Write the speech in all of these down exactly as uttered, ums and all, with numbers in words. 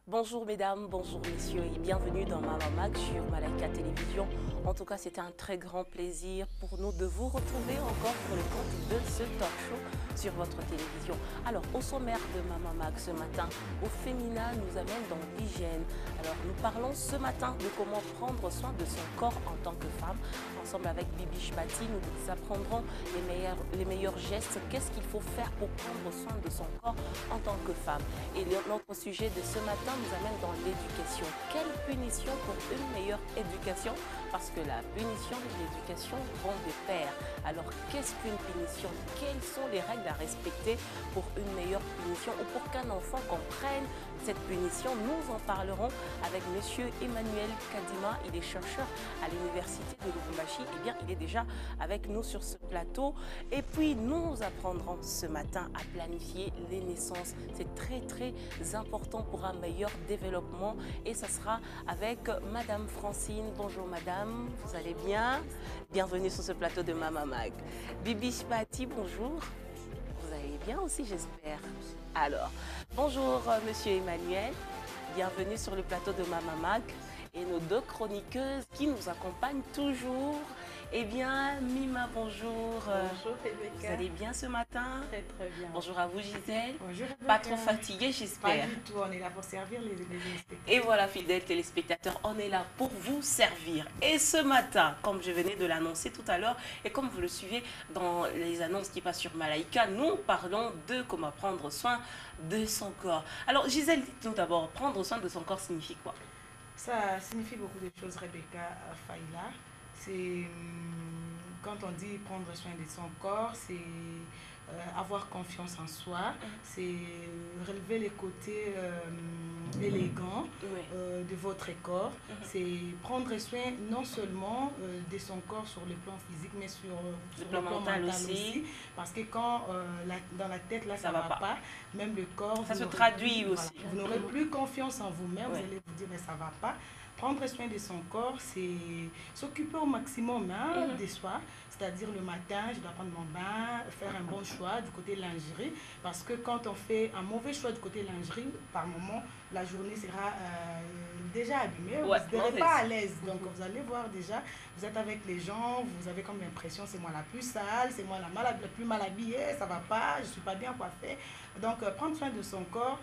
Bonjour mesdames, bonjour messieurs et bienvenue dans Mama Mag sur Malaika Télévision. En tout cas, c'était un très grand plaisir pour nous de vous retrouver encore pour le compte de ce talk show sur votre télévision. Alors, au sommaire de Mama Mag ce matin, au féminin nous amène dans l'hygiène. Alors, nous parlons ce matin de comment prendre soin de son corps en tant que femme. Ensemble avec Bibi Shbati, nous vous apprendrons les meilleurs, les meilleurs gestes. Qu'est-ce qu'il faut faire pour prendre soin de son corps en tant que femme. Et notre sujet de ce matin nous amène dans l'éducation. Quelle punition pour une meilleure éducation? Parce que la punition et l'éducation vont de pair. Alors, qu'est-ce qu'une punition? Quelles sont les règles à respecter pour une meilleure punition ou pour qu'un enfant comprenne cette punition? Nous en parlerons avec monsieur Emmanuel Kadima. Il est chercheur à l'université de Lubumbashi. Eh bien, il est déjà avec nous sur ce plateau. Et puis, nous apprendrons ce matin à planifier les naissances. C'est très, très important pour un meilleur développement. Et ça sera avec madame Francine. Bonjour madame, vous allez bien? Bienvenue sur ce plateau de Mama Mag. Bibi Shbati, bonjour. Vous allez bien aussi, j'espère. Alors, bonjour monsieur Emmanuel. Bienvenue sur le plateau de Mama Mag. Et nos deux chroniqueuses qui nous accompagnent toujours. Eh bien, Mima, bonjour. Bonjour, Rebecca. Vous allez bien ce matin? Très, très bien. Bonjour à vous, Gisèle. Bonjour, Rebecca. Pas trop fatiguée, j'espère. Pas du tout, on est là pour servir les, les téléspectateurs. Et voilà, fidèles téléspectateurs, on est là pour vous servir. Et ce matin, comme je venais de l'annoncer tout à l'heure, et comme vous le suivez dans les annonces qui passent sur Malaika, nous parlons de comment prendre soin de son corps. Alors, Gisèle, dites-nous d'abord, prendre soin de son corps signifie quoi? Ça signifie beaucoup de choses, Rebecca Faïla. C'est quand on dit prendre soin de son corps, c'est euh, avoir confiance en soi, c'est relever les côtés euh, élégants Oui. euh, de votre corps, Mhm. c'est prendre soin non seulement euh, de son corps sur le plan physique, mais sur, euh, sur Le plan mental aussi. Parce que quand euh, la- dans la tête, là, ça Ça ne va va pas. pas, même le corps... Ça vous se n'aurez traduit plus- aussi. voilà, vous n'aurez Mhm. plus confiance en vous-même, Ouais. vous allez vous dire, mais ça ne va pas. Prendre soin de son corps, c'est s'occuper au maximum hein, Mhm. de soi. C'est-à-dire le matin, je dois prendre mon bain, faire un bon choix du côté lingerie. Parce que quand on fait un mauvais choix du côté lingerie, par moment, la journée sera euh, déjà abîmée. Ouais, vous ne serez mauvaise. pas à l'aise. Donc vous allez voir déjà, vous êtes avec les gens, vous avez comme l'impression c'est moi la plus sale, c'est moi la, mal, la plus mal habillée, ça va pas, je ne suis pas bien coiffée. Donc euh, prendre soin de son corps,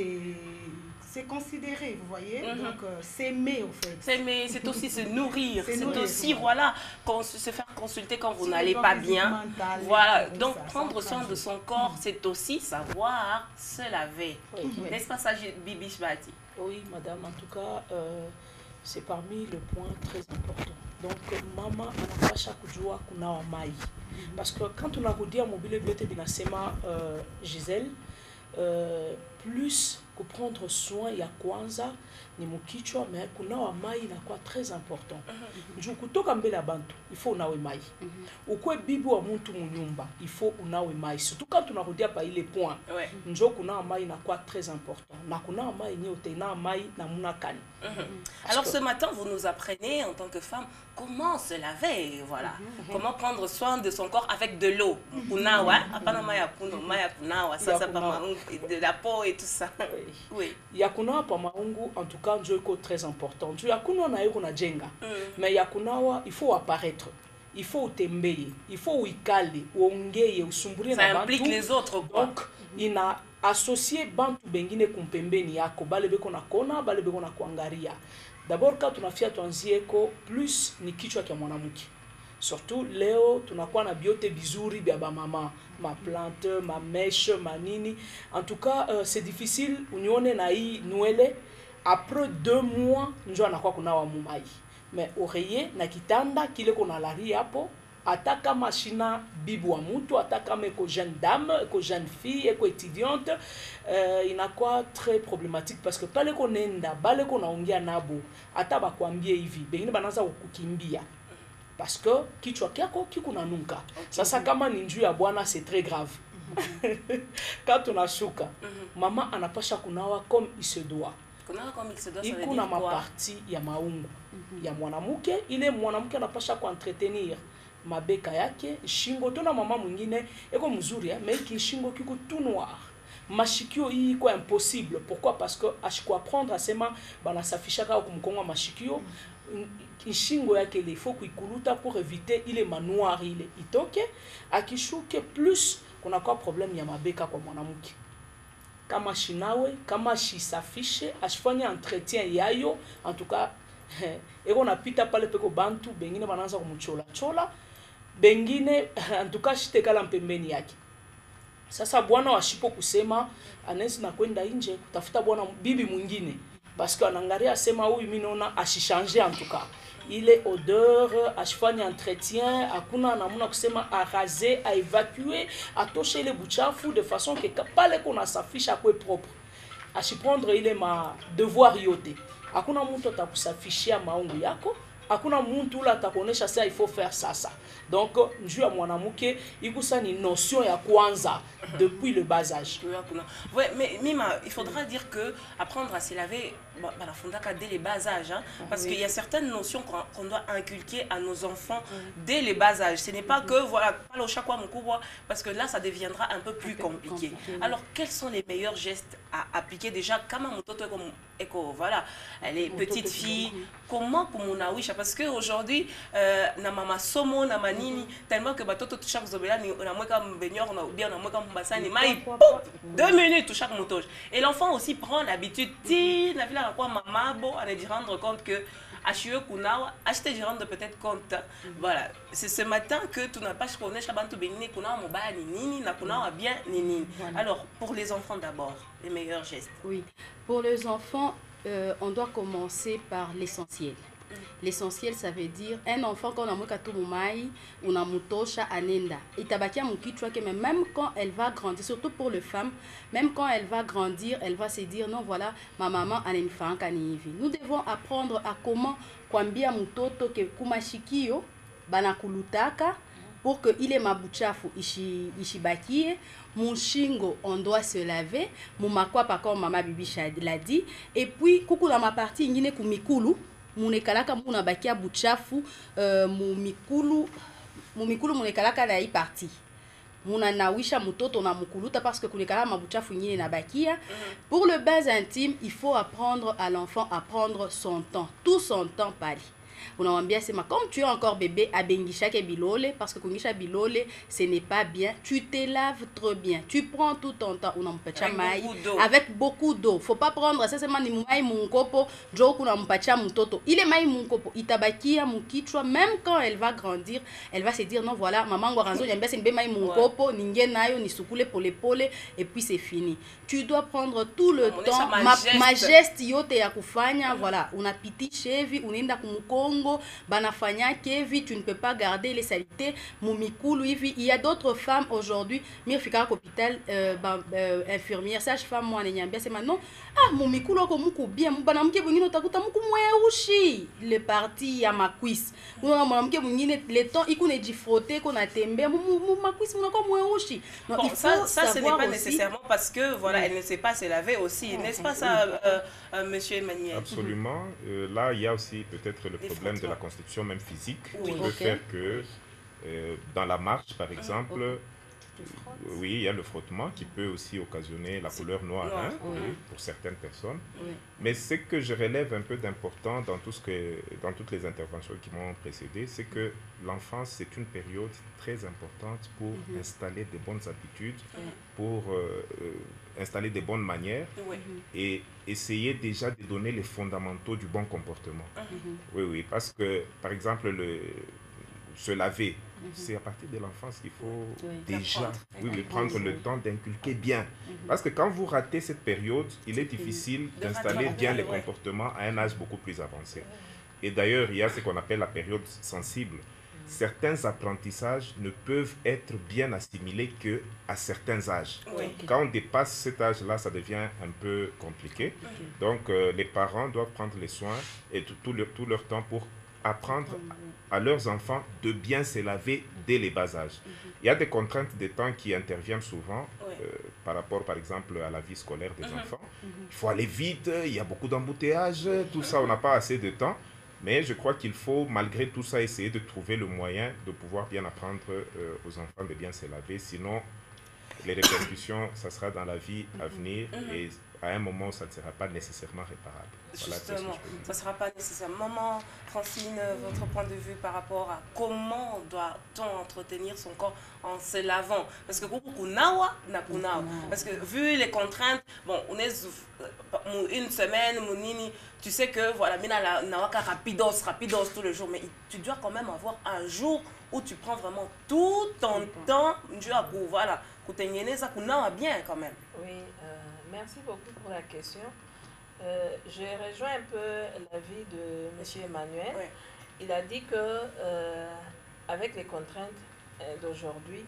c'est considéré, vous voyez. Mhm. Donc euh, s'aimer au fait. C'est mais c'est aussi se nourrir, C'est c'est nourrir, aussi voilà. voilà, cons- se faire consulter quand vous Sur le n'allez plan pas physique, bien. mental, Voilà, tout donc ça, prendre ça soin encourage. de son corps, c'est aussi savoir se laver. Oui, oui. N'est-ce pas ça, Bibi Shbati? Oui, madame, en tout cas, euh, c'est parmi les points très importants. Donc, mama anapasha kujua kunawa mai. Parce que quand on a rudia mobile biote binasema euh, Gisèle, euh, plus que prendre soin ya kwanza ni mukichwa, mais kunawa mai inakuwa très important. Njoo kutoka mbele ya bantu, il faut unawe mai. Ukwe bibi wa muntu munyumba, il faut unawe mai. Surtout quand on a rudia pa ile point. Ouais. Njoo kunawa mai inakuwa très important. Na kunawa mai yenyewe utainawa mai na munakani. Alors que- ce matin, vous nous apprenez en tant que femme comment se laver, voilà. Comment prendre soin de son corps avec de l'eau. Kunawa, hapana maya kuno, maya kunawa, ça Ya ça pas kunawa. de la peau et tout ça. Oui. Oui. Ya kunawa pa maungu, en tout cas, njoo iko très important. Njoo ya kunawa na yeko na jenga. Mm. Mais ya kunawa, il faut apparaître. Il faut utembeye. Il faut uikale, uongeye, usumburie Ça na implique bantu. les autres quoi. Donc, ina associé bantu bengine kumpembeni yako. Bale beko na kona, bale beko na kuangaria. D'abord, quand tunafia tuanzie ko, plus ni kichwa kia mwanamke. Surtout leo tunakuwa na biote bizuri bya ba mama, ma plante, ma mèche, ma nini. En tout cas, euh, c'est difficile unione na hii nwele après deux mois njo anakuwa kunawa mumai. Mais oreiller na kitanda kile kona lari hapo hata kama shina bibi wa mtu, hata kama eko jeune dame, eko jeune fille, eko étudiante, euh, inakuwa très problématique parce que pale konenda, bale konaongea nabo, hata bakwambie hivi, bengine banaanza kukimbia. Parce que kichwa kyako kikunanuka. Sasa kama ni njuu ya bwana c'est très grave. Quand tunashuka, mama anapasha kunawa comme il se doit. Kunawa comme il se doit, ça veut Iko dire na quoi? maparti ya maungu ya mwanamke, ile mwanamke anapasha kuentretenir mabeka yake, shingo. Tuna mama mwingine eko mzuri ya, mais ki shingo kiko tout noir. mashikio hii iko impossible. Pourquoi? Parce que ashikuapprendre asema banasafishaka kumkonga mashikio ishingo yake ile faut kuikuluta pour éviter ile manoir ile itoke akishuke plus kuna kwa problem ya mabeka kwa mwanamke. Kama shinawe kama shisafishe ashifanye entretien yayo en tout cas eko napita pale peko bantu bengine banaanza kumchola chola bengine en tout cas shitekala mpembeni yake. Sasa bwana washipo kusema anesi na kwenda nje kutafuta bwana bibi mwingine parce que anangaria asema huyu mimi naona ashishange en tout cas ile odeur ashifanye entretien hakuna namuna kusema araser a évacuer atoshe ile buchafu de façon que pale kona safisha kwa propre ashiprendre ile ma devoir yote hakuna mtu atakusafishia maungu yako hakuna mtu ula atakuonesha sasa il faut faire ça ça. Donc njuu ya mwanamke ikusa ni notion ya kwanza depuis le bas âge. Ouais, mais Mima, il faudra dire que apprendre à se laver bah, bah, la fondaka dès les bas âges, hein, parce oui. qu'il y a certaines notions qu'on qu'on doit inculquer à nos enfants oui. dès les bas âges. Ce n'est pas que voilà, pas le chaque fois, parce que là ça deviendra un peu plus un peu compliqué. compliqué. Alors quels sont les meilleurs gestes à appliquer déjà? Comment mon toto comme éco, voilà, elle est petite fille. Comment pour mon awisha? Parce que aujourd'hui, euh, na mama somo na manini tellement que batoto chaque zobela ni na moi comme baigneur on a bien na moi comme bassani mai deux minutes chaque motoge. Et l'enfant aussi prend l'habitude ti na villa quoi maman bon à de rendre compte que achue kunawa acheter de rendre peut-être compte. Voilà, c'est ce matin que tu n'as pas je connais chabantu benine kunawa mobaya ni nini na kunawa bien ni nini. Alors pour les enfants d'abord, les meilleurs gestes. Oui, pour les enfants euh, on doit commencer par l'essentiel. L'essentiel, ça veut dire un enfant quand on a mouka tumumai, on a mutosha anenda. Itabakia mukichwa que même quand elle va grandir, surtout pour les femmes, même quand elle va grandir, elle va se dire non voilà ma maman a une femme kanivi. Nous devons apprendre à comment kwambia mutoto ke kumashikio banakulutaka pour que il est mabuchafu ishi ishibakie. Mon shingo, on doit se laver. Mon makwa par contre maman bibi l'a dit. Et puis kuku dans ma partie ngine kumikulu. Munekalaka muna bakia buchafu uh, mumikulu mumikulu munekalaka na hii parti muna nawisha mutoto na mukuluta parce que kunekala mabuchafu nyine na bakia. Pour le bas intime, il faut apprendre à l'enfant à prendre son temps, tout son temps pali. Unamwambia sema comme tu es encore bébé abengisha ke bilole parce que kungisha bilole ce n'est pas bien, tu te laves trop bien, tu prends tout ton temps unampatia mai avec beaucoup d'eau. Faut pas prendre ça sema ni mai munkopo jo kunampatia mtoto ile mai munkopo itabakia mukichwa. Même quand elle va grandir elle va se dire non voilà maman ngoranzo nyambia c'est mai munkopo ninge nayo ni sukule pole pole et puis c'est fini. Tu dois prendre tout le on temps ma, ma geste yote ya kufanya mm. Voilà unapitisha hivi unaenda kumkongo banafanya kevi, tu ne peux pas garder les saletés mumikulu hivi. Il y a d'autres femmes aujourd'hui mirfika à l'hôpital euh, bah, euh, infirmière sage-femme moi nyambia c'est maintenant ah mumikulu ko muku bien mbanamke bungino takuta muku mweushi le parti ya makwisi una mwanamke mwingine le temps ikune jifrotter qu'on a tembe mu makwisi muna ko mweushi. Non, bon, ça ça ce n'est pas aussi nécessairement parce que voilà, elle ne sait pas se laver aussi, ouais, n'est-ce pas ça, euh, euh, monsieur Emmanuel? Absolument. Euh, là, il y a aussi peut-être le problème de la constitution même physique oui. qui peut okay. faire que euh, dans la marche, par exemple, okay. oui, il y a le frottement qui peut aussi occasionner la couleur noire hein, oui. Oui, pour certaines personnes. Oui. Mais ce que je relève un peu d'important dans, tout ce que, dans toutes les interventions qui m'ont précédé, c'est que l'enfance, c'est une période très importante pour mm-hmm. installer de bonnes habitudes, mm-hmm. pour euh, euh, installer de bonnes manières mm-hmm. et essayer déjà de donner les fondamentaux du bon comportement. Mm-hmm. Oui, oui, parce que, par exemple, le, se laver, mm-hmm. c'est à partir de l'enfance qu'il faut oui. déjà oui, oui, prendre le temps d'inculquer bien. Mm-hmm. Parce que quand vous ratez cette période, il est difficile de d'installer bien les ouais. comportements à un âge beaucoup plus avancé. Et d'ailleurs, il y a ce qu'on appelle la période sensible. Certains apprentissages ne peuvent être bien assimilés qu'à certains âges. Oui. Quand on dépasse cet âge-là, ça devient un peu compliqué. Okay. Donc, euh, les parents doivent prendre les soins et tout, tout, leur, tout leur temps pour apprendre à leurs enfants de bien se laver dès les bas âges. Mm-hmm. Il y a des contraintes de temps qui interviennent souvent oui. euh, par rapport, par exemple, à la vie scolaire des mm-hmm. enfants. Mm-hmm. Il faut aller vite, il y a beaucoup d'embouteillages, tout ça, on n'a pas assez de temps. Mais je crois qu'il faut, malgré tout ça, essayer de trouver le moyen de pouvoir bien apprendre euh, aux enfants de bien se laver. Sinon, les répercussions, ça sera dans la vie à venir mm-hmm. et à un moment, ça ne sera pas nécessairement réparable. Voilà. Justement, ça ne sera pas nécessairement. Maman, Francine, votre point de vue par rapport à comment doit-on entretenir son corps en se lavant? Parce que parce que vu les contraintes, bon, on est une semaine, tu sais que voilà, rapidos, rapidos tous les jours, mais tu dois quand même avoir un jour où tu prends vraiment tout ton temps, voilà, bien quand même. Oui, euh, merci beaucoup pour la question. Euh, je rejoins un peu l'avis de M. Emmanuel. Oui. Il a dit que euh, avec les contraintes euh, d'aujourd'hui,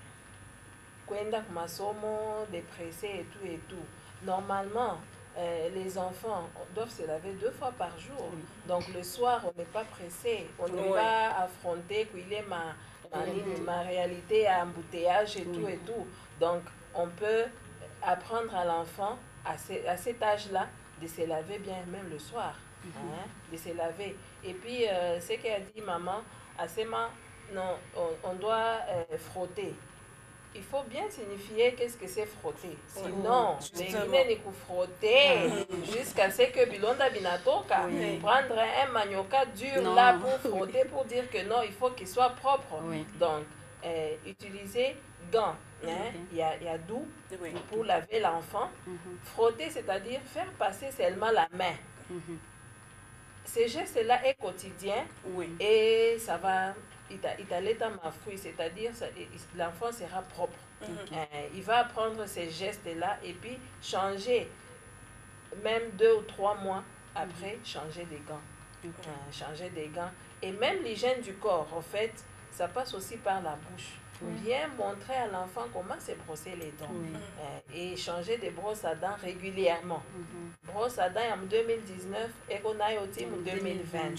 Kwenda mm-hmm. Masomo, dépressé et tout et tout, normalement, euh, les enfants doivent se laver deux fois par jour. Oui. Donc le soir, on n'est pas pressé. On n'est oui. pas affronté qu'il est ma, ma, mm-hmm. ma réalité à embouteillage et oui. tout et tout. Donc on peut apprendre à l'enfant à, à cet âge-là de se laver bien, même le soir, mm-hmm. hein, de se laver. Et puis, euh, ce qu'a dit maman, à ces mains, non, on, on doit euh, frotter. Il faut bien signifier qu'est-ce que c'est frotter. Sinon, les n'est que frotter jusqu'à ce que Bilonda Binatoka oui. prendre un manioca dur non. là pour frotter, pour dire que non, il faut qu'il soit propre. Oui. Donc, euh, utiliser gants. Hein? Okay. Il y a, il y a d'où oui. pour laver l'enfant. Mm-hmm. Frotter, c'est-à-dire faire passer seulement la main. Mm-hmm. Ce geste-là est quotidien oui. et ça va, il allait à ma fouille, c'est-à-dire l'enfant sera propre. Mm-hmm. euh, il va apprendre ces gestes-là et puis changer, même deux ou trois mois après, mm-hmm. changer des gants. Okay. Euh, changer des gants. Et même l'hygiène du corps, en fait, ça passe aussi par la bouche. Oui. Bien montrer à l'enfant comment se brosser les dents oui. euh, et changer de brosse à dents régulièrement. Mm-hmm. Brosse à dents en deux mille dix-neuf et qu'on a au team en deux mille vingt.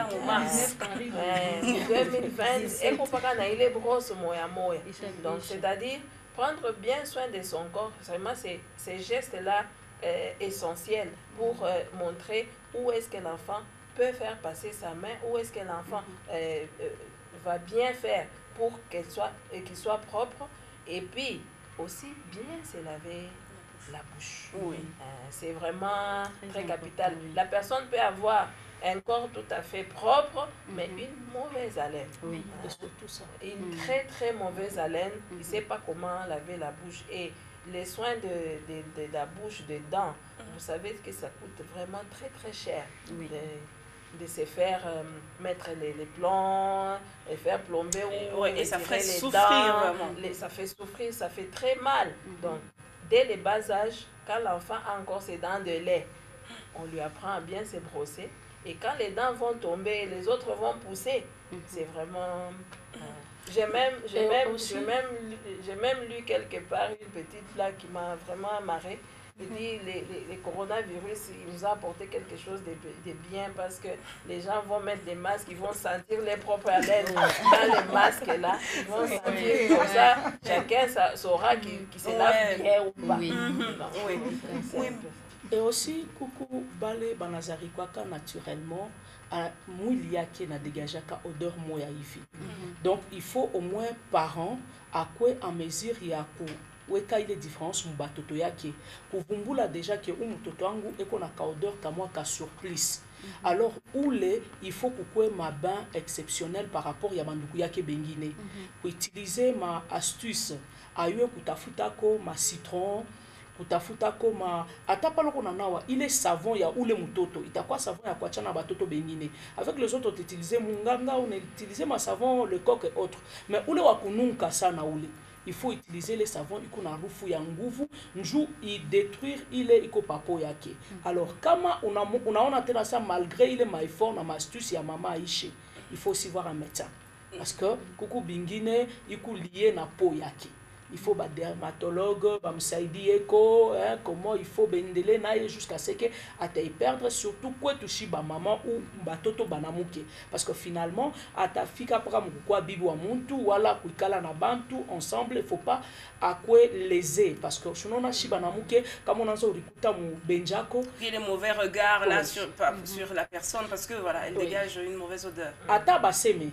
deux mille vingt, et qu'on pas les brosses moya moya. Donc, c'est-à-dire prendre bien soin de son corps. Vraiment, c'est ces gestes-là euh, essentiels pour euh, montrer où est-ce que l'enfant peut faire passer sa main, où est-ce que l'enfant euh, euh, va bien faire pour qu'elle soit, qu'il soit propre, et puis aussi bien se laver la bouche. Oui. Euh, c'est vraiment très, très capital. Oui. La personne peut avoir un corps tout à fait propre, mm-hmm. mais une mauvaise haleine. Oui. Euh, surtout ça. Une mm-hmm. très très mauvaise haleine. Mm-hmm. Il ne sait pas comment laver la bouche. Et les soins de, de, de, de la bouche, des dents, mm-hmm. vous savez que ça coûte vraiment très très cher. Oui. De, de se faire euh, mettre les, les plomb, les faire plomber et, ou ouais, et ça fait les souffrir dents, vraiment. Les, ça fait souffrir, ça fait très mal. Mm-hmm. Donc, dès le bas âge, quand l'enfant a encore ses dents de lait, on lui apprend à bien se brosser. Et quand les dents vont tomber, les autres vont pousser. Mm-hmm. C'est vraiment... Euh, j'ai même, j'ai même, aussi... j'ai même, j'ai même lu quelque part une petite blague qui m'a vraiment amarrée. Il dit les, les, les coronavirus, il nous a apporté quelque chose de, de bien parce que les gens vont mettre des masques, ils vont sentir les propres haleines dans les masques là. Ils vont sentir comme ça, chacun saura qui, qui se lave bien ou pas. Oui. Non, oui. Oui. Et aussi, coucou, balé banazari kwaka naturellement, à moulia qui n'a dégagé qu'à odeur moya ici. Donc il faut au moins par an à quoi en mesure il y a où est qu'il y a des différences mu batoto yake kuvumbula déjà que un mtoto wangu eko na odeur kama ka surprise. Mm-hmm. Alors où les il faut que ma bain exceptionnel par rapport ya banduku yake bengine. Mm-hmm. Pour utiliser ma astuce ayo kutafuta ko ma citron kutafuta ko ma atapa loko na nawa ile savon ya ule mtoto itakuwa savon ya kuachana batoto bengine. Avec les autres utiliser munganga on utiliser ma savon le coq et autres, mais ule wa kununka sana ule il faut utiliser les savons iko na rufu ya nguvu nju i détruire ile iko papo yake. Alors kama una unaona tena ça malgré ile ma effort na ma astuce ya mama Aïché, il faut aussi voir un médecin parce que kuku bingine iko lié na po yake. Il faut ba dermatologue ba msaidi eko hein, comment il faut bendele na jusqu'à ce que ata perdre surtout quoi touchi ba maman ou batoto banamuke parce que finalement ata fika para mukwa bibi wa muntu wala kuikala na bantu ensemble. Il faut pas akwe léser parce que sinon na shiba namuke comme on anzo rikuta mu benjako il y a des mauvais regards là sur, sur la personne parce que voilà elle oui. dégage une mauvaise odeur. Ata baseme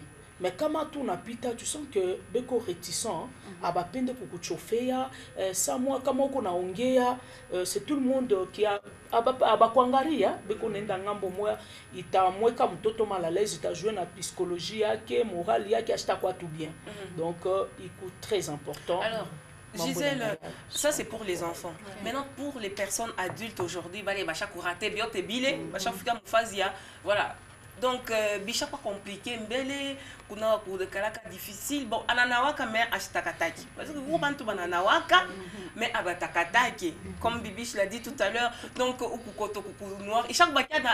mais kama tu unapita tu sens que beko réticent mm-hmm. abapende kukuchofea eh, sa moi kama uko naongea eh, c'est tout le monde qui a abakuangalia beko nenda ngambo moya itamweka mtoto mal à l'aise itajouer na psychologie yake morale yake ashitakuwa tout bien mm-hmm. donc euh, il coûte très important. Alors Gisèle, ça c'est pour les enfants. Okay. Maintenant pour les personnes adultes aujourd'hui, bah les bacha kuraté bien te bilé, bacha fika mfazia, voilà. Donc bicha pas compliqué, mbele kuna ku de kalaka difficile. Bon ananawaka mais ashtakataki. Parce que vous bantu bananawaka mais abatakataki. Comme Bibiche l'a dit tout à l'heure, donc ukukoto kuku noir. Et chaque bakia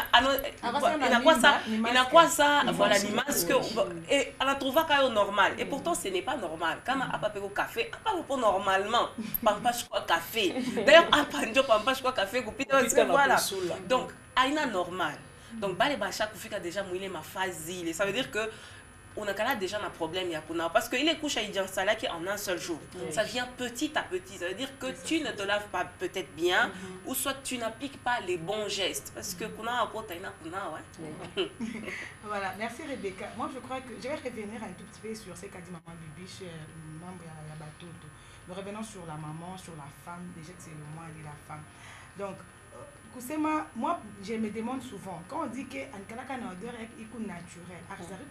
il a quoi ça, il a quoi ça, voilà ni masque et on a trouvé ça normal. Et pourtant ce n'est pas normal. Quand on a pas au café, on pas normalement. Pampache quoi café. D'ailleurs on pas pampache quoi café voilà. Donc aina normal. Donc, bah, les bachas kufika déjà mouillé ma facile. Ça veut dire que on a déjà un problème parce que il est couché à Idiansala qui en un seul jour. Oui. Ça vient petit à petit. Ça veut dire que tu ne te laves pas peut-être bien mm-hmm. ou soit tu n'appliques pas les bons gestes parce que kuna akota ina kuna ouais. Voilà, merci Rebecca. Moi je crois que je vais revenir un tout petit peu sur ce qu'a dit maman Bibiche, membre ya bateau. Nous revenons sur la maman, sur la femme. Déjà que c'est le moi et la femme. Donc Kusema, moi je me demande souvent, quand on dit que Ankalaka na odeur est naturel,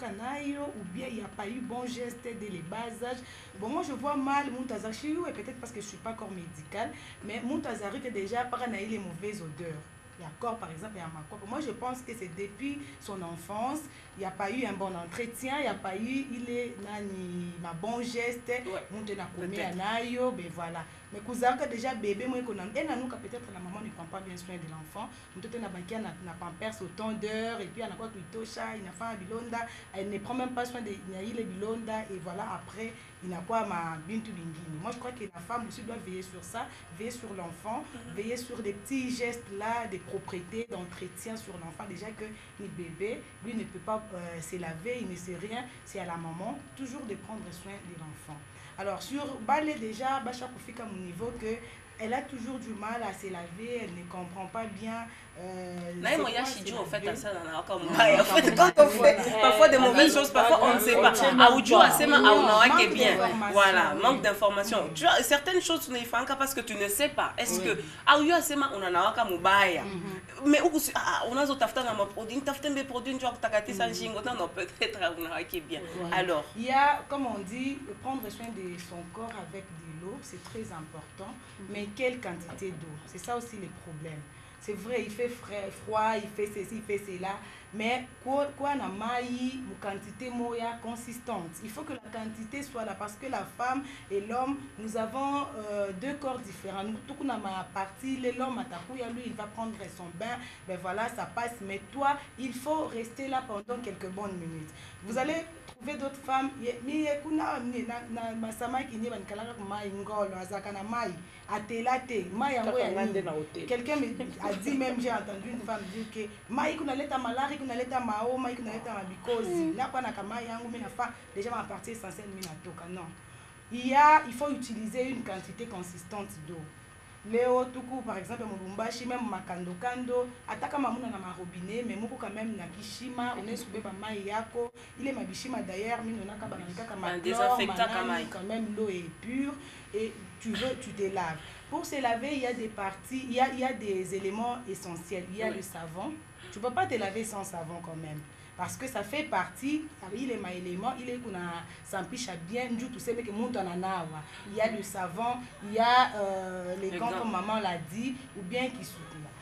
ou bien il n'y a pas eu bon geste dès les bas âges. Bon, moi je vois mal Moutazari, et peut-être parce que je ne suis pas corps médical, mais Moutazari que déjà par an les mauvaises odeurs. Il y a corps par exemple, il y a ma corps. Moi je pense que c'est depuis son enfance, il n'y a pas eu un bon entretien, il n'y a pas eu, il est nani, ma bon geste, monte na komi anayo, ben voilà. Mais Kouzaka déjà bébé, moi qu'on a, et nanou peut-être la maman ne prend pas bien soin de l'enfant, monte na banquier na na pampers autant d'heures et puis elle a quoi kuitosha, il n'a pas un bilonda, elle ne prend même pas soin de les bilonda et voilà après il n'a quoi ma bintu bingini. Moi je crois que la femme aussi doit veiller sur ça, veiller sur l'enfant, mm-hmm. veiller sur des petits gestes là, des propriétés d'entretien sur l'enfant. Déjà que le bébé, lui ne peut pas euh, se laver, il ne sait rien, c'est à la maman toujours de prendre soin de l'enfant. Alors sur Balé déjà, Bacha Koufika à mon niveau que elle a toujours du mal à se laver, elle ne comprend pas bien. Euh, là, moi, il y a Chidjo, en fait, à ça, dans la comme en fait, quand on fait parfois des mauvaises choses, parfois on ne sait pas. Aoudjo, Asema, Aounawa, est bien. Voilà, manque d'information. Tu vois, certaines choses, tu ne fais pas parce que tu ne sais pas. Est-ce que Aoudjo, Asema, on en a un Moubaya. Mais on a d'autres tafta dans mon produit, tafta des produits, tu as takati sans jingo, non, peut-être Aounawa qui est bien. Alors, il y a, comme on dit, prendre soin de son corps avec de l'eau, c'est très important. Mais quelle quantité d'eau? C'est ça aussi le problème. C'est vrai, il fait frais, froid, il fait ceci, il fait cela, mais quoi na maï, une quantité moya consistante. Il faut que la quantité soit là parce que la femme et l'homme, nous avons euh, deux corps différents. Nous, tout qu'on a ma partie, l'homme à lui, il va prendre son bain, ben voilà, ça passe. Mais toi, il faut rester là pendant quelques bonnes minutes. Vous allez trouver d'autres femmes, mais kuna na masama qui n'est pas kalaka mai ngolo azakana mai atelate mai yango ya quelqu'un a dit même j'ai entendu une femme dire que mai kuna leta malaria kuna leta mao mai kuna leta mabikozi là kwa na kama yango mais na fa déjà ma partie essentielle mina toka non il y a il faut utiliser une quantité consistante d'eau. Léo Tuku par exemple Mubumbashi même makando kando ataka mamuna na marobinet mais moko quand même na kishima on est soube ba mai yako il est mabishima d'ailleurs mino naka banaka kama désinfectant quand même l'eau est pure et tu veux tu te laves. Pour se laver il y a des parties il y a il y a des éléments essentiels, il y a oui. le savon. Tu peux pas te laver sans savon quand même. Parce que ça fait partie, il est ma élément, il est qu'on a s'empiche bien, tout sais que monte en anawa. Il y a le savon, il y a euh, les gants comme maman l'a dit, ou bien qui soutenent.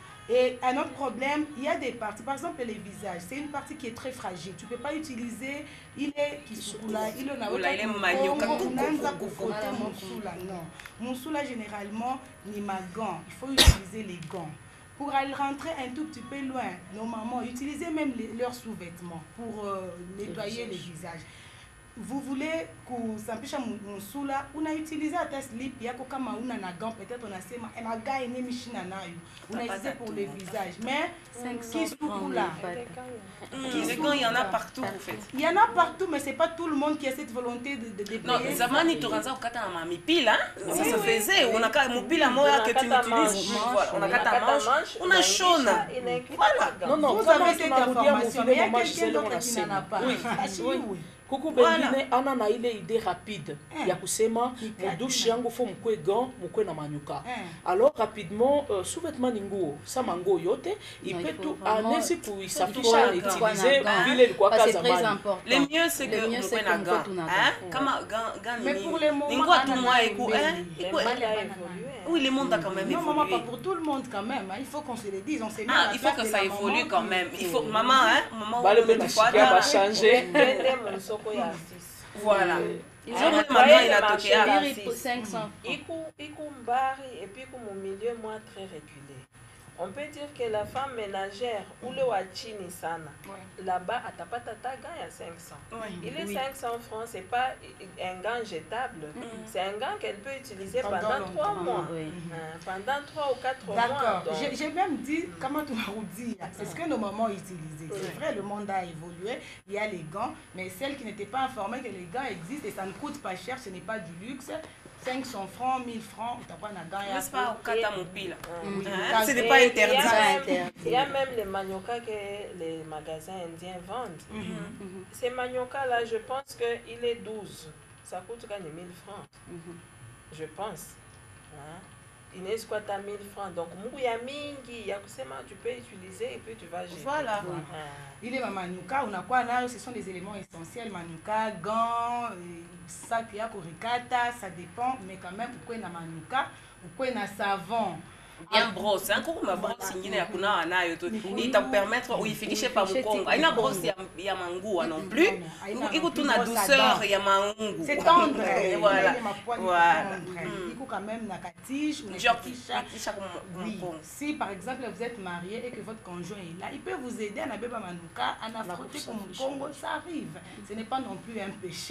Et un autre problème, il y a des parties, par exemple les visages, c'est une partie qui est très fragile. Tu ne peux pas utiliser, il est qui soukoula, il en a autant non. Mon soula généralement, ni ma gant, il faut utiliser les gants. Pour aller rentrer un tout petit peu loin, normalement, utilisez même les, leurs sous-vêtements pour euh, nettoyer les visages. Vous voulez que ça empêche mon soula, on a utilisé à test slip, il y a comme on a un gant, peut-être on a sema, et ma gars est né michina naïu, on a utilisé pour les visages, mais qui soukou là? Les gants, il y en a partout en fait. Il y en a partout, mais c'est pas tout le monde qui a cette volonté de déployer. Non, Zamani Touranza, on a un mipil, hein? Ça se faisait, on a un mopil à moi que tu utilises, on a un manche, on a chaud. Voilà. Non, non, vous avez cette information, mais il y a quelqu'un d'autre qui n'en a pas. Oui, oui. kuku bengine ana na ile idée rapide ya kusema mudushi yangu fo mkwe gant mkwe na manyuka. Alors rapidement uh, sous-vêtement ni nguo sama nguo yote ipetu anesi kuisafisha utiliser vile ilikuwa kaza zamani. Le mieux c'est que mkwe na gant. Hein? Kama gant gant ni ni nguo tu moi écoute hein? Oui, le monde a quand même évolué. Non, maman, pas pour tout le monde quand même. Il faut qu'on se le dise. On s'est mis ah, à la il faut que ça évolue quand même. Il faut maman hein, maman va changer. Voilà. Ils ont maintenant il a toqué à cinq cents. Ikou mbari et puis comme au milieu moi très reculé. On peut dire que la femme ménagère ou le wachini sana là-bas à tapatata gagne à cinq cents. Il est cinq cents francs, c'est pas un gant jetable, c'est un gant qu'elle peut utiliser pendant trois mois. Pendant trois ou quatre mois. D'accord. J'ai même dit comment tu m'as dit, c'est ce que nos mamans utilisaient. C'est vrai, le monde a évolué, il y a les gants, mais celles qui n'étaient pas informées que les gants existent et ça ne coûte pas cher, ce n'est pas du luxe. cinq cents francs, mille francs, tu n'as pas un gant. N'est-ce pas au Katamopi là? Ce n'est pas interdit. Il y a même les maniokas que les magasins indiens vendent. Mm -hmm. Ces maniokas-là, je pense qu'il est douze. Ça coûte quand même mille francs. Mm -hmm. Je pense. Hein? Il n'est quoi à mille francs. Donc, mouya mingi, tu peux utiliser et puis tu vas jeter. Voilà. Il est ma manioka, on a quoi là? Ce sont des éléments essentiels. Manioka, gants, sac ya kurikata, ça dépend. Mais quand même, pourquoi na manioka, pourquoi na savon? Bien brosse, hein, comme ma brosse ingine ya kuna anayo tu, itakupermettre uifikishe pa mkongo. Haina brosse ya ya mangu non plus. Iko tu na douceur ya mangu. C'est tendre. Voilà. Voilà. Iko quand même na katige ou na si par exemple vous êtes marié et que votre conjoint est là, il peut vous aider à nabeba manuka, à na frotter comme Congo, ça arrive. Ce n'est pas non plus un péché.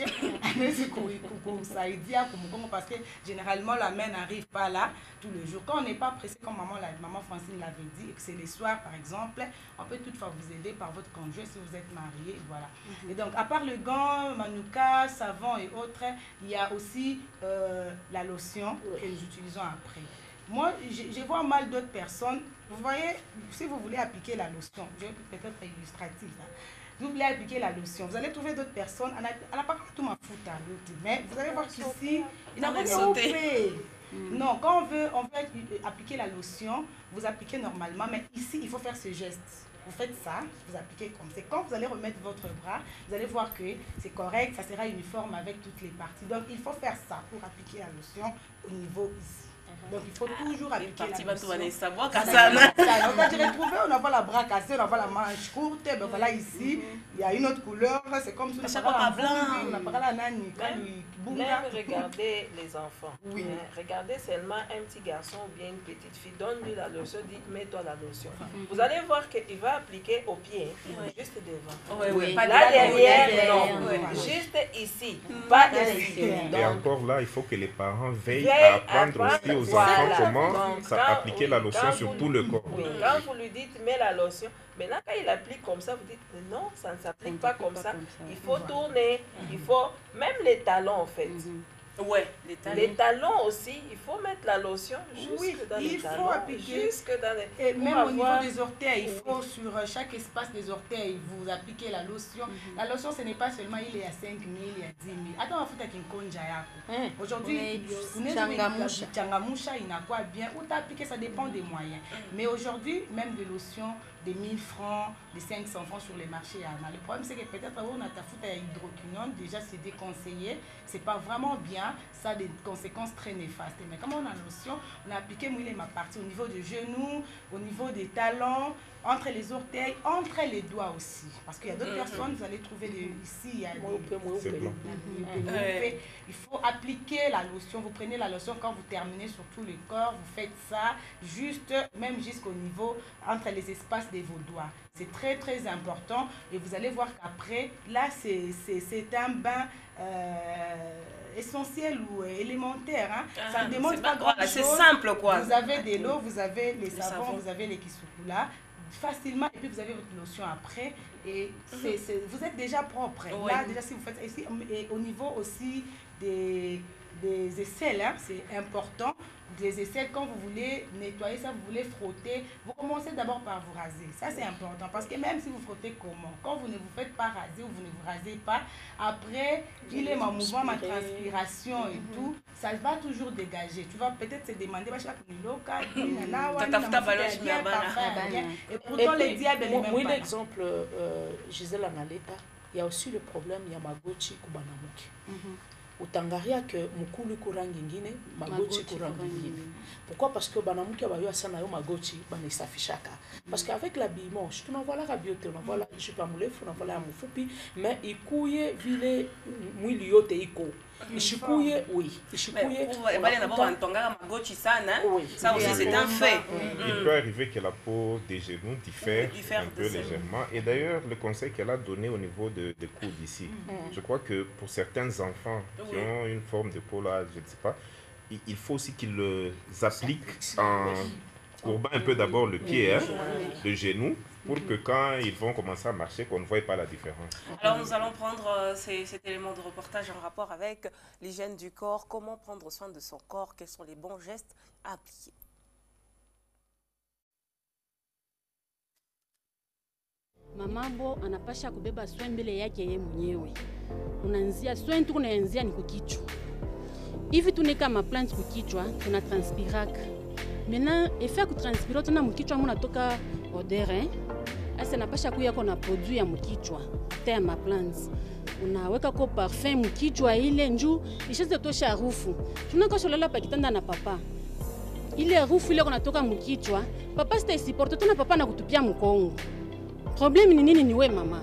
Ça aide à Congo parce que généralement la main n'arrive pas là tous les jours. Quand on n'est pas pressé comme maman, la, maman Francine l'avait dit, et que c'est les soirs par exemple, on peut toutefois vous aider par votre conjoint si vous êtes marié, voilà. Mm-hmm. Et donc à part le gant, manuka, savon et autres, il y a aussi euh, la lotion oui. que nous utilisons après. Moi, je, je vois mal d'autres personnes, vous voyez, si vous voulez appliquer la lotion, je vais peut-être illustratif, hein. Vous voulez appliquer la lotion, vous allez trouver d'autres personnes, elle n'a pas tout ma faute, mais vous allez voir qu'ici, il n'a pas sauté. Mm. Non, quand on veut, on veut appliquer la lotion, vous appliquez normalement, mais ici, il faut faire ce geste. Vous faites ça, vous appliquez comme c'est. Quand vous allez remettre votre bras, vous allez voir que c'est correct, ça sera uniforme avec toutes les parties. Donc, il faut faire ça pour appliquer la lotion au niveau ici. Donc, il faut toujours appliquer la lotion. Savoir on a retrouvé, on a pas la bras cassé, on a pas la manche courte. Ben voilà, ici, il y a une autre couleur. C'est comme si on a pas la nani. Même regardez les enfants. Oui. Hein, regardez seulement un petit garçon ou bien une petite fille. Donne-lui la lotion, dites mets-toi la lotion. Mm-hmm. Vous allez voir qu'il va appliquer au pied, oui. juste devant. Oui, oui. Pas là derrière, non. Oui. Juste ici, mm-hmm. pas ici. Et encore là, il faut que les parents veillent à apprendre aussi aux voilà. enfants comment donc, ça, quand, appliquer oui, la lotion sur tout le corps. Oui. Quand vous lui dites mets la lotion, maintenant quand il applique comme ça, vous dites non, ça ne s'applique pas, comme ça. comme ça. Il faut voilà. tourner, mm-hmm. il faut même les talons en fait. Mm-hmm. Ouais, les talons. Les talons aussi, il faut mettre la lotion jusque oui, dans les il talons. Faut appliquer. Jusque dans les... Et même avoir... au niveau des orteils, il faut sur chaque espace des orteils, vous appliquez la lotion. Mm-hmm. La lotion, ce n'est pas seulement il est à cinq mille, il est à dix mille. Attends, on va faire une konja yako. Aujourd'hui, Tchangamoucha, il n'a quoi bien. Ou t'appliquer, ça dépend des moyens. Mais aujourd'hui, même des lotions, des mille francs, des cinq cents francs sur les marchés. Le problème, c'est que peut-être on a ta faute à hydroquinone, déjà c'est déconseillé, c'est pas vraiment bien, ça a des conséquences très néfastes. Mais comme on a la lotion, on a appliqué mouiller ma partie au niveau des genoux, au niveau des talons, entre les orteils, entre les doigts aussi. Parce qu'il y a d'autres mm-hmm. personnes, vous allez trouver des, ici, il y a des, il faut appliquer la lotion. Vous prenez la lotion quand vous terminez sur tout le corps, vous faites ça, juste, même jusqu'au niveau, entre les espaces de vos doigts. C'est très très important et vous allez voir qu'après, là c'est un bain euh, essentiel ou élémentaire. Hein. Ah, ça ne demande pas grand chose. C'est simple quoi. Vous avez de l'eau, vous avez les savons, vous avez les kisukula. Facilement et puis vous avez votre lotion après et c'est, c'est, vous êtes déjà propre. Oui. Là déjà si vous faites ici et au niveau aussi des, des aisselles, hein, c'est important. des aisselles, quand vous voulez nettoyer ça, vous voulez frotter, vous commencez d'abord par vous raser. Ça, c'est important parce que même si vous frottez comment, quand vous ne vous faites pas raser ou vous ne vous rasez pas, après, il est mon mouvement, ma transpiration et tout, ça va toujours dégager. Tu vas peut-être se demander, et pourtant, les diables, les mêmes. Moi, l'exemple, euh, Gisèle Analeta, il y a aussi le problème, il y a Magochi Kubanamuki. Utangaria que mukulu kurangi ngine magoti kurangi ngine. Pourquoi? Parce que banamuki abayo asana yo magoti banisafishaka. Parce qu'avec l'habillement, tu n'en vois la beauté, on voit la je pas moulefu, on voit la mufupi, mais ikuye vile mwili yote iko. Ishikuye, oui. Ishikuye. Ça aussi, c'est un fait. Il peut arriver que la peau des genoux diffère un peu légèrement. Et d'ailleurs, le conseil qu'elle a donné au niveau de, des coudes ici, je crois que pour certains enfants qui ont une forme de peau là, je ne sais pas, il faut aussi qu'ils les appliquent en courbant un peu d'abord le pied, hein, le genou, pour que quand ils vont commencer à marcher, qu'on ne voie pas la différence. Alors nous allons prendre euh, ces, cet élément de reportage en rapport avec l'hygiène du corps, comment prendre soin de son corps, quels sont les bons gestes à appliquer. Mamabo anapasha kubeba soin mbele yake yeye mwenyewe. Unaanzia soin tu kunaanzia ni kukichwa. Hivi tunika ma plante kukichwa, tuna transpiraka. Maintenant, effet kutranspira tuna mkichwa muna toka odeur, hein? Asa napasha kuya kona produit ya mkichwa, ata ma plants. Unaweka ko parfum mkichwa ile njoo, ishaze tosha harufu. Tunaka sholala pa kitanda na papa. Ile harufu ile kona toka mkichwa, papa sita isiporto tuna papa na kutupia mkongo. Problème ni nini ni we mama?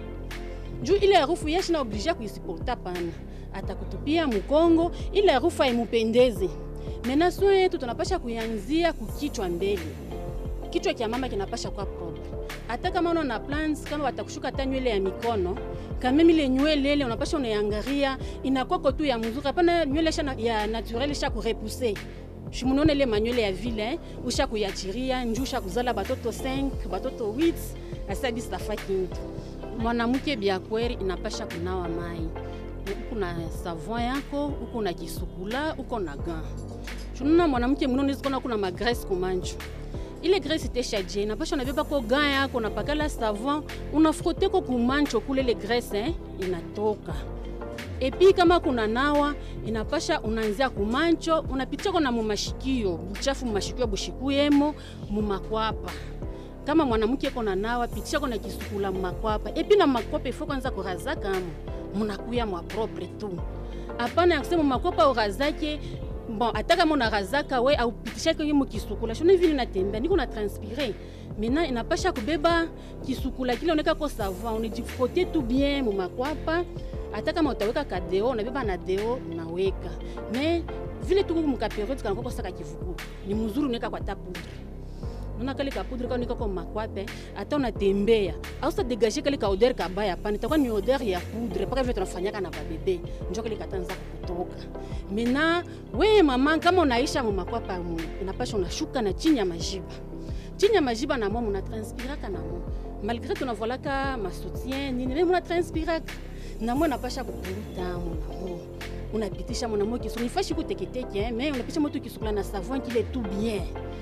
Njoo ile harufu yeshi na oblige kuisiporta pana. Atakutupia mkongo, ile harufu haimupendeze. Mena soin yetu tunapasha kuanzia kukichwa mbele. Kichwa cha mama kinapasha kuwa propre. Hata kama una na plans, kama watakushuka hata nywele ya mikono, kama ile nywele ile unapasha unaangalia inakuwa tu ya mzuri. Hapana nywele ya naturel sha kurepousser. Shimunone ile manywele ya vile, usha kuyachiria, njusha kuzala batoto cinq, batoto huit, asabi safa kintu. Mwanamke bia kweli inapasha kunawa mai. Uko na savon yako, uko na kisukula, uko na gant. Tununa mwanamke mnono zikona kuna ma graisse kumancho. Ile graisse iteshaje, inapasha unabeba ko gant yako, unapakala savon, unafrote ko kumancho kule ile graisse eh, inatoka. Epi kama kuna nawa, inapasha unaanzia kumancho, unapitia kwa na mumashikio, buchafu mumashikio bushikuyemo, mumakwapa. Kama mwanamke kona nawa, pitia kwa na kisukula mumakwapa. Epi na makwapa ifo kwanza kurazaka amu. Munakuya mwa propre tu. Hapana kusema makopa urazake bon ataka mona razaka we au pitisha kwa hiyo kisukula. Shona hivi natembea niko na transpirer. Maintenant inapasha kubeba kisukula kile uneka kwa savon, unajifrotter tout bien mu makwapa. Ataka kama utaweka kadeo unabeba na deo unaweka. Mais vile tu mkaperiode kana kwa saka kivuku. Ni mzuri uneka kwa tapoudre. Nuna kale ka poudre ka nika kwa makwape ata unatembea au sa dégager kale ka odeur ka baya pana itakuwa ni odeur ya poudre paka vile tunafanyaka na bébé njoo kale katanza kutoka. Maintenant we mama kama unaisha mu makwapa inapasha unashuka na chini ya majiba. Chini ya majiba na mama unatranspiraka na mama malgré tunavolaka ma soutien nini mimi unatranspiraka na mama unapasha kupuruta na mama unapitisha mwana mmoja kisu nifashi kuteketeke mais unapitisha moto kisukula na savon kile tout bien.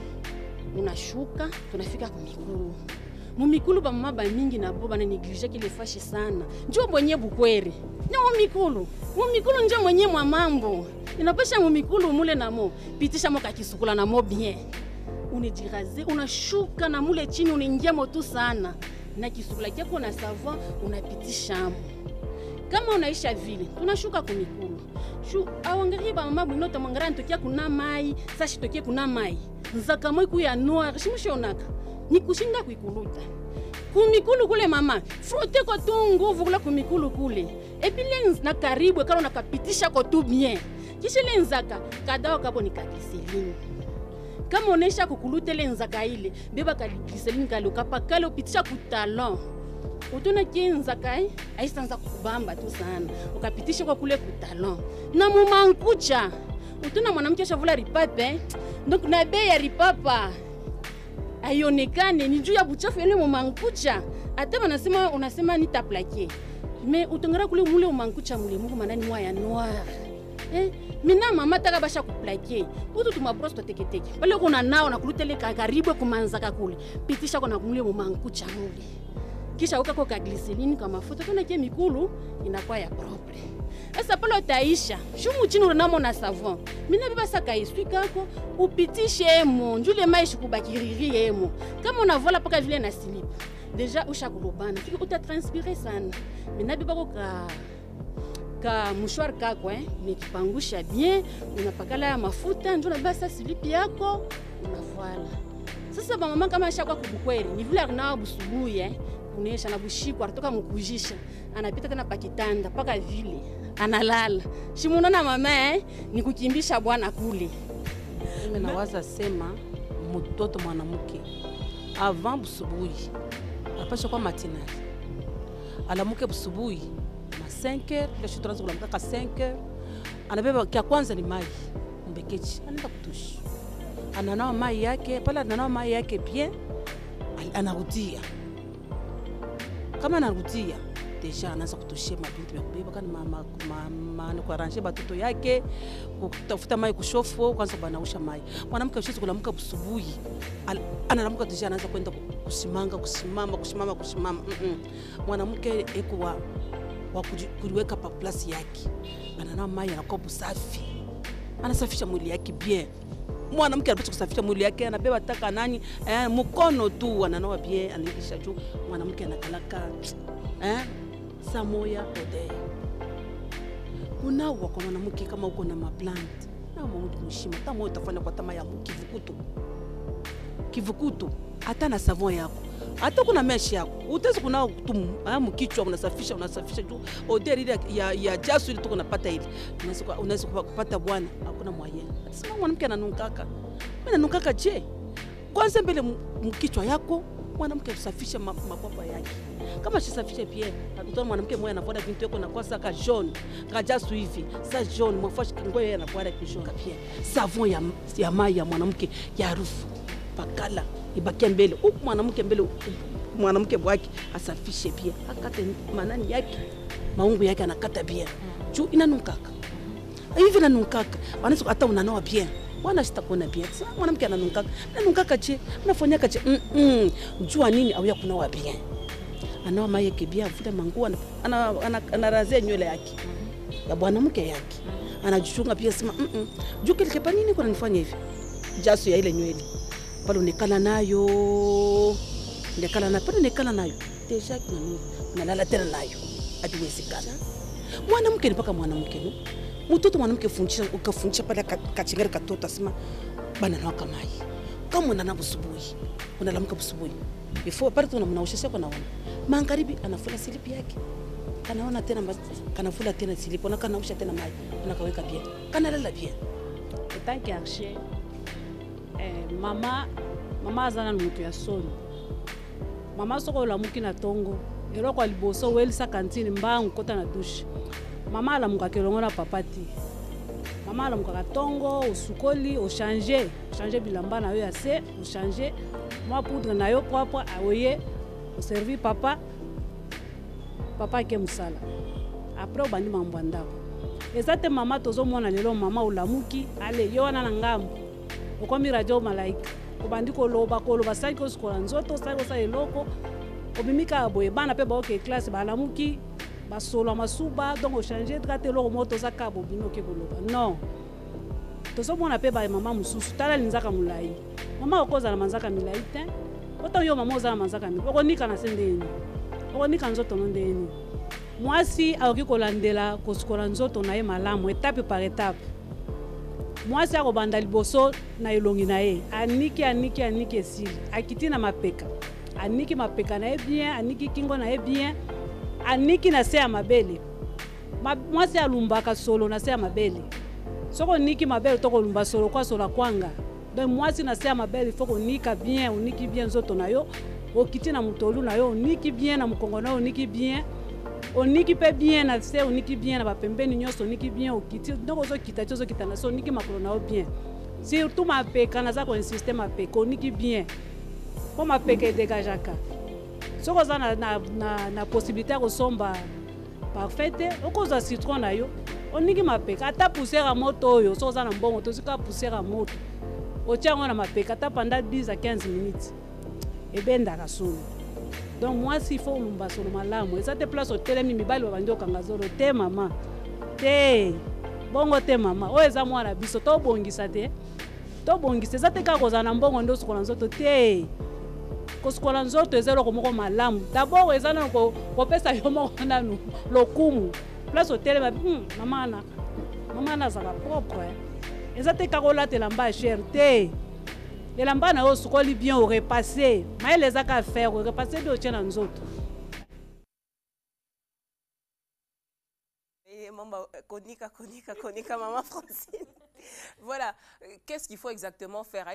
Unashuka tunafika kwa mikulu. Mu mikulu ba mama ba mingi na bo bana neglige kile fashi sana. Njoo mwenye bukweri. Njoo mikulu. Mu mikulu njoo mwenye mwa mambo. Inapasha mu mikulu mule na mo. Pitisha mo kakisukula na mo bien. Unijiraze, unashuka na mule chini unaingia moto sana. Na kisukula chako na savon unapitisha mo. Kama unaisha vile, tunashuka kwa mikulu. Shu awangalie ba mama bwino tamangara ntokia kuna mai, sashi tokia kuna mai. Nzaka moi kuya noir, shimushonaka. Nikushinda kuikuluta. Kumikulu kule mama, frotte ko tu nguvu kula kumikulu kule. Epi lens na karibu kala unakapitisha ko tu bien. Kisha lenzaka kadao kabo ni kagliseline. Kama onesha kukuluta lenzaka ile, beba kagliseline kale ukapakala upitisha ku talon. Utona kienza kai, aisanza kubamba tu sana. Ukapitisha kwa kule ku talon. Na mumankucha. Utona mwanamke shavula ripape, donc na bei ya ripapa aionekane ni juu ya buchafu ile mumankucha. Hata wanasema unasema nitaplaquer. Mais utongera kule mule mumankucha mule mungu manani mwa ya noir. eh mina mama taka basha kuplakie utu tumaprosto teke teke pale kuna nao na kulutele karibu kumanza kakule pitisha kona kumule mumankucha mule kisha ukako ka glycerine kama mafuta tuna kie mikulu inakuwa ya propre. Sasa pale utaisha shumu chini unamo na savon mina biba saka iswi kako upitishe emo njule maishi kubakiriri emo kama unavola paka vile na slip deja ushakulobana fiki utatranspirer sana mina biba ko ka ka mouchoir kako eh nikipangusha bien unapakala ya mafuta njoo na basa slip yako unavala. Sasa mama kama ashakuwa kubukweli ni vile na busubuhi eh kunesha na bushiko atoka mkujisha anapita tena pakitanda paka vile analala shimunona mama eh ni kukimbisha bwana kule. Mimi nawaza sema mtoto mwanamke avant busubuhi apasha kwa matinale alamuke busubuhi ma cinq heures ile shutranzo kula mpaka cinq heures anabeba kia kwanza ni mai mbekechi anaenda kutushi ananawa mai yake pale ananawa mai yake bien anarudia kama anarudia deja anaanza kutushia mabinti ya kubeba kana mama mama kwa arrange batoto yake kutafuta mai kushofo kwanza banausha mai mwanamke ushizi kulamka busubuhi analamka deja anaanza kwenda kusimanga kusimama kusimama kusimama mwanamke eko wa wa kujiweka pa place yake ananawa mai anakuwa busafi anasafisha mwili yake bien. Mwanamke anapaswa kusafisha mwili yake anabeba taka nani eh, mkono tu ananawa bien anaikisha juu mwanamke anakalaka eh saa moja odea. Unawa kwa mwanamke kama uko na maplant na mwanamke mshima kama utafanya kwa tama ya kivukutu kivukutu hata na savon yako hata kuna mesh yako utaweza kunao tu mkichwa unasafisha unasafisha juu odea ile ya ya jasu ile tuko napata ile unaweza unaweza kupata bwana hakuna moyen. Sasa mwanamke ananunkaka mimi nanunkaka je kwanza mbele mkichwa yako mwanamke usafisha mapapa yake kama shisafisha pia utaona mwanamke mmoja anapoda vitu yako na kwa saka jaune kajasu hivi sa jaune mwafashi kingoyo yeye anapoda kushonga pia savon ya ya mai ya mwanamke ya harufu pakala ibakia mbele huko mwanamke mbele mwanamke wake asafishe pia akate manani yake maungu yake anakata pia juu inanunkaka hivi nanunkaka wanaweza hata unanawa pia wana sitakona pia sasa mwanamke ananunkaka ananunkaka je anafanyaka je mm jua nini au ya kunawa pia anawa mai yake pia vile manguo ana anarazia nywele yake ya bwana mke yake anajichunga pia sema mm juu kile kipa nini kuna nifanya hivi jasu ya ile nywele pale unekala nayo unekala na pale unekala nayo deja kinani unalala tena nayo hadiwezekana mwanamke ni paka mwanamke no mtoto mwanamke fundisha ukafundisha pale kachingari katoto sema bana na kamai kama unana busubuhi unalamka busubuhi before pale tunamnaosha kwa naona magharibi anafula silipi yake kanaona tena kanafula tena silipo na kanausha tena maji unakaweka pia kanalala pia tanki arche eh mama mama azana mtu ya soni mama soko la muki na tongo ero kwa liboso welisa kantini mbangu kota na douche mama la muka kelongona papati mama la muka tongo usukoli o changer changer bilamba na yo ya se o changer moi poudre na yo propre awoye o servir papa papa ke musala après obandi mambo ndako ezate mama tozo mona lelo mama ulamuki ale yo wana ngambo okomi radio malaika obandi ko loba ko loba sai ko skola nzoto sai ko sai loko obimika boye bana pe ba ok classe ba lamuki ba solo masuba donc o changer trate loko moto zaka bo bino ke boloba non tozo mona pe ba mama mususu tala linzaka mulai mama okoza na manzaka milai te ota yo mama oza na manzaka milai okonika na sendeni okonika nzoto ndeni mwasi aoki kolandela koskola nzoto na ye malamu etape par etape mwasi akobanda liboso na elongi na ye aniki aniki aniki esili akiti na mapeka aniki mapeka na ye bien aniki kingo na ye bien aniki na se ya mabele mwasi alumbaka solo na se ya mabele soko niki mabele toko lumba solo kwa solo kwanga donc mwasi na se ya mabele il faut konika bien uniki bien nzoto na yo okiti na mutolu na yo uniki bien na mukongo na yo uniki bien oniki pe bien na se oniki bien na bapembeni nyoso oniki bien okiti donc ozo kita chozo kita na so oniki makolo na o bien surtout ma peka na za ko insister ma peka oniki bien pour ma peka dégagaka soko za na na na, na possibilité ko somba parfaite okoza citron na yo oningi mapeka ata poussière à moto oyo so oza na mbongo tosika poussière à moto otia yango na mapeka ata pendant dix à quinze minutes ebendaka solo. Donc moi s'il faut lumba solo malamu eza te place otelemi mibali babandi okanga zolo te mama te bongo te mama oyo eza mwana biso tobongisa te tobongisa eza te kaka kozala na mbongo nde osukola nzoto te kosukola nzoto eza eloko moko malamu dabord eza nano kopesa yo moko nanu lokumu place otelema hmm, mama ana mama ana azala propre eza te kaka olatela mba ya chere te elamba na yo osukoli bien orepasse mayele eza ka faire orepasse de otie na nzoto. Maman, konika, konika, konika, maman Francine. Voilà, qu'est-ce qu'il faut exactement faire?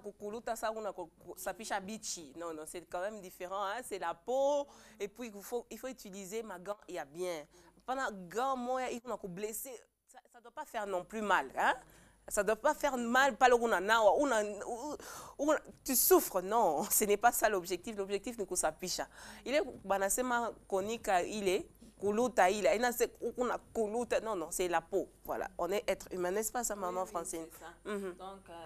Non, non, c'est quand même différent. Hein? C'est la peau. Et puis, il faut, il faut utiliser ma gant, il y a bien. Pendant gant, moi, il faut blesser. Ça ne doit pas faire non plus mal. Hein? Ça ne doit pas faire mal. Pas le tu souffres. Non, ce n'est pas ça l'objectif. L'objectif, c'est que ça piche. Il est, banasema konika, il est. Kuluta, il a non, non, c'est la peau. Voilà, on est être humain, n'est-ce pas ça, maman oui, Francine? Oui, ça. Mm-hmm. Donc, euh,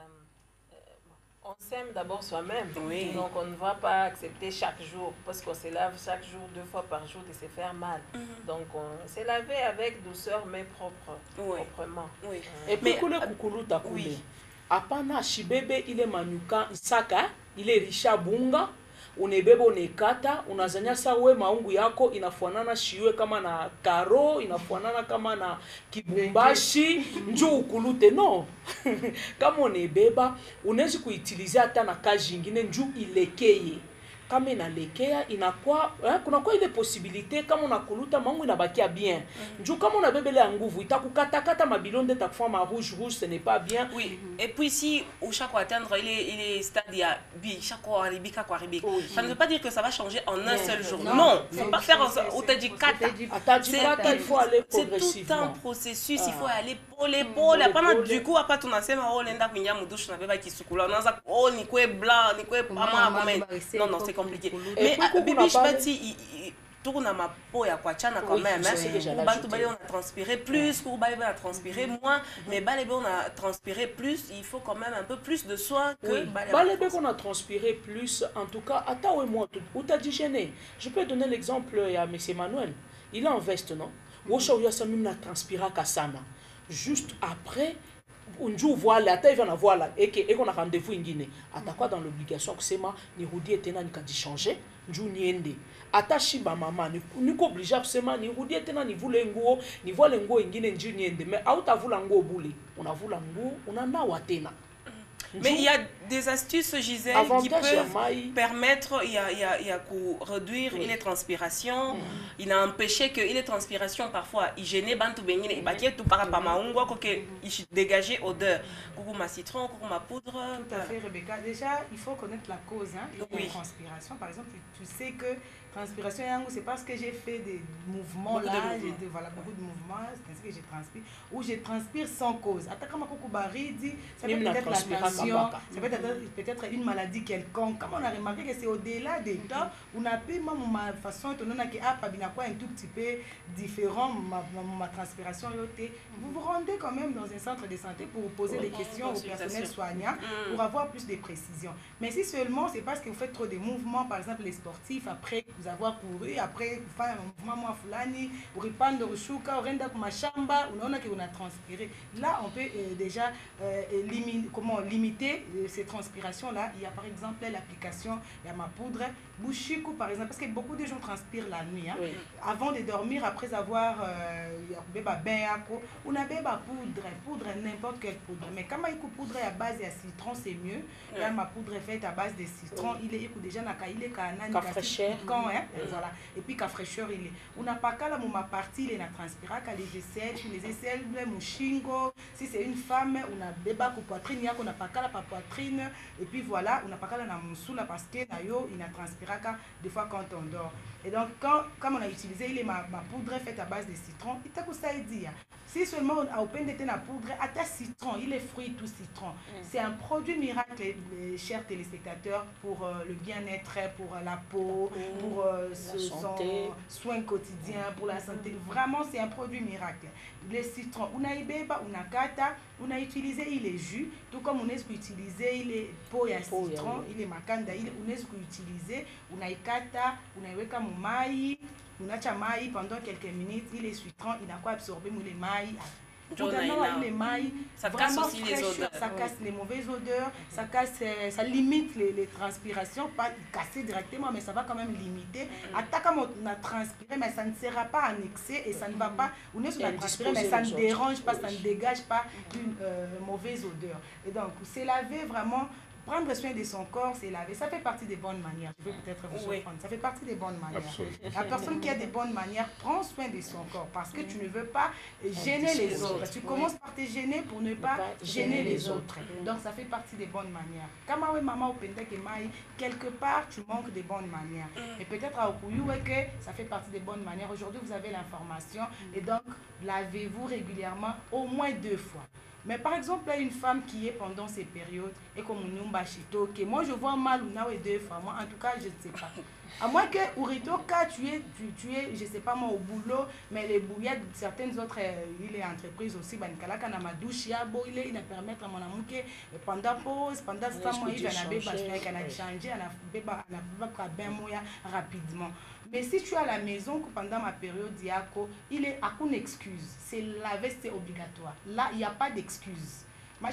euh, on s'aime d'abord soi-même. Oui. Donc, on ne va pas accepter chaque jour, parce qu'on se lave chaque jour, deux fois par jour, de se faire mal. Mm-hmm. Donc, on s'est lavé avec douceur, mais propre, oui. proprement. Oui. Et puis, kuluta kule. Apana shibebe ile manuka nsaka, ile risha bunga. Unebeba unekata, unazanya sawe maungu yako inafuanana shiwe kama na karo, inafuanana kama na kibumbashi, njo ukulute no. Kama unebeba, unezi kuitilize hata na kazi ingine njo ilekeye. Kama inalekea, inakuwa, eh, kuna kwa ile possibilité, kama unakuluta maungu inabakia bien. Njo kama unabebele ya nguvu, itakukata kata mabilonde takufua ma rouge rouge, ce n'est pas bien. Oui, et puis si au chaque fois atteindre il est, il est stade à bi, chaque fois arrivé, chaque fois arrivé. Ça ne veut pas dire que ça va changer en un non, seul jour. Non, non, il ne faut pas faire au tadi kata. Il faut aller progressivement. C'est tout un processus, il faut aller pour l'épaule. Pendant du coup, après ton ancien, on a mis un douche, on avait qui se coule. On a oh, ni quoi blanc, ni quoi pas non, non, c'est compliqué. Mais Bibi, je me dis, tourne à ma peau, il y a quoi, tchana quand même. On a transpiré plus, on a transpiré moins, mais Balébé, on a transpiré plus. Il faut quand même un peu plus de soin que Balébé, on a transpiré plus. En tout cas, attends, et moi, où t'as digéné? Je peux donner l'exemple à M. Manuel. Il est en veste, non? Où ça n'a transpiré qu'à Sana. Juste après. Unju voilà, ata ivana voilà, et que et qu'on a rendez-vous ingine. Ata quoi dans l'obligation que c'est ma ni roudi etena ni kadi changer, nju niende. Ata shiba mama ni ni ko obligé sema ni roudi etena ni vule nguo, ni voile nguo ingine nju niende. Mais auta vula nguo bule, on a vula nguo, on a na watena. Mais il y a des astuces, Gisèle, qui peuvent permettre, il y a, il y a, il y a réduire oui. les transpirations, mm. il a empêché que les transpirations parfois hygiénées, bantu benine, il baquet tout par maungwa, que il dégageait odeur. Coucou ma citron, coucou ma poudre. Tout à fait, Rebecca. Déjà, il faut connaître la cause hein, de oui. la transpiration. Par exemple, tu sais que transpiration, c'est parce que j'ai fait des mouvements beaucoup là, de mouvements. Voilà, beaucoup de mouvements, c'est ainsi que je transpire, ou je transpire sans cause. Atakama Kokoubari dit, ça peut être la tension, ça peut être peut-être une maladie quelconque. Comme on a remarqué que c'est au-delà des temps, on a pu, moi, ma façon, étonnant que ah, quoi un tout petit peu différent, ma, ma, ma transpiration, vous vous rendez quand même dans un centre de santé pour vous poser des questions au personnel soignant, pour avoir plus de précision. Mais si seulement c'est parce que vous faites trop de mouvements, par exemple les sportifs, après vous avoir couru, après vous faites un mouvement moi fulani, vous répandre au chouka, vous rendez ma chamba, on a que on a transpiré. Là, on peut euh, déjà euh, limiter, comment limiter euh, ces transpirations-là. Il y a par exemple l'application, il y a ma poudre, Bouchikou par exemple, parce que beaucoup de gens transpirent la nuit. Hein, oui. Avant de dormir, après avoir euh, on a bébé poudre, poudre n'importe quelle poudre. Mais quand il y a poudre à base de citron, c'est mieux. Il y a ma poudre faite à base de citron, il est déjà il est qu'à fraîcheur. Voilà. Et puis qu'à fraîcheur, il est. On n'a pas qu'à la ma partie, il est na transpira, qu'à les aisselles, les aisselles, mon chingo. Si c'est une femme, on a bébé pour poitrine, il y a qu'on n'a pas qu'à la poitrine. machine, et puis voilà, on n'a pas qu'à la moussoula parce que nayo, il a transpiré des fois quand on dort. Et donc, quand, comme on a utilisé il est ma, ma poudre faite à base de citron, il t'a ça dire. Si seulement on a open de la poudre, à ta citron, il est fruit tout citron. Mm. C'est un produit miracle, les chers téléspectateurs, pour euh, le bien-être, pour euh, la peau, mm. pour euh, ce, son soin quotidien, pour la santé. Mm. Vraiment, c'est un produit miracle. Les citrons, on a ibeba, on a kata, on a utilisé il est jus, tout comme on a utilisé il est peau et citron, il est makanda, on a utilisé, on a kata, on a weka mumai, on a chamai pendant quelques minutes, il est citron, il n'a pas absorbé les mailles. Les mailles, ça casse aussi fraîche, les odeurs. Ça casse oui. les mauvaises odeurs, ça casse, ça limite les, les transpirations, pas casser directement, mais ça va quand même limiter. Mm. À comme on a transpiré, mais ça ne sera pas annexé et ça ne va pas, on est sur la transpiré, mais ça ne dérange pas, ça ne dégage pas une euh, mauvaise odeur. Et donc, c'est laver vraiment. Prendre soin de son corps, c'est laver. Ça fait partie des bonnes manières. Je vais peut-être vous surprendre. Oui. Ça fait partie des bonnes manières. Absolument. La personne qui a des bonnes manières prend soin de son corps parce que tu ne veux pas gêner les autres. Tu commences par te gêner pour ne pas gêner les autres. Donc ça fait partie des bonnes manières. Comme maman au quelque part, tu manques de bonnes manières. Et peut-être à Okuyu, que ça fait partie des bonnes manières. Aujourd'hui, vous avez l'information. Et donc, lavez-vous régulièrement au moins deux fois. Mais par exemple, là, une femme qui est pendant ces périodes, et comme on chito, que moi je vois mal ou et deux fois, moi en tout cas, je ne sais pas. À moins que Urito, quand tu es, tu, tu es, je ne sais pas moi, au boulot, mais les bouillades, certaines autres il est entreprises aussi, ben, quand ma douche, il est, il a permettre à mon amour que pendant pause, pendant ce temps, il va changer, il va bien rapidement. Mais si tu es à la maison pendant ma période diaco, il est à une excuse. C'est laver, c'est obligatoire. Là, il n'y a pas d'excuse.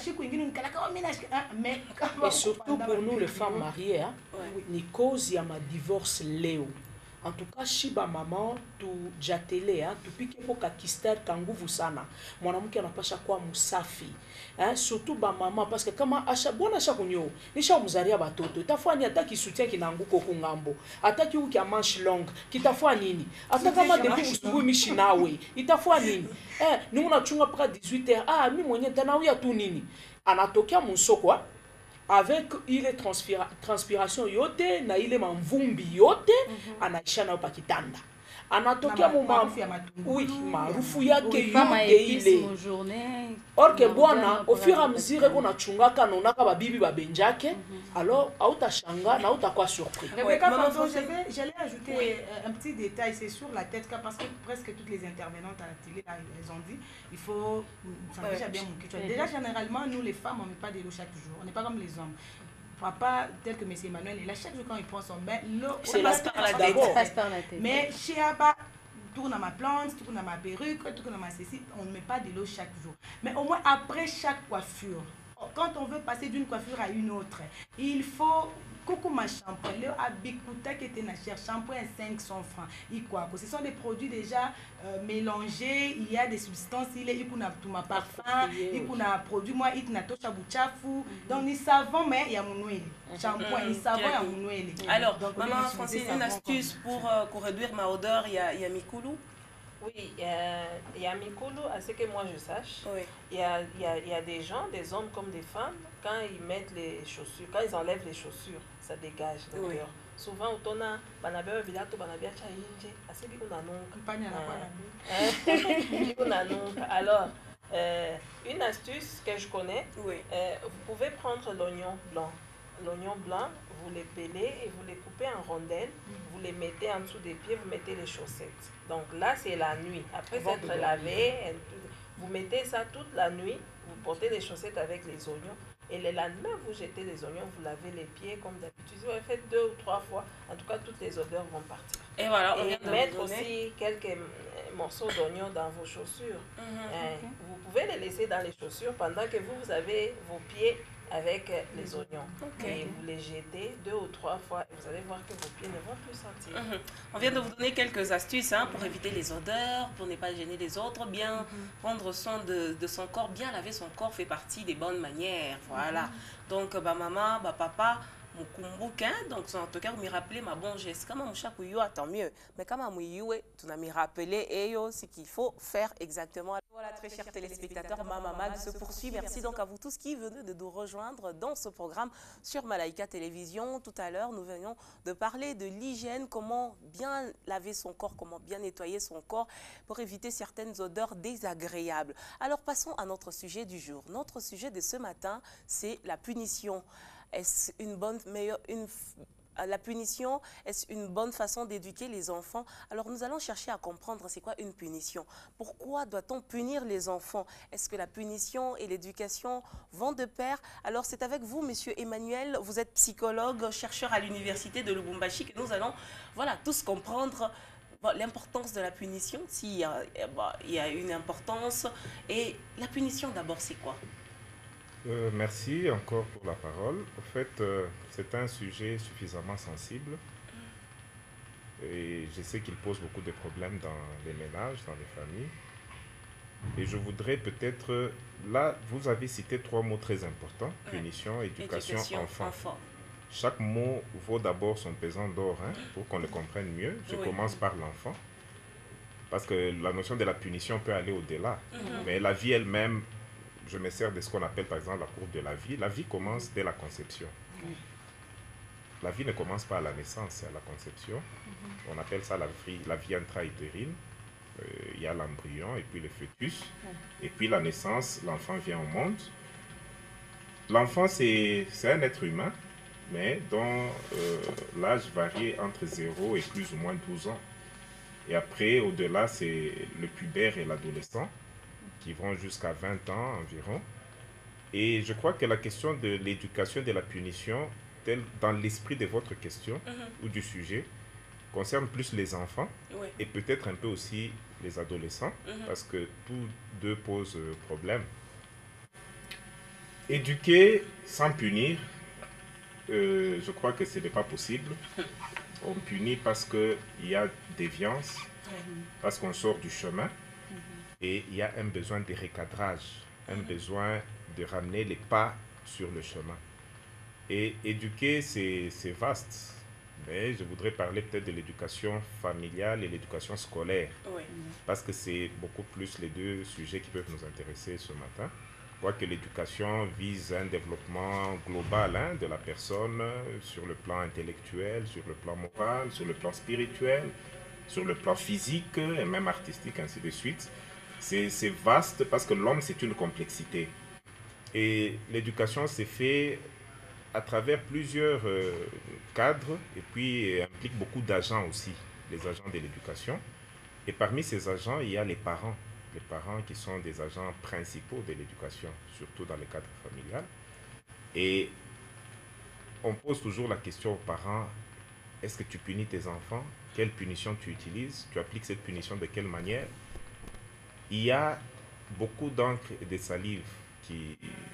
Et surtout pour nous, les femmes mariées, hein, ni cause ya ma divorce léo. En tout cas, shiba maman tu jatele, hein, tu pique pour kakistar kanguvu sana. Mwanamke anapasha kuwa musafi. Hein, surtout ba maman parce que kama asha bona asha kunyo, nisha muzaria batoto. Itafua ni ataki soutien kinanguko kungambo. Ataki uki a manche longue, kitafua nini? Ataka kama depuis usubu mishi nawe. Itafua nini? Eh, ni unachunga paka dix-huit heures. Ah, mi mwenye tanawia tu nini? Anatokea musokwa avec ile transpira, transpiration yote na ile mamvumbi yote mm -hmm. anaisha nayo pakitanda anatokea muma oui maarufu yake yote ile or que bwana au fur et à mesure qu'on a chungaka nonaka babibi babenjake alors autashanga na utakuwa surpris. Rebecca, pardon, je vais j'allais ajouter oui. un petit détail, c'est sur la tête parce que presque toutes les intervenantes à la télé là, elles ont dit il faut ça déjà bien mon culture. Déjà généralement nous les femmes on met pas de l'eau chaque jour, on n'est pas comme les hommes. Papa, tel que M. Emmanuel, il a chaque jour quand il prend son bain, l'eau passe par la tête. Mais chez Abba, tourne à ma plante, tourne à ma perruque, tourne à ma cécile, on ne met pas de l'eau chaque jour. Mais au moins après chaque coiffure, quand on veut passer d'une coiffure à une autre, il faut coucou ma shampoing, le abikuta qui était cher shampoing à cinq cents francs. Ce sont des produits déjà euh, mélangés, il y a des substances, il y a un parfum, il y a un produit, moi, il y a un buchafu. Donc, nous savons, mais il y a mon huile. Shampoing, nous savons, il y a mon huile. Alors, donc, maman Francine, une astuce pour, euh, pour réduire ma odeur, il y a, il y a Mikulu? Oui, euh, il y a Mikulu, à ce que moi je sache. Oui. Il, y a, il, y a, il y a des gens, des hommes comme des femmes, quand ils mettent les chaussures, quand ils enlèvent les chaussures, ça dégage l'odeur. Oui. Souvent, on a banabé bilato banabé chainje, assez bien on a non. Alors, euh, une astuce que je connais, oui. euh, vous pouvez prendre l'oignon blanc. L'oignon blanc, vous les pelez et vous les coupez en rondelles, mm. vous les mettez en dessous des pieds, vous mettez les chaussettes. Donc là, c'est la nuit. Après s'être lavé, vous mettez ça toute la nuit, vous portez les chaussettes avec les oignons. Et le lendemain, vous jetez les oignons, vous lavez les pieds comme d'habitude. Vous avez fait deux ou trois fois. En tout cas, toutes les odeurs vont partir. Et voilà, on et mettre aussi quelques morceaux d'oignons dans vos chaussures. Mm-hmm, euh, okay. Vous pouvez les laisser dans les chaussures pendant que vous, vous avez vos pieds avec les oignons. Okay. Et vous les jetez deux ou trois fois et vous allez voir que vos pieds ne vont plus sentir. Mm-hmm. On vient de vous donner quelques astuces hein, pour éviter les odeurs, pour ne pas gêner les autres, bien mm-hmm. prendre soin de, de son corps, bien laver son corps fait partie des bonnes manières. Voilà. Mm-hmm. Donc, bah, maman, bah, papa, Mukumbuka, donc en tout cas, vous me rappelez ma bonne geste. Comme un chat tant mieux. Mais comme un mouillou, tu m'as rappelé et ce qu'il faut faire exactement. Voilà, très chers téléspectateurs, Mama Mag se poursuit. Merci donc à vous tous qui venez de nous rejoindre dans ce programme sur Malaika Télévision. Tout à l'heure, nous venions de parler de l'hygiène, comment bien laver son corps, comment bien nettoyer son corps pour éviter certaines odeurs désagréables. Alors, passons à notre sujet du jour. Notre sujet de ce matin, c'est la punition. Est-ce une bonne, meilleure, une La punition, est-ce une bonne façon d'éduquer les enfants? Alors nous allons chercher à comprendre c'est quoi une punition. Pourquoi doit-on punir les enfants? Est-ce que la punition et l'éducation vont de pair? Alors c'est avec vous, monsieur Emmanuel, vous êtes psychologue, chercheur à l'université de Lubumbashi, que nous allons voilà, tous comprendre bon, l'importance de la punition, s'il y a, bon, il y a une importance. Et la punition d'abord, c'est quoi? Euh, merci encore pour la parole. En fait, euh, c'est un sujet suffisamment sensible et je sais qu'il pose beaucoup de problèmes dans les ménages, dans les familles. Et je voudrais peut-être, là, vous avez cité trois mots très importants, ouais. Punition, éducation, éducation enfant. enfant. Chaque mot vaut d'abord son pesant d'or, hein, pour qu'on le comprenne mieux. Je oui. commence par l'enfant, parce que la notion de la punition peut aller au-delà, mm-hmm. mais la vie elle-même, je me sers de ce qu'on appelle par exemple la courbe de la vie. La vie commence dès la conception. La vie ne commence pas à la naissance, c'est à la conception. Mm-hmm. On appelle ça la vie, la vie intra-utérine. Euh, il y a l'embryon et puis le fœtus. Mm-hmm. Et puis la naissance, l'enfant vient au monde. L'enfant, c'est un être humain, mais dont euh, l'âge varie entre zéro et plus ou moins douze ans. Et après, au-delà, c'est le pubère et l'adolescent, qui vont jusqu'à vingt ans environ. Et je crois que la question de l'éducation et de la punition, telle dans l'esprit de votre question mm-hmm. ou du sujet, concerne plus les enfants oui. et peut-être un peu aussi les adolescents, mm-hmm. parce que tous deux posent problème. Éduquer sans punir, euh, je crois que ce n'est pas possible. On punit parce qu'il y a déviance, mm-hmm. parce qu'on sort du chemin. Et il y a un besoin de recadrage, un mmh. besoin de ramener les pas sur le chemin. Et éduquer, c'est vaste. Mais je voudrais parler peut-être de l'éducation familiale et l'éducation scolaire. Oui. Parce que c'est beaucoup plus les deux sujets qui peuvent nous intéresser ce matin. Je crois que l'éducation vise un développement global hein, de la personne sur le plan intellectuel, sur le plan moral, sur le plan spirituel, sur le plan physique et même artistique, ainsi de suite. C'est vaste parce que l'homme, c'est une complexité. Et l'éducation s'est faite à travers plusieurs euh, cadres et puis euh, implique beaucoup d'agents aussi, les agents de l'éducation. Et parmi ces agents, il y a les parents. Les parents qui sont des agents principaux de l'éducation, surtout dans le cadre familial. Et on pose toujours la question aux parents, est-ce que tu punis tes enfants? Quelle punition tu utilises? Tu appliques cette punition de quelle manière? Il y a beaucoup d'encre et de salive qui,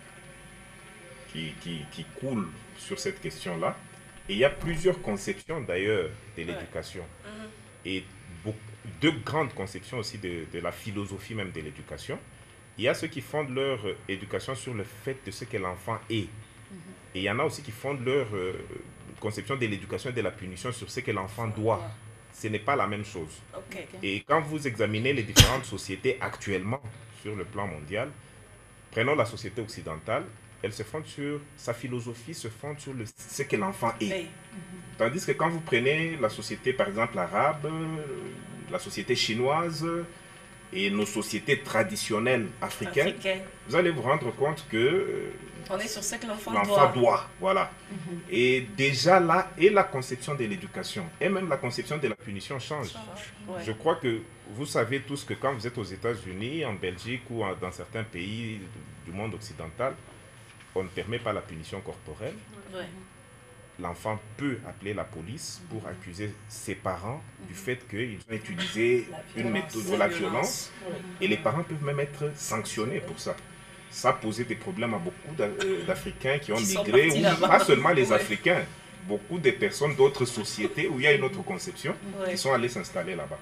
qui, qui, qui coulent sur cette question-là. Et il y a plusieurs conceptions d'ailleurs de l'éducation. Ouais. Mm-hmm. Et beaucoup, deux grandes conceptions aussi de, de la philosophie même de l'éducation. Il y a ceux qui fondent leur éducation sur le fait de ce que l'enfant est. Mm-hmm. Et il y en a aussi qui fondent leur euh, conception de l'éducation et de la punition sur ce que l'enfant doit. Ouais. Ce n'est pas la même chose. Okay. Et quand vous examinez les différentes sociétés actuellement sur le plan mondial, prenons la société occidentale, elle se fonde sur, sa philosophie se fonde sur le, ce que l'enfant est. Hey. Mm-hmm. Tandis que quand vous prenez la société par exemple arabe, la société chinoise et nos sociétés traditionnelles africaines, Africain. Vous allez vous rendre compte que on est sur ce que l'enfant doit. doit. Voilà. Mm-hmm. Et déjà là, et la conception de l'éducation, et même la conception de la punition change. change. Ouais. Je crois que vous savez tous que quand vous êtes aux États-Unis, en Belgique ou en, dans certains pays du monde occidental, on ne permet pas la punition corporelle. Ouais. L'enfant peut appeler la police pour mm-hmm. accuser ses parents mm-hmm. du fait qu'ils ont utilisé une méthode de la violence. Mm-hmm. Et les parents peuvent même être sanctionnés pour ça. Ça a posé des problèmes à beaucoup d'Africains qui ont qui migré, ou pas seulement les ouais. Africains, beaucoup de personnes d'autres sociétés où il y a une autre conception ouais. qui sont allées s'installer là-bas.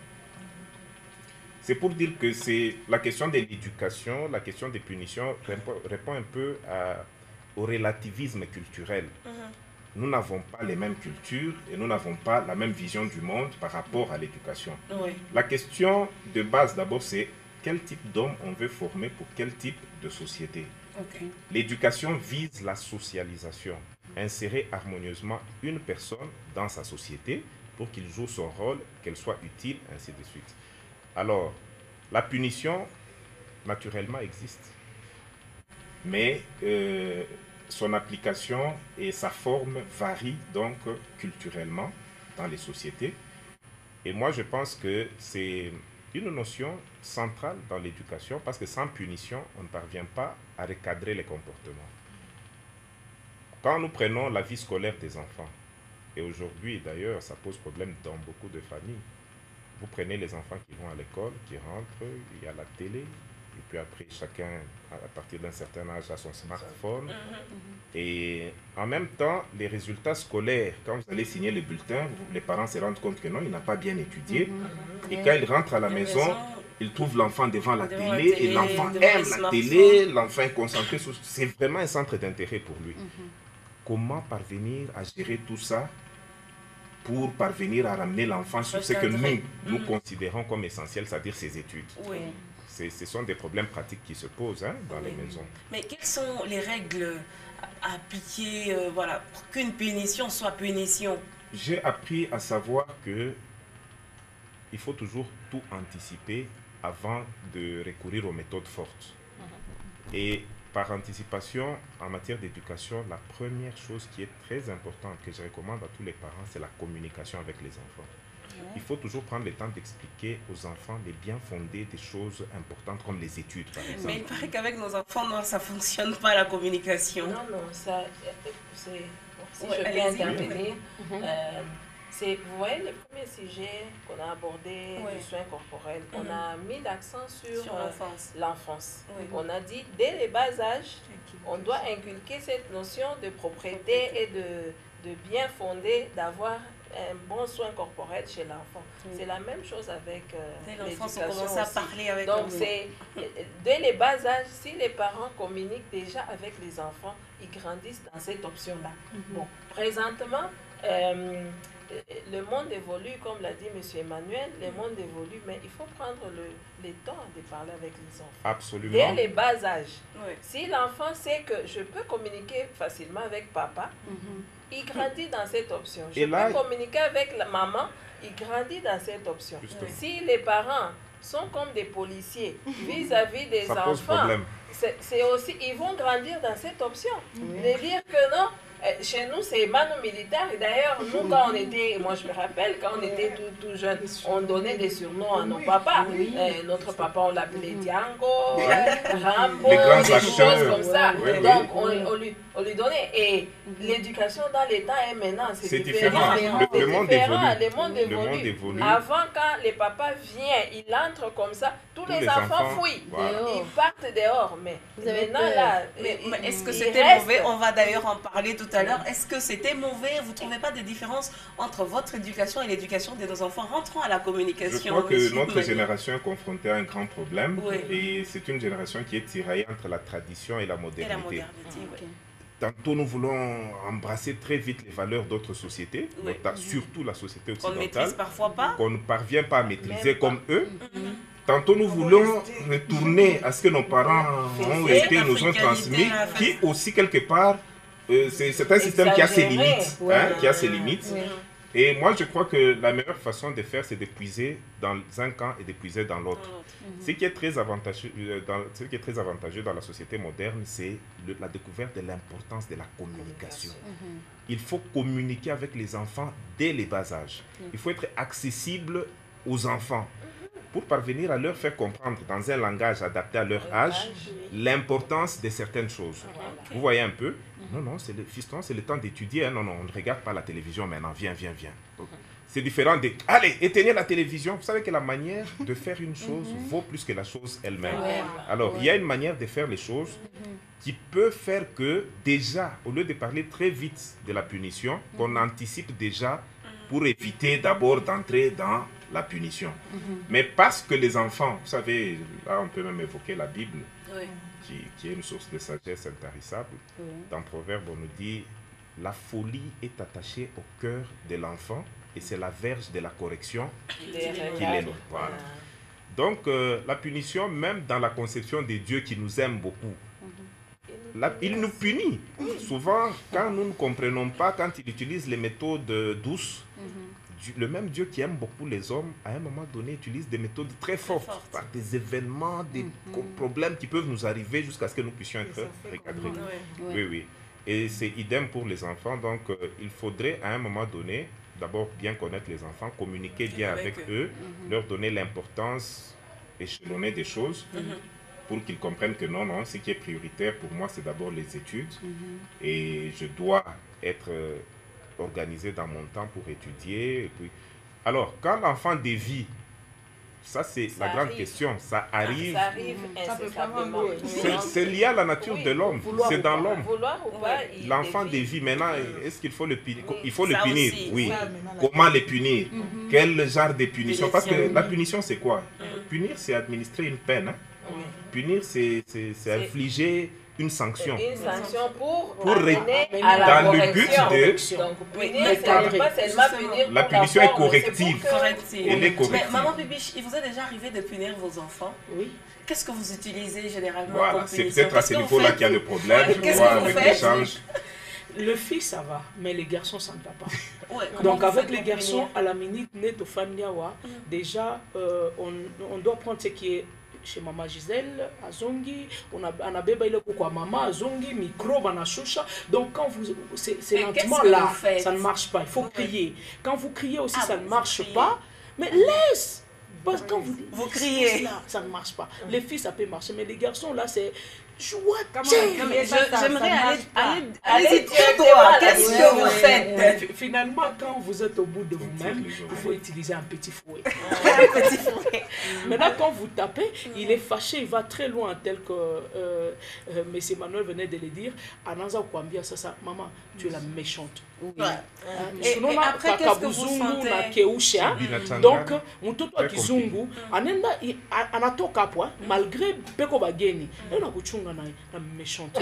C'est pour dire que c'est la question de l'éducation, la question des punitions répond, répond un peu à, au relativisme culturel. Mm-hmm. Nous n'avons pas les mêmes cultures et nous n'avons pas la même vision du monde par rapport à l'éducation. Oui. La question de base d'abord, c'est quel type d'homme on veut former pour quel type de société. Okay. L'éducation vise la socialisation, insérer harmonieusement une personne dans sa société pour qu'il joue son rôle, qu'elle soit utile, ainsi de suite. Alors, la punition, naturellement, existe. Mais euh, son application et sa forme varient donc culturellement dans les sociétés. Et moi, je pense que c'est une notion centrale dans l'éducation parce que sans punition, on ne parvient pas à recadrer les comportements. Quand nous prenons la vie scolaire des enfants, et aujourd'hui d'ailleurs, ça pose problème dans beaucoup de familles. Vous prenez les enfants qui vont à l'école, qui rentrent, il y a la télé, et puis après chacun, à partir d'un certain âge, a son smartphone. Mm-hmm. Et en même temps, les résultats scolaires, quand vous allez signer le bulletin, les parents se rendent compte que non, il n'a pas bien étudié. Mm-hmm. Et quand il rentre à la maison, maison, il trouve l'enfant devant la devant télé, la télé, et l'enfant aime la télé, l'enfant est concentré sur... C'est vraiment un centre d'intérêt pour lui. Mm-hmm. Comment parvenir à gérer tout ça pour parvenir à ramener l'enfant sur ce que nous, nous mmh. considérons comme essentiel, c'est-à-dire ses études. Oui. Ce sont des problèmes pratiques qui se posent hein, dans oui. les maisons. Mais quelles sont les règles à appliquer euh, voilà, pour qu'une punition soit punition? J'ai appris à savoir que il faut toujours tout anticiper avant de recourir aux méthodes fortes. Mmh. Et par anticipation, en matière d'éducation, la première chose qui est très importante que je recommande à tous les parents, c'est la communication avec les enfants. Ouais. Il faut toujours prendre le temps d'expliquer aux enfants les bien fondés des choses importantes comme les études, par exemple. Mais il paraît qu'avec nos enfants, non, ça ne fonctionne pas, la communication. Non, non, ça, c'est... Bon, si ouais, je viens d'intervenir, mm-hmm. euh, c'est, vous voyez, le premier sujet qu'on a abordé, oui. du soin corporel, mm-hmm. on a mis l'accent sur, sur l'enfance. Euh, l'enfance. Oui. On a dit, dès les bas âges, on doit inculquer cette notion de propriété et de, de bien fondé, d'avoir un bon soin corporel chez l'enfant. Oui. C'est la même chose avec euh, l'éducation on commence à parler avec Donc, c'est, dès les bas âges, si les parents communiquent déjà avec les enfants, ils grandissent dans cette option-là. Mm-hmm. Bon, présentement, euh, le monde évolue, comme l'a dit M. Emmanuel, le monde évolue, mais il faut prendre le, le temps de parler avec les enfants. Absolument. Dès les bas âges. Oui. Si l'enfant sait que je peux communiquer facilement avec papa, mm-hmm. il grandit dans cette option. Je Et peux là, communiquer avec la maman, il grandit dans cette option. Justement. Si les parents sont comme des policiers vis-à-vis des Ça enfants, c'est aussi, ils vont grandir dans cette option. Oui. De dire que non, chez nous, c'est mano militaire. Et d'ailleurs, nous, quand on était, moi je me rappelle, quand on était tout, tout jeune, on donnait des surnoms à nos papas. Oui. Euh, notre papa, on l'appelait Diango, euh, Rambo, des choses comme ça. Oui, Donc, oui. On, on, lui, on lui donnait. Et l'éducation dans l'État est maintenant, c'est différent. différent. Le, le, monde différent. Évolue. Le monde évolue. Le monde évolue. Avant, quand les papas viennent, ils entrent comme ça, tous, tous les, les enfants, enfants fuient. Voilà. Ils partent dehors. Mais Vous avez maintenant, là, mais, mais est-ce que c'était mauvais? On va d'ailleurs en parler tout à l'heure. Est-ce que c'était mauvais? Vous ne trouvez pas de différence entre votre éducation et l'éducation de nos enfants? Rentrons à la communication. Je crois que notre génération est confrontée à un grand problème. Oui. Et c'est une génération qui est tiraillée entre la tradition et la modernité. Et la modernité, oui. Tantôt, nous voulons embrasser très vite les valeurs d'autres sociétés, oui. notre, surtout la société occidentale. Qu'on ne maîtrise parfois pas. Qu'on ne parvient pas à maîtriser Même comme pas. eux. Mm-hmm. Tantôt, nous voulons retourner à ce que nos parents ont été, nous ont transmis, qui aussi, quelque part, euh, c'est un système qui a ses limites. Ouais. Hein, qui a ses limites. Ouais. Et moi, je crois que la meilleure façon de faire, c'est d'épuiser dans un camp et d'épuiser dans l'autre. Mm-hmm. Ce qui est très avantageux, dans, ce qui est très avantageux dans la société moderne, c'est la découverte de l'importance de la communication. Mm-hmm. Il faut communiquer avec les enfants dès les bas âges. Mm-hmm. Il faut être accessible aux enfants pour parvenir à leur faire comprendre dans un langage adapté à leur âge l'importance de certaines choses. Vous voyez un peu? Non, non, c'est le fiston, c'est le temps d'étudier. Hein. Non, non, on ne regarde pas la télévision maintenant. Viens, viens, viens. C'est différent de... Allez, éteignez la télévision. Vous savez que la manière de faire une chose vaut plus que la chose elle-même. Alors, il y a une manière de faire les choses qui peut faire que, déjà, au lieu de parler très vite de la punition, qu'on anticipe déjà pour éviter d'abord d'entrer dans la punition. Mais parce que les enfants, vous savez, là, on peut même évoquer la Bible. Oui. Qui, qui est une source de sagesse intarissable. Oui. Dans Proverbe, on nous dit « La folie est attachée au cœur de l'enfant et c'est la verge de la correction qui l'éloigne. » Voilà. Donc, euh, la punition, même dans la conception des dieux qui nous aiment beaucoup, la, il nous punit. Souvent, quand nous ne comprenons pas, quand il utilise les méthodes douces, le même Dieu qui aime beaucoup les hommes, à un moment donné, utilise des méthodes très fortes, forte. par des événements, des mm-hmm. problèmes qui peuvent nous arriver jusqu'à ce que nous puissions être recadrés. Oui, oui. oui. Et c'est idem pour les enfants. Donc, euh, il faudrait à un moment donné, d'abord bien connaître les enfants, communiquer bien avec, avec eux, mm-hmm. leur donner l'importance, échelonner des choses, mm-hmm. pour qu'ils comprennent que non, non, ce qui est prioritaire pour moi, c'est d'abord les études. Mm-hmm. Et je dois être... Euh, organisé dans mon temps pour étudier. Et puis... Alors, quand l'enfant dévie, ça c'est la grande question, ça arrive. Ça arrive incessamment. C'est lié à la nature oui, de l'homme, c'est dans l'homme. Oui. L'enfant dévie, maintenant, est-ce qu'il faut le punir? Il faut le punir, aussi, oui. Ça, comment les punir? Mm-hmm. Quel genre de punition? Parce que la punition, c'est quoi? Mm-hmm. Punir, c'est administrer une peine. Hein? Mm-hmm. Punir, c'est infliger une sanction. Une sanction pour, pour amener à la dans correction. Le but de... Donc, punir, c'est pas seulement punir la punition est corrective. corrective. Elle est corrective. Mais maman Bibiche, il vous est déjà arrivé de punir vos enfants? Oui. Qu'est-ce que vous utilisez généralement voilà, comme punition? C'est peut-être à ce niveau-là qu'il y a le problème. Ouais, Qu'est-ce que vous faites? Le fils, ça va, mais les garçons, ça ne va pas. Ouais, donc, avec les garçons, à la minute, net au Fanyawa, mm. déjà, euh, on, on doit prendre ce qui est chez Maman Gisèle, à Zongi, on a un bébé à Maman, à Zongi, micro, à Choucha. Donc, quand vous. C'est lentement là, ça ne marche pas. Il faut okay. crier. Quand vous criez aussi, ah, ça ne marche criez. pas. Mais laisse! Parce que quand vous, vous criez, là, ça ne marche pas. Les filles, ça peut marcher, mais les garçons, là, c'est. J'aimerais aller, aller, aller dire toi, qu'est-ce que vous faites? Finalement, quand vous êtes au bout de vous-même, il faut utiliser un petit fouet. Un petit fouet. Maintenant, quand vous tapez, il est fâché, il va très loin, tel que euh, euh, M. Manuel venait de le dire. Ananza Kwambia, ça, ça, maman, tu es la méchante. Oui. Ouais. Et, et après, qu'est-ce que vous sentez? Donc, mtoto kizungu anenda anatoka hapo malgré peko bageni ena kuchunga na na méchante.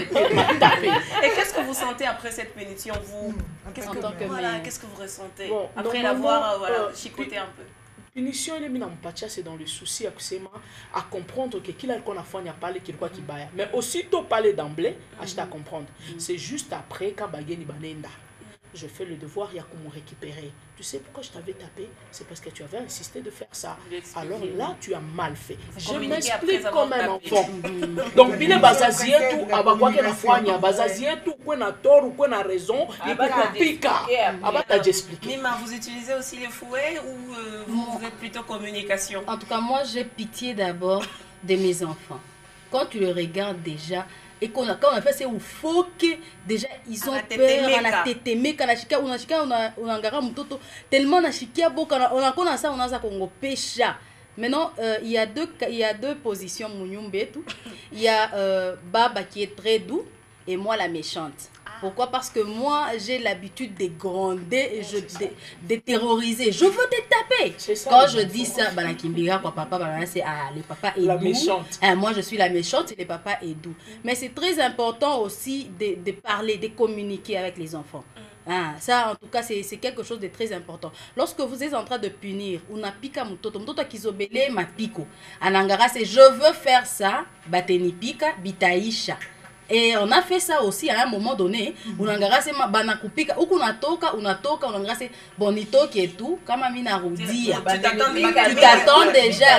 Et qu'est-ce que vous sentez après cette punition, vous? Qu'est-ce que voilà, qu'est-ce que vous ressentez bon, après l'avoir voilà, euh, chicoté un peu? Punition ile mina mpatia c'est dans le souci à kusema à comprendre que kila alikuwa nafanya pale kilikuwa kibaya, mais aussitôt parler d'emblée acheter à comprendre. C'est juste après quand bageni banenda je fais le devoir, il y a qu'on me récupérer. Tu sais pourquoi je t'avais tapé? C'est parce que tu avais insisté de faire ça. Alors là, tu as mal fait. Je m'explique comme un enfant. Donc, il est basé tout, abakwa ke na fwanya, basé tout, quoi na tort ou quoi na raison, il va pika. Abata j'explique. Nima, vous utilisez aussi les fouets ou euh, vous êtes plutôt communication? En tout cas, moi, j'ai pitié d'abord de mes enfants. Quand tu les regardes déjà, et qu'on a, quand on a fait, c'est où faut que déjà ils ont peur à la tête, mais quand on a chica, on a on a ngara mutoto tellement na chikia boka on a qu'on a ça on a ça qu'on pécha. Maintenant euh, il y a deux il y a deux positions munyumbe tout. Il y a euh, Baba qui est très doux et moi la méchante. Pourquoi? Parce que moi, j'ai l'habitude de gronder et je, de, de terroriser. Je veux te taper. Ça, quand je dis ça, bah, la Kimbira, quoi, papa, bah, c'est ah, le papa est la doux. Méchante. Ah, moi, je suis la méchante et le papa est doux. Mais c'est très important aussi de, de parler, de communiquer avec les enfants. Ah, ça, en tout cas, c'est quelque chose de très important. Lorsque vous êtes en train de punir, on a pika mutoto, mutoto kizobele ma piko. Anangara, c'est je veux faire ça, bateni pika, bitaisha. Et on a fait ça aussi à un moment donné. On a gardé ma banakupika. Ou qu'on a toka, on a toka, on a gardé bonito qui est tout. Comme Amina Roudia. Tu t'attends déjà.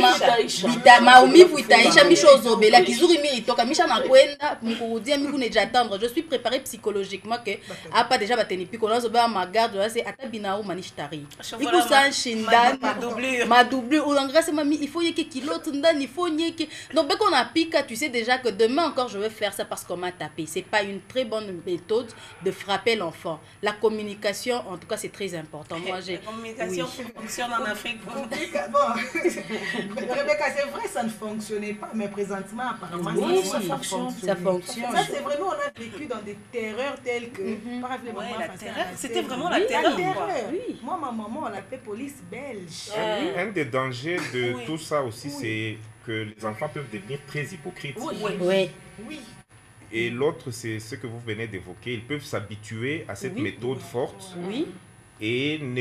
Bita maumi vuitaisha misho zobela kizuri mi toka misha na kwenda mkurudia mi kune j'attendre. Je suis préparé psychologiquement que a pas déjà bateni piko na zobela ma garde là c'est ata binao manishtari. Iku sa shindan ma doublure. Ma doublure. On a gardé mami il faut yeke kilote ndani il faut yeke. Donc dès qu'on a pika tu sais déjà que demain encore je vais faire ça parce qu'on m'a tapé. C'est pas une très bonne méthode de frapper l'enfant. La communication, en tout cas, c'est très important. Moi, j'ai. La communication oui. fonctionne en Afrique. Bon, Rebecca, c'est vrai, ça ne fonctionnait pas, mais présentement, apparemment, oui, ça, ça, ça fonctionne. Ça fonctionne. Ça, c'est vraiment, on a vécu dans des terreurs telles que. Mm-hmm. Par exemple, ouais, la terreur, c'était vraiment oui, la terreur. La terreur. Oui. Moi, ma maman, on l'appelait police belge. Euh, un des dangers de oui. tout ça aussi, oui. c'est que les enfants peuvent devenir très hypocrites. Oui. Oui. oui. Et l'autre, c'est ce que vous venez d'évoquer. Ils peuvent s'habituer à cette oui. méthode forte oui. et ne,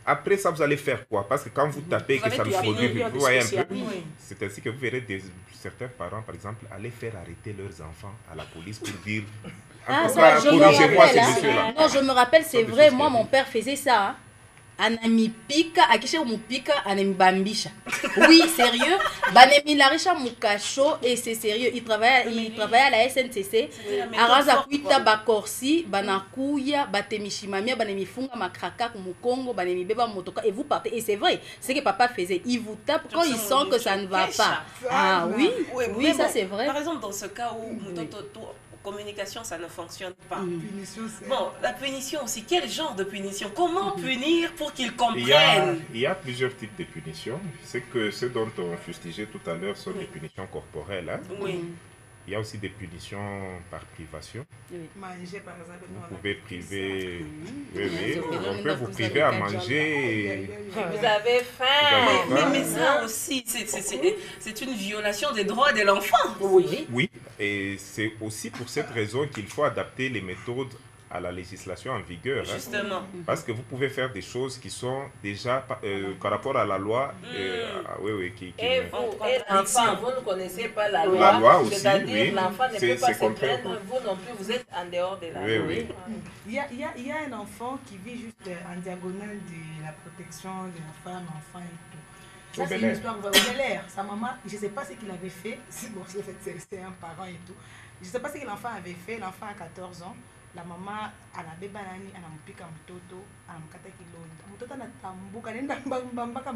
après ça, vous allez faire quoi? Parce que quand vous tapez vous que ça ne produit plus, vous voyez un peu, c'est ainsi que vous verrez des, certains parents, par exemple, aller faire arrêter leurs enfants à la police pour dire Ah, ça, ça, je me rappelle, hein. Non, je me rappelle, c'est vrai, moi, mon père faisait ça. Hein. Anamipika, akisha mupika, anamibambisha. Oui, sérieux. Banemi larisha mukacho, et c'est sérieux. Il travaille, il travaille à la S N C C. Araza kuita bakorsi, banakuya, batemishimamia, banemifunga makraka, mukongo, banemi beba motoka. Et vous partez. Et c'est vrai, c'est ce que papa faisait. Il vous tape quand il sent que ça ne va pas. Ah oui, oui, ça c'est vrai. Par exemple, dans ce cas où communication, ça ne fonctionne pas. Mmh. Punition, bon, la punition aussi, quel genre de punition? Comment mmh. punir pour qu'ils comprennent? Il y, a, il y a plusieurs types de punitions. C'est que ce dont on fustigait tout à l'heure sont oui. des punitions corporelles. Hein. Oui. Il y a aussi des punitions par privation. Oui. Manger, par exemple. Vous pouvez priver... Oui, oui. oui. On peut vous priver à manger. Et... Vous avez faim. Vous avez faim. Mais, mais ça aussi, c'est une violation des droits de l'enfant. Oui. Oui. Et c'est aussi pour cette raison qu'il faut adapter les méthodes à la législation en vigueur. Justement. Hein, parce que vous pouvez faire des choses qui sont déjà euh, par rapport à la loi. Euh, mm. ah, oui, oui, qui, qui et vous, et l'enfant, vous ne connaissez pas la loi. La loi aussi, c'est-à-dire oui. l'enfant ne peut pas se plaindre, vous non plus, vous êtes en dehors de la oui, loi. Oui. Il, y a, il, y a, il y a un enfant qui vit juste en diagonale de la protection de la femme, enfant et tout. Ça, c'est une histoire l'air. Sa maman, je ne sais pas ce qu'il avait fait. Bon, c'est un parent et tout. Je ne sais pas ce que l'enfant avait fait. L'enfant a quatorze ans. La maman anabeba nani anampika mtoto anamkata kilonda mtoto anatambuka nenda mbambaka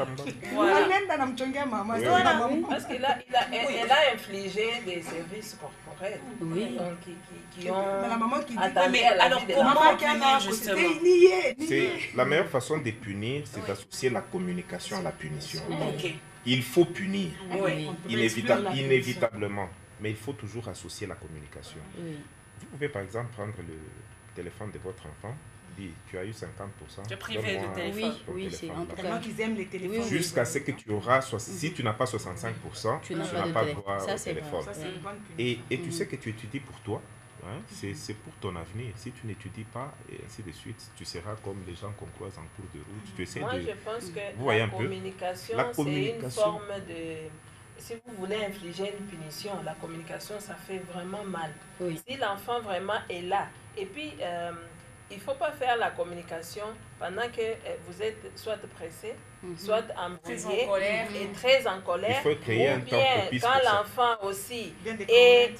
mama nenda namchongea mama parce qu'il a il a elle a infligé des services corporels oui. donc qui, qui, qui ont mais la maman qui dit mais alors comment punir justement c'est la meilleure façon de punir c'est d'associer la communication à la punition. Okay. Il faut punir oui. Inévita inévitablement mais il faut toujours associer la communication. Oui. Vous pouvez par exemple prendre le téléphone de votre enfant, dire tu as eu cinquante pour cent. Tu es privé de téléphone. Oui, oui c'est en tout cas. qu'ils aiment les téléphones. Jusqu'à ce que tu auras, si tu n'as pas soixante-cinq pour cent, tu n'as pas droit au téléphone. Et, et tu sais que tu étudies pour toi, hein, c'est pour ton avenir. Si tu n'étudies pas, et ainsi de suite, tu seras comme les gens qu'on croise en cours de route. Tu essaies Moi, de... je pense que vous voyez la, un peu, communication, la communication, c'est une forme de... Si vous voulez infliger une punition, la communication, ça fait vraiment mal. Oui. Si l'enfant vraiment est là, et puis euh, il ne faut pas faire la communication pendant que euh, vous êtes soit pressé, mm-hmm. soit embrouillé mm-hmm. et très en colère. Il faut créer ou un bien temps propice quand l'enfant aussi est,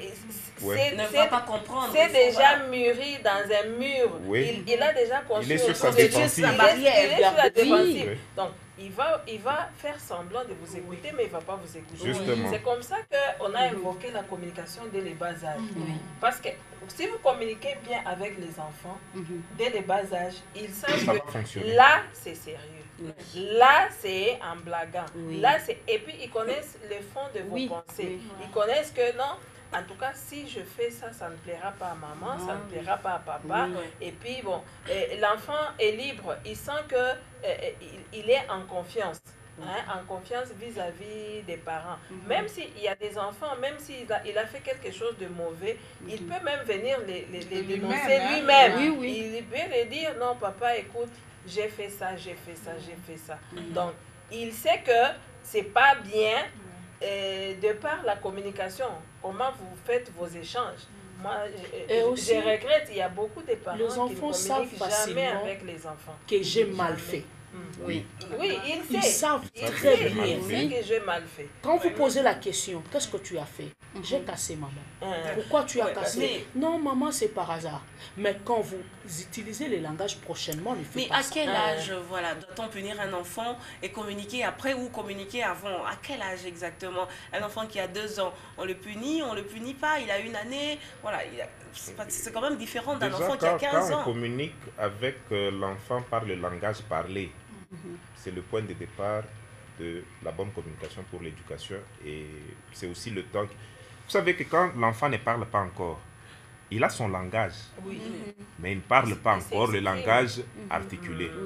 ouais. ne va pas comprendre. C'est déjà voilà. mûri dans un mur. Oui. Il, il a déjà construit. Il est sur sa défensive. Il est sur la défensive. Oui. Donc, il va, il va faire semblant de vous écouter, mais il ne va pas vous écouter. C'est comme ça qu'on a invoqué la communication dès les bas âges. Oui. Parce que si vous communiquez bien avec les enfants, mm-hmm. dès les bas âges, ils savent que là, c'est sérieux. Oui. Là, c'est en blaguant. Oui. Là, et puis, ils connaissent le fond de vos oui. pensées. Oui. Ils connaissent que non, en tout cas, si je fais ça, ça ne plaira pas à maman, ah, ça ne plaira pas à papa. Oui. Et puis, bon, l'enfant est libre. Il sent qu'il euh, il est en confiance. Hein, en confiance vis-à-vis -vis des parents. Mm-hmm. Même s'il y a des enfants, même s'il a, il a fait quelque chose de mauvais, mm-hmm. il peut même venir les, les, les dénoncer lui-même. Hein? Oui, oui. Il peut lui dire, non papa, écoute, j'ai fait ça, j'ai fait ça, j'ai fait ça. Mm-hmm. Donc, il sait que c'est pas bien euh, de par la communication, comment vous faites vos échanges. Moi, je, je, aussi, je regrette, il y a beaucoup de parents les enfants qui ne communiquent jamais avec les enfants. Que j'ai mal fait. Oui, oui, ils, ils sait. savent ils très sait, bien. Ils savent que j'ai mal fait. Quand vous posez la question, qu'est-ce que tu as fait? Mm-hmm. J'ai cassé maman. Mm-hmm. Pourquoi tu as ouais, cassé? Mais... Non, maman, c'est par hasard. Mais quand vous utilisez les langages prochainement, ne faites mais pas à ça. quel âge, euh... voilà, doit-on punir un enfant et communiquer après ou communiquer avant? À quel âge exactement? Un enfant qui a deux ans, on le punit, on le punit pas, il a une année, voilà, c'est quand même différent d'un enfant quand, qui a quinze quand ans. On communique avec euh, l'enfant par le langage parlé. Mm-hmm. C'est le point de départ de la bonne communication pour l'éducation et c'est aussi le temps. Vous savez que quand l'enfant ne parle pas encore, il a son langage, oui. mais il ne parle pas encore le langage articulé. Oui.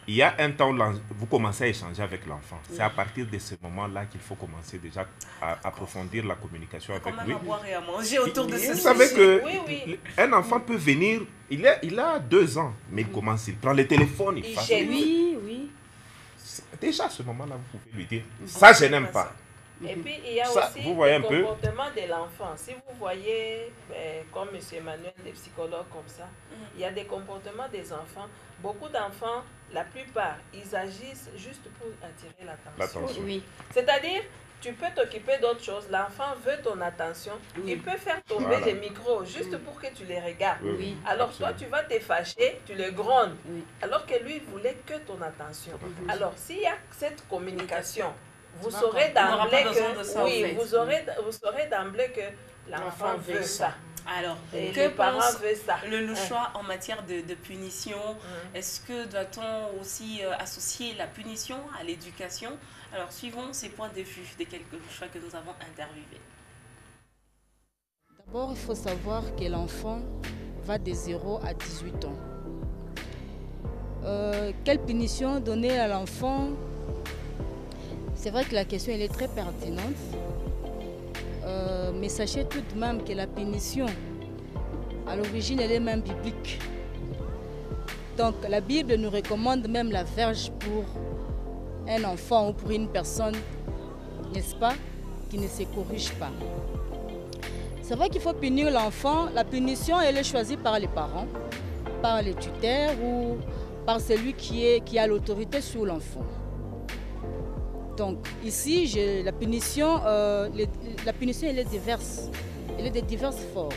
il y a un temps, vous commencez à échanger avec l'enfant. C'est à partir de ce moment-là qu'il faut commencer déjà à approfondir la communication avec lui. À boire et à manger autour de ce sujet. Vous savez que oui, oui. un enfant peut venir, il a, il a deux ans, mais il commence, il prend le téléphone, il, il fait... Oui, oui. Déjà à ce moment-là, vous pouvez lui dire, ça je n'aime pas. Et puis, il y a Ça, aussi vous voyez le un peu. comportement de l'enfant. Si vous voyez, ben, comme M. Emmanuel, des psychologues comme ça, il y a des comportements des enfants. Beaucoup d'enfants, la plupart, ils agissent juste pour attirer l'attention. L'attention. Oui. C'est-à-dire, tu peux t'occuper d'autre chose. L'enfant veut ton attention. Oui. Il peut faire tomber Voilà. les micros juste oui. pour que tu les regardes. Oui, oui. Alors absolument. toi, tu vas te fâcher, tu le grondes. Oui. Alors que lui, il voulait que ton attention. Mhm. Alors, s'il y a cette communication, vous D'accord. saurez On n'aura d'emblée pas besoin de que, ça, oui, en fait. vous, aurez, vous saurez d'emblée que l'enfant L'enfant veut veut ça. ça. Alors, Et que les parents pense veulent ça. le, le Hein. choix en matière de, de punition? Est-ce que doit-on aussi euh, associer la punition à l'éducation? Alors, suivons ces points de vue des quelques choix que nous avons interviewés. D'abord, il faut savoir que l'enfant va de zéro à dix-huit ans. Euh, quelle punition donner à l'enfant? C'est vrai que la question elle est très pertinente. Euh, mais sachez tout de même que la punition, à l'origine, elle est même biblique. Donc la Bible nous recommande même la verge pour un enfant ou pour une personne, n'est-ce pas, qui ne se corrige pas. C'est vrai qu'il faut punir l'enfant. La punition, elle est choisie par les parents, par les tuteurs ou par celui qui, est, qui a l'autorité sur l'enfant. Donc ici, je, la, punition, euh, les, la punition, elle est diverse. Elle est de diverses formes.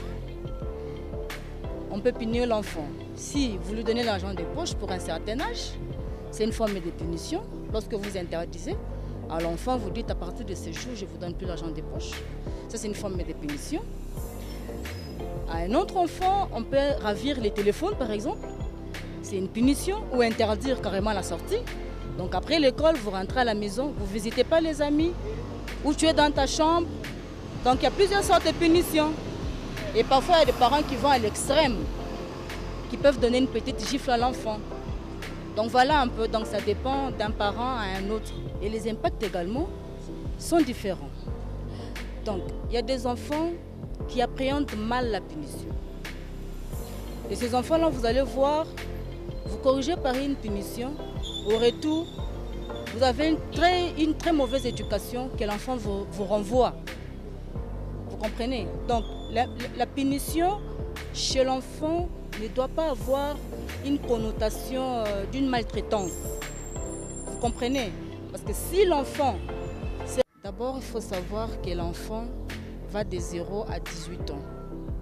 On peut punir l'enfant. Si vous lui donnez l'argent de poche pour un certain âge, c'est une forme de punition. Lorsque vous interdisez à l'enfant, vous dites à partir de ce jour, je ne vous donne plus l'argent de poche. Ça, c'est une forme de punition. À un autre enfant, on peut ravir les téléphones, par exemple. C'est une punition ou interdire carrément la sortie. Donc après l'école, vous rentrez à la maison, vous ne visitez pas les amis, ou tu es dans ta chambre. Donc il y a plusieurs sortes de punitions. Et parfois, il y a des parents qui vont à l'extrême, qui peuvent donner une petite gifle à l'enfant. Donc voilà un peu, donc ça dépend d'un parent à un autre. Et les impacts également sont différents. Donc il y a des enfants qui appréhendent mal la punition. Et ces enfants-là, vous allez voir, vous corrigez par une punition. Au retour, vous avez une très, une très mauvaise éducation que l'enfant vous, vous renvoie. Vous comprenez? Donc, la, la, la punition chez l'enfant ne doit pas avoir une connotation euh, d'une maltraitance. Vous comprenez? Parce que si l'enfant... D'abord, il faut savoir que l'enfant va de zéro à dix-huit ans.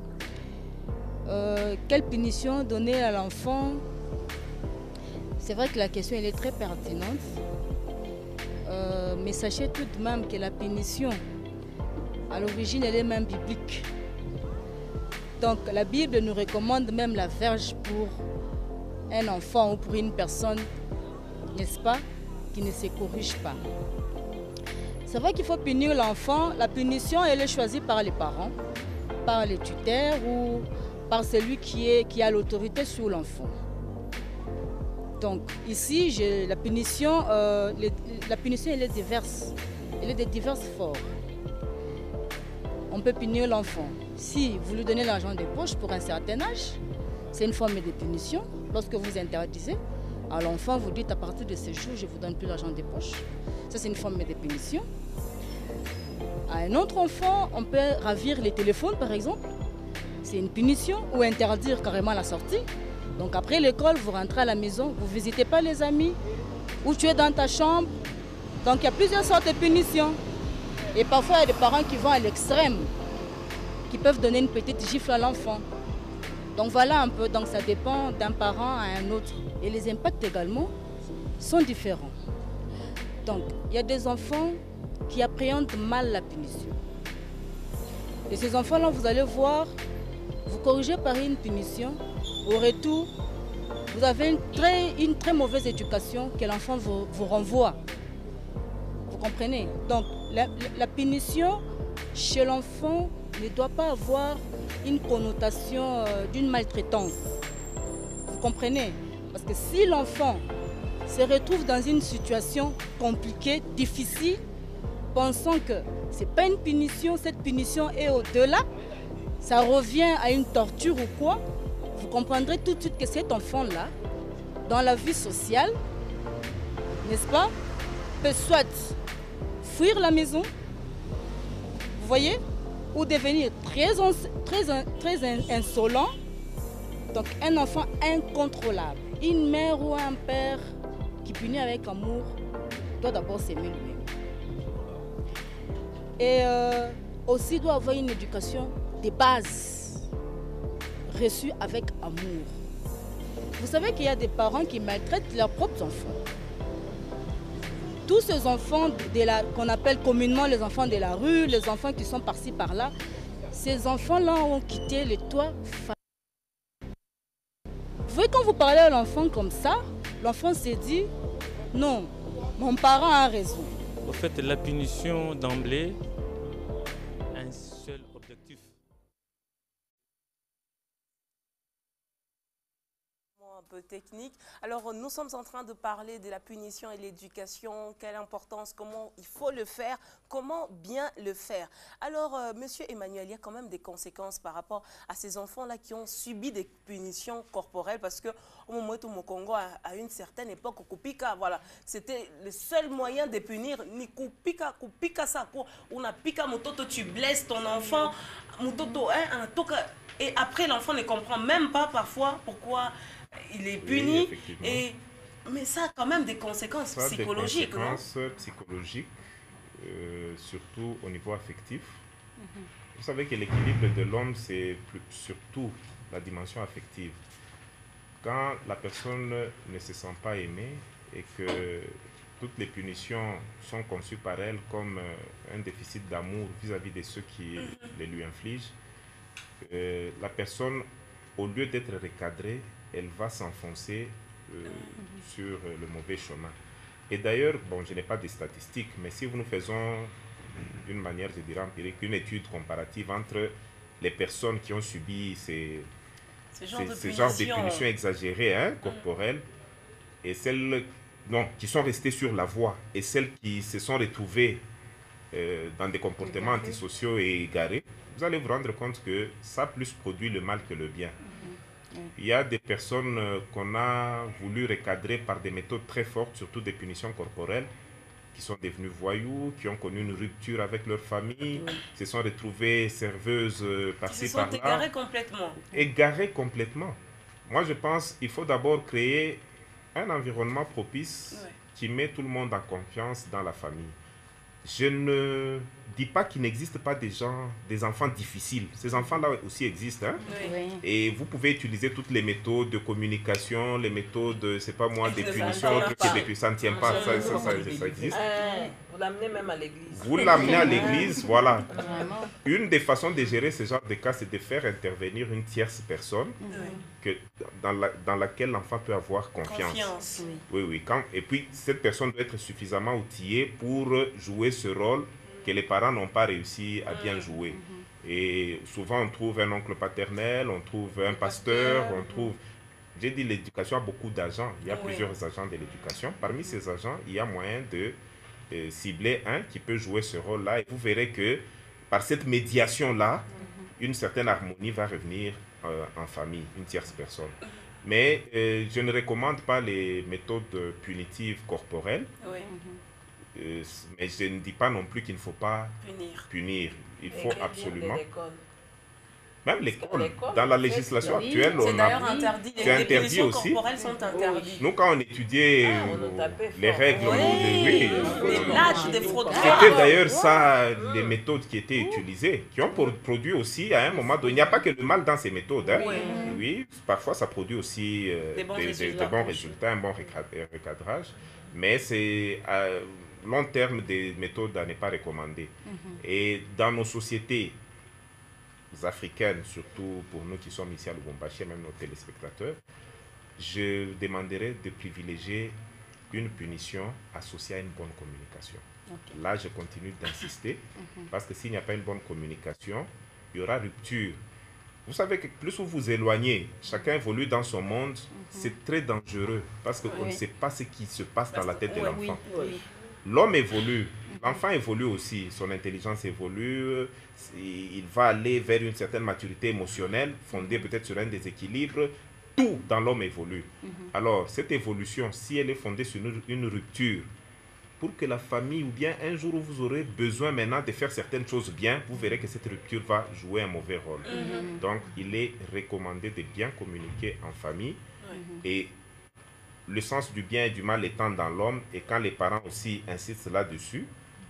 Euh, quelle punition donner à l'enfant? C'est vrai que la question elle est très pertinente, euh, mais sachez tout de même que la punition, à l'origine, elle est même biblique. Donc la Bible nous recommande même la verge pour un enfant ou pour une personne, n'est-ce pas, qui ne se corrige pas. C'est vrai qu'il faut punir l'enfant. La punition, elle est choisie par les parents, par les tuteurs ou par celui qui, est, qui a l'autorité sur l'enfant. Donc ici, je, la, punition, euh, les, la punition elle est diverse, elle est de diverses formes. On peut punir l'enfant. Si vous lui donnez l'argent de poche pour un certain âge, c'est une forme de punition. Lorsque vous interdisez à l'enfant, vous dites à partir de ce jour, je ne vous donne plus l'argent de poche. Ça, c'est une forme de punition. À un autre enfant, on peut ravir les téléphones, par exemple. C'est une punition ou interdire carrément la sortie. Donc après l'école, vous rentrez à la maison, vous ne visitez pas les amis, ou tu es dans ta chambre. Donc il y a plusieurs sortes de punitions. Et parfois, il y a des parents qui vont à l'extrême, qui peuvent donner une petite gifle à l'enfant. Donc voilà un peu, donc ça dépend d'un parent à un autre. Et les impacts également sont différents. Donc il y a des enfants qui appréhendent mal la punition. Et ces enfants-là, vous allez voir, vous corrigez par une punition. Au retour, vous avez une très, une très mauvaise éducation que l'enfant vous, vous renvoie. Vous comprenez? Donc, la, la punition chez l'enfant ne doit pas avoir une connotation euh, d'une maltraitance. Vous comprenez? Parce que si l'enfant se retrouvent dans une situation compliquée, difficile, pensant que ce n'est pas une punition, cette punition est au-delà, ça revient à une torture ou quoi, vous comprendrez tout de suite que cet enfant-là, dans la vie sociale, n'est-ce pas, peut soit fuir la maison, vous voyez, ou devenir très, très, très insolent. Donc un enfant incontrôlable. Une mère ou un père qui punit avec amour doit d'abord s'aimer lui-même. Et euh, aussi doit avoir une éducation de base reçue avec amour. Vous savez qu'il y a des parents qui maltraitent leurs propres enfants. Tous ces enfants qu'on appelle communément les enfants de la rue, les enfants qui sont par-ci par-là, ces enfants-là ont quitté le toit. Vous voyez, quand vous parlez à l'enfant comme ça, l'enfant s'est dit, non, mon parent a raison. En fait, la punition d'emblée, un seul objectif. Un peu technique. Alors, nous sommes en train de parler de la punition et l'éducation, quelle importance, comment il faut le faire, comment bien le faire. Alors, euh, Monsieur Emmanuel, il y a quand même des conséquences par rapport à ces enfants-là qui ont subi des punitions corporelles, parce que au moment où mon Congo, à, à une certaine époque, Kupika, voilà, c'était le seul moyen de punir. Ni Kupika, Kupika ça, on a pika mototo, tu blesses ton enfant, mototo, hein, et après l'enfant ne comprend même pas parfois pourquoi il est puni, oui, et, mais ça a quand même des conséquences ça psychologiques. Des conséquences non psychologiques, euh, surtout au niveau affectif. Mm-hmm. Vous savez que l'équilibre de l'homme, c'est surtout la dimension affective. Quand la personne ne se sent pas aimée et que toutes les punitions sont conçues par elle comme euh, un déficit d'amour vis-à-vis de ceux qui mm-hmm. les lui infligent, euh, la personne, au lieu d'être recadrée, elle va s'enfoncer euh, mm-hmm. sur euh, le mauvais chemin. Et d'ailleurs, bon, je n'ai pas de statistiques, mais si nous faisons d'une manière, je dirais empirique, une étude comparative entre les personnes qui ont subi ces, ce genre, ces, de, ces genre de punitions exagérées, hein, corporelles, mm-hmm. et celles non, qui sont restées sur la voie, et celles qui se sont retrouvées euh, dans des comportements mm-hmm. antisociaux et égarés, vous allez vous rendre compte que ça plus produit le mal que le bien. Il y a des personnes euh, qu'on a voulu recadrer par des méthodes très fortes, surtout des punitions corporelles, qui sont devenues voyous, qui ont connu une rupture avec leur famille, oui. se sont retrouvées serveuses euh, par-ci par-là. Ils se sont égarés complètement. Égarés complètement. Moi, je pense qu'il faut d'abord créer un environnement propice oui. qui met tout le monde en confiance dans la famille. Je ne dis pas qu'il n'existe pas des gens, des enfants difficiles. Ces enfants-là aussi existent. Hein? Oui. Et vous pouvez utiliser toutes les méthodes de communication, les méthodes, c'est pas moi, des punitions, trucs, ça ne tient pas, ça, ça, ça, ça existe. Euh, vous l'amenez même à l'église. Vous l'amenez à l'église, voilà. Une des façons de gérer ce genre de cas, c'est de faire intervenir une tierce personne oui. que, dans, la, dans laquelle l'enfant peut avoir confiance. Confiance, oui. Oui, oui. Quand, et puis, cette personne doit être suffisamment outillée pour jouer ce rôle que les parents n'ont pas réussi à bien jouer. Mm-hmm. Et souvent, on trouve un oncle paternel, on trouve un pasteur, on trouve... J'ai dit l'éducation a beaucoup d'agents. Il y a oui. plusieurs agents de l'éducation. Parmi ces agents, il y a moyen de euh, cibler un qui peut jouer ce rôle-là. Et vous verrez que par cette médiation-là, mm-hmm. une certaine harmonie va revenir euh, en famille, une tierce personne. Mais euh, je ne recommande pas les méthodes punitives corporelles. Oui. Euh, mais je ne dis pas non plus qu'il ne faut pas punir. punir. Il faut et absolument... Même l'école, dans la législation oui, actuelle, c'est d'ailleurs interdit. C'est interdit les aussi. corporelles sont interdites. Nous, quand on étudiait ah, on les règles, oui, les, oui, les lâches des fraudes. C'était d'ailleurs ça, les méthodes qui étaient utilisées, qui ont produit aussi à un moment donné. Il n'y a pas que le mal dans ces méthodes. Hein. Oui. oui, parfois ça produit aussi euh, des, bons des, résultats, des bons résultats, un bon recadrage. Mais c'est à long terme des méthodes à ne pas recommander. Mm-hmm. Et dans nos sociétés africaines, surtout pour nous qui sommes ici à Lubumbashi, même nos téléspectateurs, je demanderais de privilégier une punition associée à une bonne communication. Okay. Là, je continue d'insister, mm-hmm. parce que s'il n'y a pas une bonne communication, il y aura rupture vous savez que plus vous vous éloignez, chacun évolue dans son monde, mm-hmm. c'est très dangereux parce qu'on oui. ne sait pas ce qui se passe dans la tête de l'enfant. Oui, oui. L'homme évolue, mm-hmm. l'enfant évolue aussi, son intelligence évolue, il va aller vers une certaine maturité émotionnelle, fondée peut-être sur un déséquilibre. Tout dans l'homme évolue. Mm-hmm. Alors, cette évolution, si elle est fondée sur une, une rupture, pour que la famille, ou bien un jour où vous aurez besoin maintenant de faire certaines choses bien, vous verrez que cette rupture va jouer un mauvais rôle. Mm-hmm. Donc, il est recommandé de bien communiquer en famille. Mm-hmm. Et le sens du bien et du mal étant dans l'homme, et quand les parents aussi insistent là-dessus,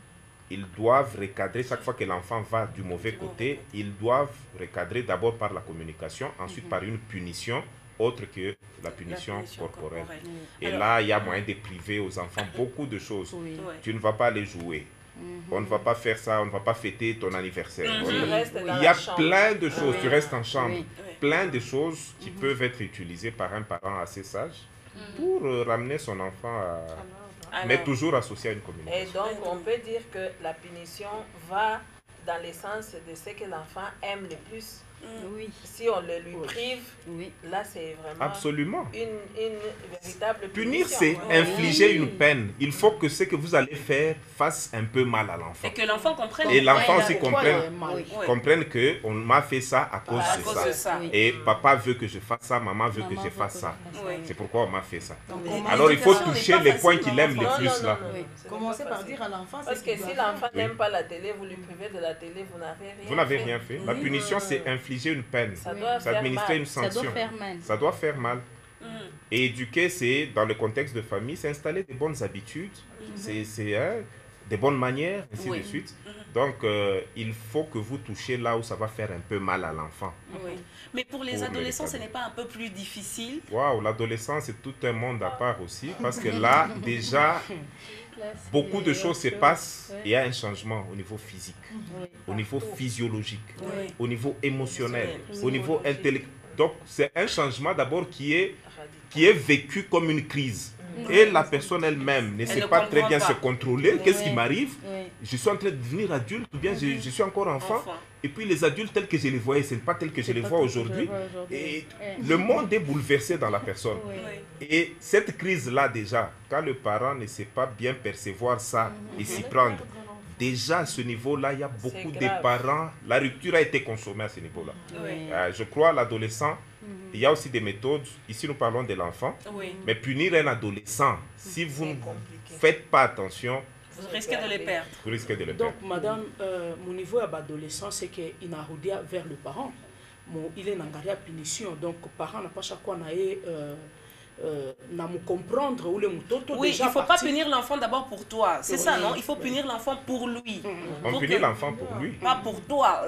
ils doivent recadrer, chaque fois que l'enfant va du mauvais côté, ils doivent recadrer d'abord par la communication, ensuite mm-hmm. par une punition, autre que la punition, la punition corporelle. corporelle. Et alors, là, il y a moyen de priver aux enfants beaucoup de choses. Oui. Tu ne vas pas aller jouer. Mm-hmm. On ne va pas faire ça, on ne va pas fêter ton anniversaire. Mm-hmm. Il y a plein de choses, oui. tu restes en chambre. Oui. Plein de choses qui mm-hmm. peuvent être utilisées par un parent assez sage mm-hmm. pour euh, ramener son enfant à... Alors, mais toujours associé à une communication. Et donc, on peut dire que la punition va dans le sens de ce que l'enfant aime le plus. Oui. Si on le lui prive, oui. là c'est vraiment Absolument. Une, une véritable punir, c'est oui. infliger une peine. Il faut que ce que vous allez faire fasse un peu mal à l'enfant. Et que l'enfant comprenne. Et l'enfant aussi comprenne, oui. comprenne qu'on m'a fait ça à cause, à de, cause ça. de ça. Oui. Et papa veut que je fasse ça, maman veut maman que je fasse ça. Oui. C'est pourquoi on m'a fait ça. Donc, alors il faut toucher les points qu'il aime le plus là. Commencez par dire à l'enfant. Parce que si l'enfant n'aime pas la télé, vous lui privez de la télé, vous n'avez rien fait. Vous n'avez rien fait. La punition, c'est infliger une peine, c'est administrer une sanction. Ça doit faire mal. Ça doit faire mal. Mm. Et éduquer, c'est, dans le contexte de famille, c'est installer des bonnes habitudes, mm-hmm. c'est hein, des bonnes manières, ainsi oui. de suite. Mm-hmm. Donc, euh, il faut que vous touchiez là où ça va faire un peu mal à l'enfant. Oui. Mais pour les pour adolescents, ce n'est pas un peu plus difficile? Waouh, l'adolescence, c'est tout un monde à part aussi, parce que là, déjà... Beaucoup de choses se passent, il y a un changement au niveau physique, oui. au niveau physiologique, oui. au niveau émotionnel, oui. au niveau intellectuel. Donc, c'est un changement d'abord qui est, qui est vécu comme une crise. Oui. Et la personne elle-même ne sait pas très bien pas. se contrôler. Oui. Qu'est-ce qui m'arrive? Oui. Je suis en train de devenir adulte ou bien je, je suis encore enfant. enfant. Et puis les adultes tels que je les voyais, ce n'est pas tel que je les vois aujourd'hui. Et oui. le monde est bouleversé dans la personne. Oui. Et cette crise-là déjà, quand le parent ne sait pas bien percevoir ça mm-hmm. et s'y prendre, déjà à ce niveau-là, il y a beaucoup de parents, la rupture a été consommée à ce niveau-là. Oui. Euh, je crois l'adolescent, mm-hmm. il y a aussi des méthodes, ici nous parlons de l'enfant, oui. mais punir un adolescent, si vous ne faites pas attention, vous risquez de les perdre. Vous risquez de les Donc, perdre. madame, euh, mon niveau d'adolescent, c'est qu'il a rodé vers le parent. Mon, il est en garde à punition. Donc, le parent n'a pas chaque fois euh, euh, comprendre où le moutoto. Oui, déjà il ne faut parti. pas punir l'enfant d'abord pour toi. C'est oui. ça, non? Il faut punir l'enfant pour lui. Mmh. On pour punit que... l'enfant pour lui. Pas pour toi.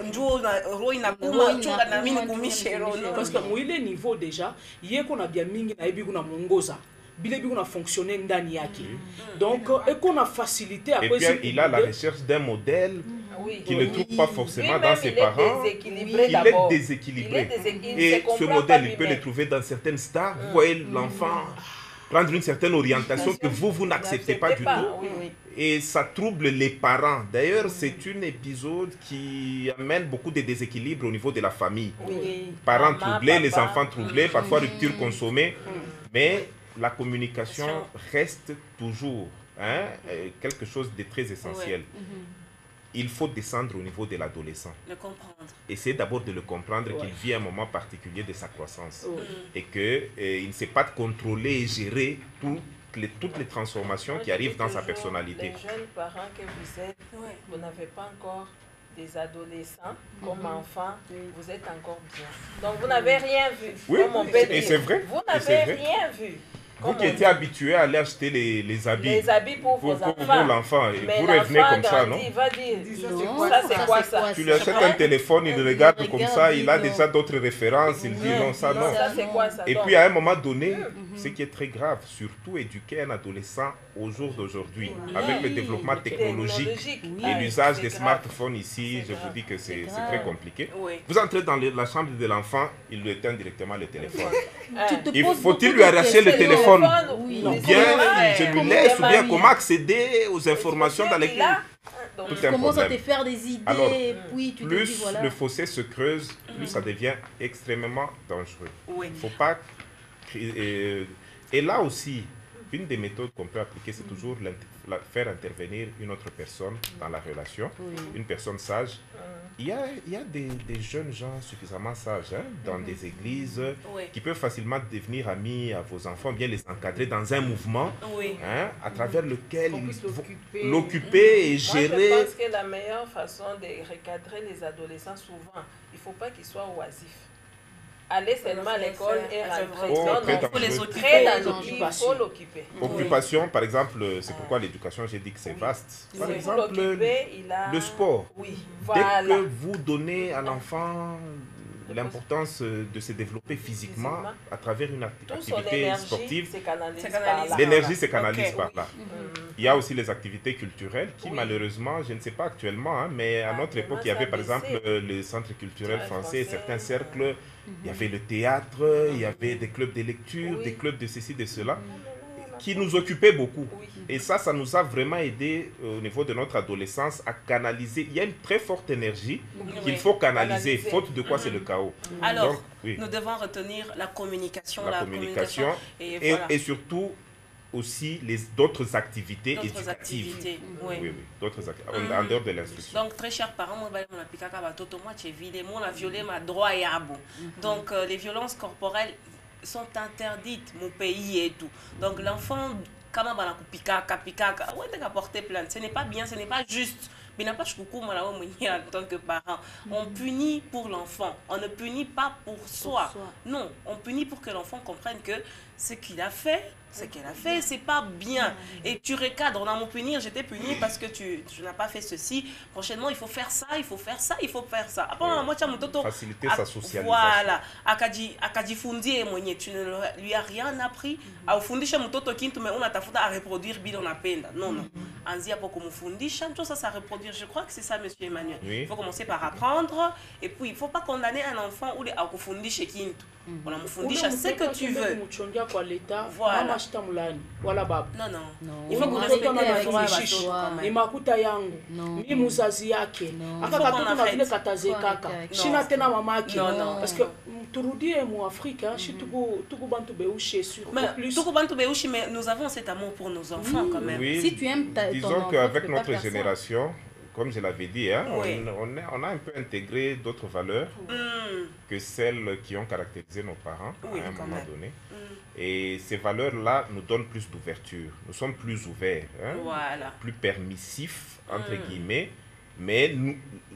Parce que moi, il est niveau déjà. Il y a qu'on a bien mis na ebi kuna mongoza. On a fonctionné ndani yake. Donc, et qu'on a facilité à. Et puis, il a la recherche d'un modèle oui. qu'il oui. ne trouve pas forcément dans ses parents. Il est déséquilibré. Et ce modèle, il peut le trouver dans certaines stars. Vous voyez l'enfant prendre une certaine orientation que vous, vous n'acceptez pas du tout. Et ça trouble les parents. D'ailleurs, c'est un épisode qui amène beaucoup de déséquilibres au niveau de la famille. Oui. Parents troublés, les enfants troublés, parfois rupture consommée. Mais la communication reste toujours hein, quelque chose de très essentiel. Ouais. Mm-hmm. Il faut descendre au niveau de l'adolescent. Le comprendre. Essayer d'abord de le comprendre ouais. qu'il vit un moment particulier de sa croissance. Ouais. Et qu'il euh, ne sait pas contrôler et gérer tout, les, toutes les transformations Moi, qui arrivent dans sa personnalité. Les jeunes parents que vous êtes, ouais. vous n'avez pas encore des adolescents mm-hmm. comme enfants, oui. vous êtes encore bien. Donc vous n'avez rien vu. Oui, comme on peut et c'est vrai. Vous n'avez rien vu. Vous qui étiez habitué à aller acheter les, les habits, les habits pour, pour, vos pour, pour l'enfant, vous revenez comme ça, non? Il va dire, non, ça c'est quoi ça? Tu lui achètes un téléphone, il regarde il comme regarde, ça, il a non. déjà d'autres références, il dit non, ça non. Ça, c'est quoi, ça, et puis à un moment donné, mm-hmm. ce qui est très grave, surtout éduquer un adolescent au jour d'aujourd'hui, oui. avec le développement technologique, technologique oui. et l'usage des grave. smartphones ici, je grave. vous dis que c'est très compliqué. Oui. Vous entrez dans la chambre de l'enfant, il lui éteint directement le téléphone. Faut-il lui arracher le téléphone? Ou bien je lui laisse, ou bien comment accéder aux informations dans lesquelles... tout tu un commences problème. à te faire des idées, Alors, puis tu plus te dis voilà. le fossé se creuse, plus ça devient extrêmement dangereux. Oui. Il ne faut pas... créer- Et, et là aussi, une des méthodes qu'on peut appliquer, c'est toujours l'int- la- faire intervenir une autre personne dans la relation, Oui. une personne sage. Il y a, il y a des, des jeunes gens suffisamment sages hein, dans des églises Oui. qui peuvent facilement devenir amis à vos enfants, bien les encadrer dans un mouvement Oui. hein, à travers lequel Qu'on ils puisse vont l'occuper. l'occuper et Moi, gérer. je pense que la meilleure façon de recadrer les adolescents, souvent, il ne faut pas qu'ils soient oisifs. Aller seulement à l'école et rentrer. Oh, Non, très non, Il faut les dangereux. occuper. très Très dangereux. Il faut l'occuper. Occupation, par exemple, c'est pourquoi l'éducation, j'ai dit que c'est vaste. Par Si vous exemple, l'occupez, il a... le sport. Oui, Dès voilà. que vous donnez à l'enfant l'importance de se développer physiquement Physiquement. à travers une act- Tout son activité énergie sportive, se canalise C'est par canalisé. là. l'énergie se canalise Ok, par oui. là. Mhm. Il y a aussi les activités culturelles qui, Oui. malheureusement, je ne sais pas actuellement, hein, mais à Ah, notre vraiment, époque, il y avait ça par a exemple baissé. euh, les centres culturels Ouais, français, français, certains euh, cercles, il y avait le théâtre, il y avait des clubs de lecture, Oui. des clubs de ceci, de cela, qui nous occupaient beaucoup. Oui. Et ça, ça nous a vraiment aidé euh, au niveau de notre adolescence à canaliser. Il y a une très forte énergie qu'il Oui. faut canaliser, Canaliser. faute de quoi c'est le chaos. Alors, Donc, oui, nous devons retenir la communication. la communication Et, et, voilà. et surtout aussi les d'autres activités D'autres éducatives. activités. Oui, Oui. oui, d'autres activités, en, en dehors de l'instruction. Donc, très chers parents, moi, je suis batoto, moi, j'ai vidé, moi, on a violé ma droit et abo. Donc, euh, les violences corporelles sont interdites, mon pays et tout. Donc, l'enfant, quand on a pika, pika, ouais, t'as porté plainte. Ce n'est pas bien, ce n'est pas juste. Mais n'a pas coucou, moi, là, en tant que parent. On punit pour l'enfant. On ne punit pas pour soi. Non, on punit pour que l'enfant comprenne que ce qu'il a fait, ce qu'elle a fait, c'est pas bien. Et tu recadres, on a mon punir, j'étais puni parce que tu, tu n'as pas fait ceci. Prochainement, il faut faire ça, il faut faire ça, il faut faire ça. Après, moi, tu as mon toto. Faciliter sa socialisation. Voilà. Akadi, akadi fundi et mwenye, tu ne lui as rien appris. Au fundisha mtoto kintu mais on a tafuta à reproduire bila unapenda. Non, non. Anzia pour kumfundisha, tout ça, ça reproduire. Je crois que c'est ça, monsieur Emmanuel. Oui. Il faut commencer par apprendre. Et puis, il ne faut pas condamner un enfant ou à kufundisha kintu. On a mfundisha ce que tu veux. Voilà. Voilà, baba. Non, non. Non. Il faut On qu'on a respecte respecté les avec droits les à chiches. quand ni même. makuta yangu Non. ni muzazi yake Non. aka Il faut qu'on katoto na arrête. vile kataze kaka Non. shina tena mama yake Non, non. parce que turudie mu Afrika shi tuku tuku bantu beushe sur Mais, plus tout bantu beushi, mais nous avons cet amour pour nos enfants quand même. Oui, Si tu aimes ta, ton disons enfant, qu'avec tu peux pas notre faire ça. génération, comme je l'avais dit, hein, Oui. on, on, est- on a un peu intégré d'autres valeurs Hmm. que celles qui ont caractérisé nos parents Oui, à un quand moment même. donné. Hmm. Et ces valeurs-là nous donnent plus d'ouverture. Nous sommes plus ouverts, hein, Voilà. plus permissifs, entre Mm. guillemets. Mais nous-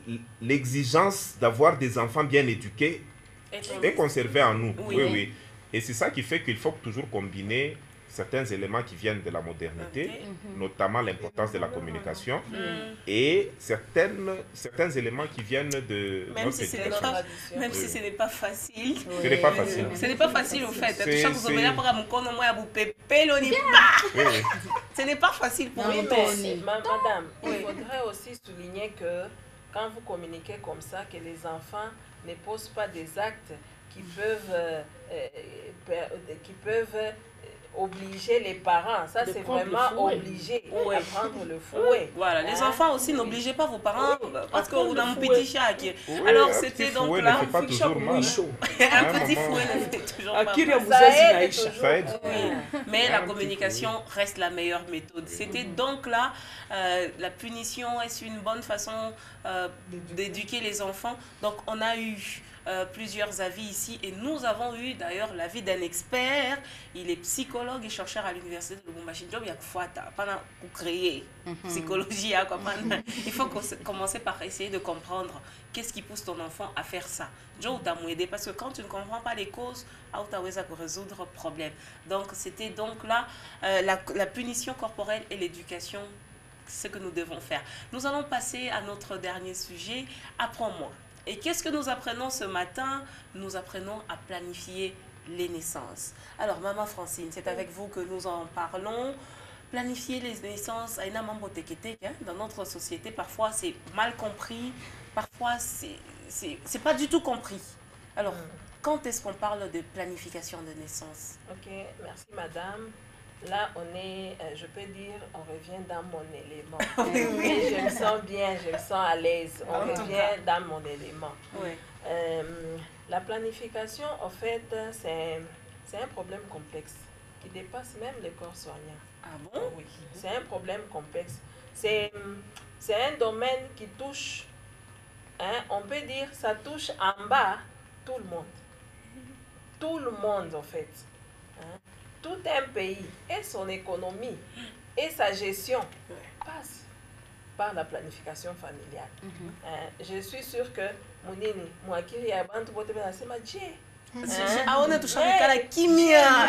l'exigence d'avoir des enfants bien éduqués Et ton- est conservée en nous. Oui. Oui, oui. Et c'est ça qui fait qu'il faut toujours combiner certains éléments qui viennent de la modernité, Ok. notamment l'importance de la communication, Hmm. et certaines, certains éléments qui viennent de Même notre si ce n'est éducation. pas, Tradition. même si Oui. ce n'est pas facile. Ce n'est pas facile. Ce n'est pas facile au fait. C'est- Tout ça, vous c'est- avez là pour mon compte, moi, vous pépez le nid. Oui, oui. Ce n'est pas facile pour Non, nous Oui, tous. mais ma- madame, Oui. il faudrait aussi souligner que quand vous communiquez comme ça, que les enfants ne posent pas des actes qui peuvent, euh, euh, per- qui peuvent euh, obliger les parents. Ça, De c'est prendre le vraiment fouet. obligé Ouais. à prendre le fouet. Voilà, les Hein? enfants aussi, n'obligez pas vos parents parce que Apprendre vous avez un le petit chat. qui- Oui, Alors, un c'était petit donc fouet ne là, fait pas toujours mal. un À un petit moment- fouet ne fait toujours pas Akiri mal. Muzazi Ça aide Naïcha. toujours. Ça aide. Oui, mais Un la petit communication reste la meilleure méthode. C'était donc là, euh, la punition, est-ce une bonne façon euh, d'éduquer les enfants? Donc on a eu euh, plusieurs avis ici et nous avons eu d'ailleurs l'avis d'un expert. Il est psychologue et chercheur à l'université de Lubumbashi. Donc il y a Fouata, pendant pour créer psychologie, hein, comme un- il faut qu'on se- commencer par essayer de comprendre qu'est-ce qui pousse ton enfant à faire ça. Joe t'a aidé parce que quand tu ne comprends pas les causes, tu as résoudre le problème. Donc c'était donc là euh, la, la punition corporelle et l'éducation, ce que nous devons faire. Nous allons passer à notre dernier sujet, apprends-moi. Et qu'est-ce que nous apprenons ce matin? Nous apprenons à planifier les naissances. Alors, Maman Francine, c'est avec vous que nous en parlons. Planifier les naissances, à une mambo teke teke, hein, dans notre société, parfois c'est mal compris, parfois c'est c'est c'est pas du tout compris. Alors, quand est-ce qu'on parle de planification de naissance? Ok, merci madame. là, on est, euh, je peux dire, on revient dans mon élément. Et je me sens bien, je me sens à l'aise. On revient dans mon élément. Oui. Euh, la planification, en fait, c'est un problème complexe qui dépasse même le corps soignant. Ah bon? Oui, c'est un problème complexe. C'est un domaine qui touche, hein, on peut dire, ça touche en bas tout le monde. Tout le monde, en fait. Hein. Tout un pays et son économie et sa gestion passe par la planification familiale. Mm-hmm. hein, je suis sûre que Mounini, moi qui y a bantu bote bena sema je. Ah on est touché avec la kimia.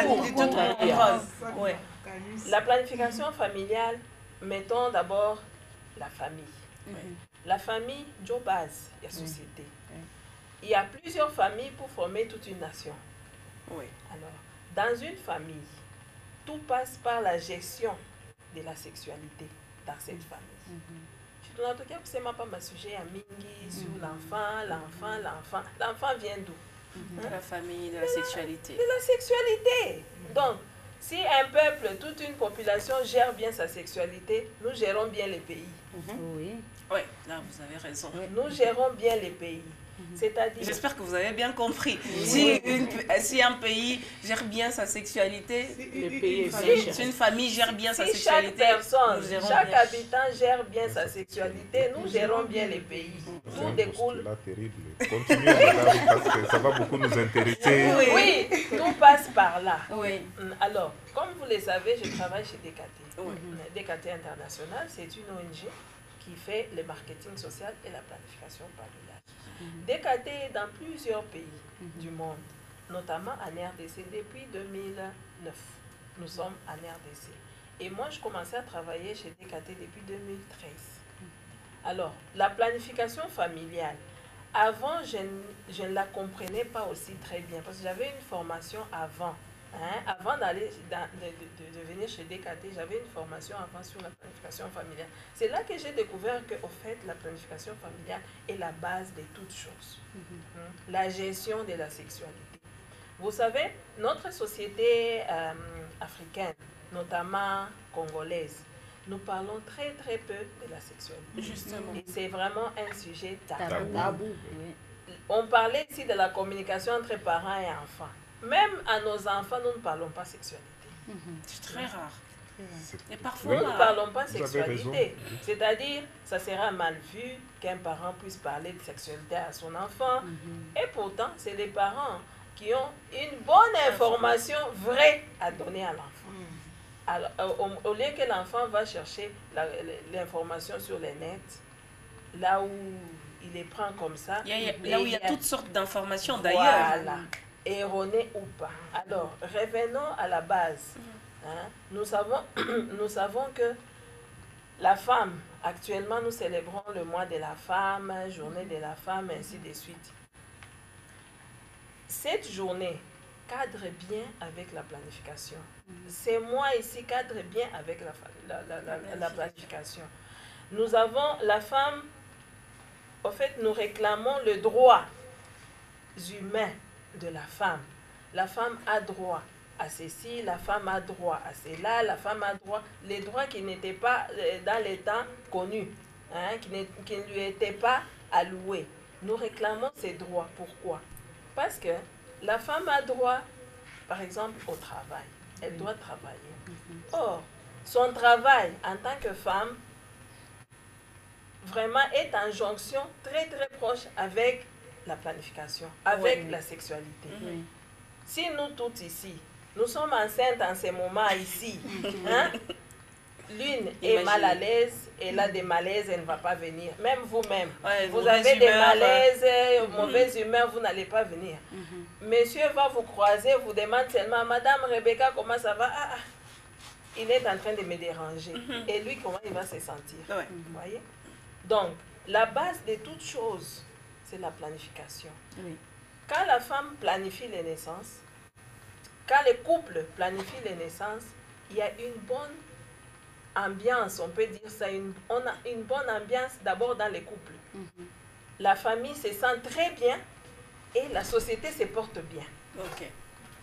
La planification familiale, mettons d'abord la famille. Mm-hmm. La famille, jo base la société. Mm-hmm. Il y a plusieurs familles pour former toute une nation. Oui. Alors, dans une famille, tout passe par la gestion de la sexualité dans cette famille. Je ne sais pas ma sujet à Mingi sur l'enfant, l'enfant, l'enfant. L'enfant vient d'où? De la famille, de la sexualité. De la sexualité. Donc, si un peuple, toute une population gère bien sa sexualité, nous gérons bien les pays. Oui. Oui, là vous avez raison. Nous gérons bien les pays. C'est-à-dire... J'espère que vous avez bien compris. Si, une, si un pays gère bien sa sexualité, le pays si, si une famille gère bien si sa sexualité, chaque personne, chaque bien. habitant gère bien sa sexualité, nous gérons bien les pays. Tout découle. C'est terrible. Continuez, madame, parce que ça va beaucoup nous intéresser. Oui, oui, tout passe par là. Oui. Alors, comme vous le savez, je travaille chez D K T. Oui. D K T International, c'est une O N G qui fait le marketing social et la planification familiale. Mm-hmm. D K T est dans plusieurs pays mm-hmm. du monde, notamment en R D C depuis deux mille neuf. Nous sommes en R D C. Et moi, je commençais à travailler chez D K T depuis deux mille treize. Mm-hmm. Alors, la planification familiale, avant, je, je ne la comprenais pas aussi très bien parce que j'avais une formation avant. Hein, avant d'aller de, de, de venir chez D K T, j'avais une formation avant sur la planification familiale. C'est là que j'ai découvert que, au fait, la planification familiale est la base de toutes choses. Mm-hmm. hein, la gestion de la sexualité. Vous savez, notre société euh, africaine, notamment congolaise, nous parlons très très peu de la sexualité. Justement. Et c'est vraiment un sujet tabou. tabou. tabou. On parlait ici de la communication entre parents et enfants. Même à nos enfants, nous ne parlons pas sexualité. Mmh. C'est très rare. Et parfois, nous ne parlons pas sexualité. C'est-à-dire, ça sera mal vu qu'un parent puisse parler de sexualité à son enfant. Mmh. Et pourtant, c'est les parents qui ont une bonne information vraie à donner à l'enfant. Mmh. Alors, au, au lieu que l'enfant va chercher l'information sur le net, là où il les prend comme ça. Il y a, là où il y a, a toutes sortes d'informations d'ailleurs. Voilà. Erroné ou pas. Alors, revenons à la base. Hein? Nous savons, nous savons que la femme, actuellement, nous célébrons le mois de la femme, journée de la femme, ainsi de suite. Cette journée cadre bien avec la planification. Ces mois ici cadrent bien avec la, la, la, la, la planification. Nous avons la femme, en fait, nous réclamons le droit humain de la femme. La femme a droit à ceci, la femme a droit à cela, la femme a droit, les droits qui n'étaient pas dans les temps connus, hein, qui, qui ne lui étaient pas alloués. Nous réclamons ces droits. Pourquoi? Parce que la femme a droit, par exemple, au travail. Elle doit travailler. Or, son travail en tant que femme, vraiment est en jonction très très proche avec la planification, avec oui. la sexualité. Mm-hmm. Si nous toutes ici, nous sommes enceintes en ce moment ici, hein, l'une est mal à l'aise, elle a des malaises, elle ne va pas venir. Même vous-même, ouais, vous avez des malaises, euh, mauvaise humeur, vous n'allez pas venir. Mm-hmm. Monsieur va vous croiser, vous demande seulement, Madame Rebecca, comment ça va? Ah, ah, il est en train de me déranger. Mm-hmm. Et lui, comment il va se sentir? Ouais. Vous voyez? Donc, la base de toute chose, c'est la planification. Oui. Quand la femme planifie les naissances, quand le couple planifie les naissances, il y a une bonne ambiance, on peut dire ça, une, on a une bonne ambiance d'abord dans les couples. Mm-hmm. La famille se sent très bien et la société se porte bien. Ok.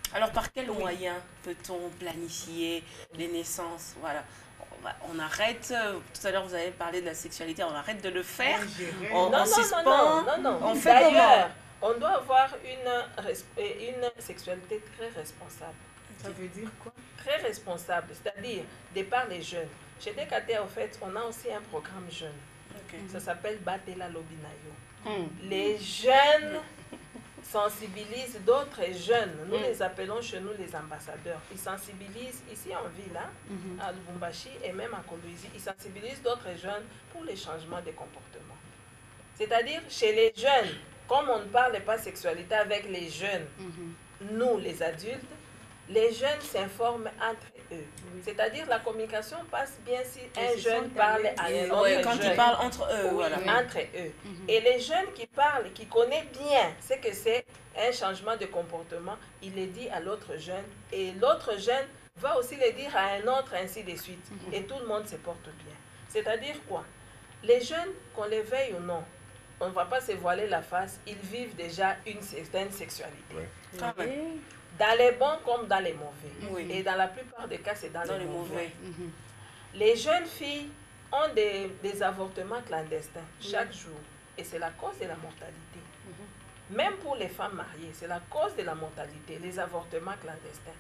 Alors, par quels oui. moyens peut-on planifier les naissances? Voilà. On arrête, tout à l'heure vous avez parlé de la sexualité, on arrête de le faire, on, non, on non, suspend, non, non, non, non. On fait D'ailleurs, on doit avoir une, une sexualité très responsable. Ça veut dire quoi? Très responsable, c'est-à-dire, départ les jeunes. Chez D K T, en fait, on a aussi un programme jeune. Okay. Ça s'appelle Batela Lobinayo. Mm. Les jeunes sensibilisent d'autres jeunes. Nous mm. les appelons chez nous les ambassadeurs. Ils sensibilisent ici en ville, hein, mm-hmm. à Lubumbashi et même à Kolwezi. Ils sensibilisent d'autres jeunes pour les changements de comportement. C'est-à-dire, chez les jeunes, comme on ne parle pas sexualité avec les jeunes, mm-hmm. nous les adultes, les jeunes s'informent entre eux. Oui. C'est-à-dire la communication passe bien si un jeune parle à un autre oui, quand jeune. ils parlent entre eux. Oui, voilà. entre eux. Mm-hmm. Et les jeunes qui parlent, qui connaissent bien ce que c'est un changement de comportement, il le dit à l'autre jeune. Et l'autre jeune va aussi le dire à un autre, ainsi de suite. Mm-hmm. Et tout le monde se porte bien. C'est-à-dire quoi? Les jeunes, qu'on les veille ou non, on ne va pas se voiler la face, ils vivent déjà une certaine sexualité. Ouais. Quand même. Oui. Dans les bons comme dans les mauvais. Oui. Et dans la plupart des cas, c'est dans, dans les, les mauvais. mauvais. Mm-hmm. Les jeunes filles ont des, des avortements clandestins chaque mm-hmm. jour. Et c'est la cause de la mortalité. Mm-hmm. Même pour les femmes mariées, c'est la cause de la mortalité, les avortements clandestins.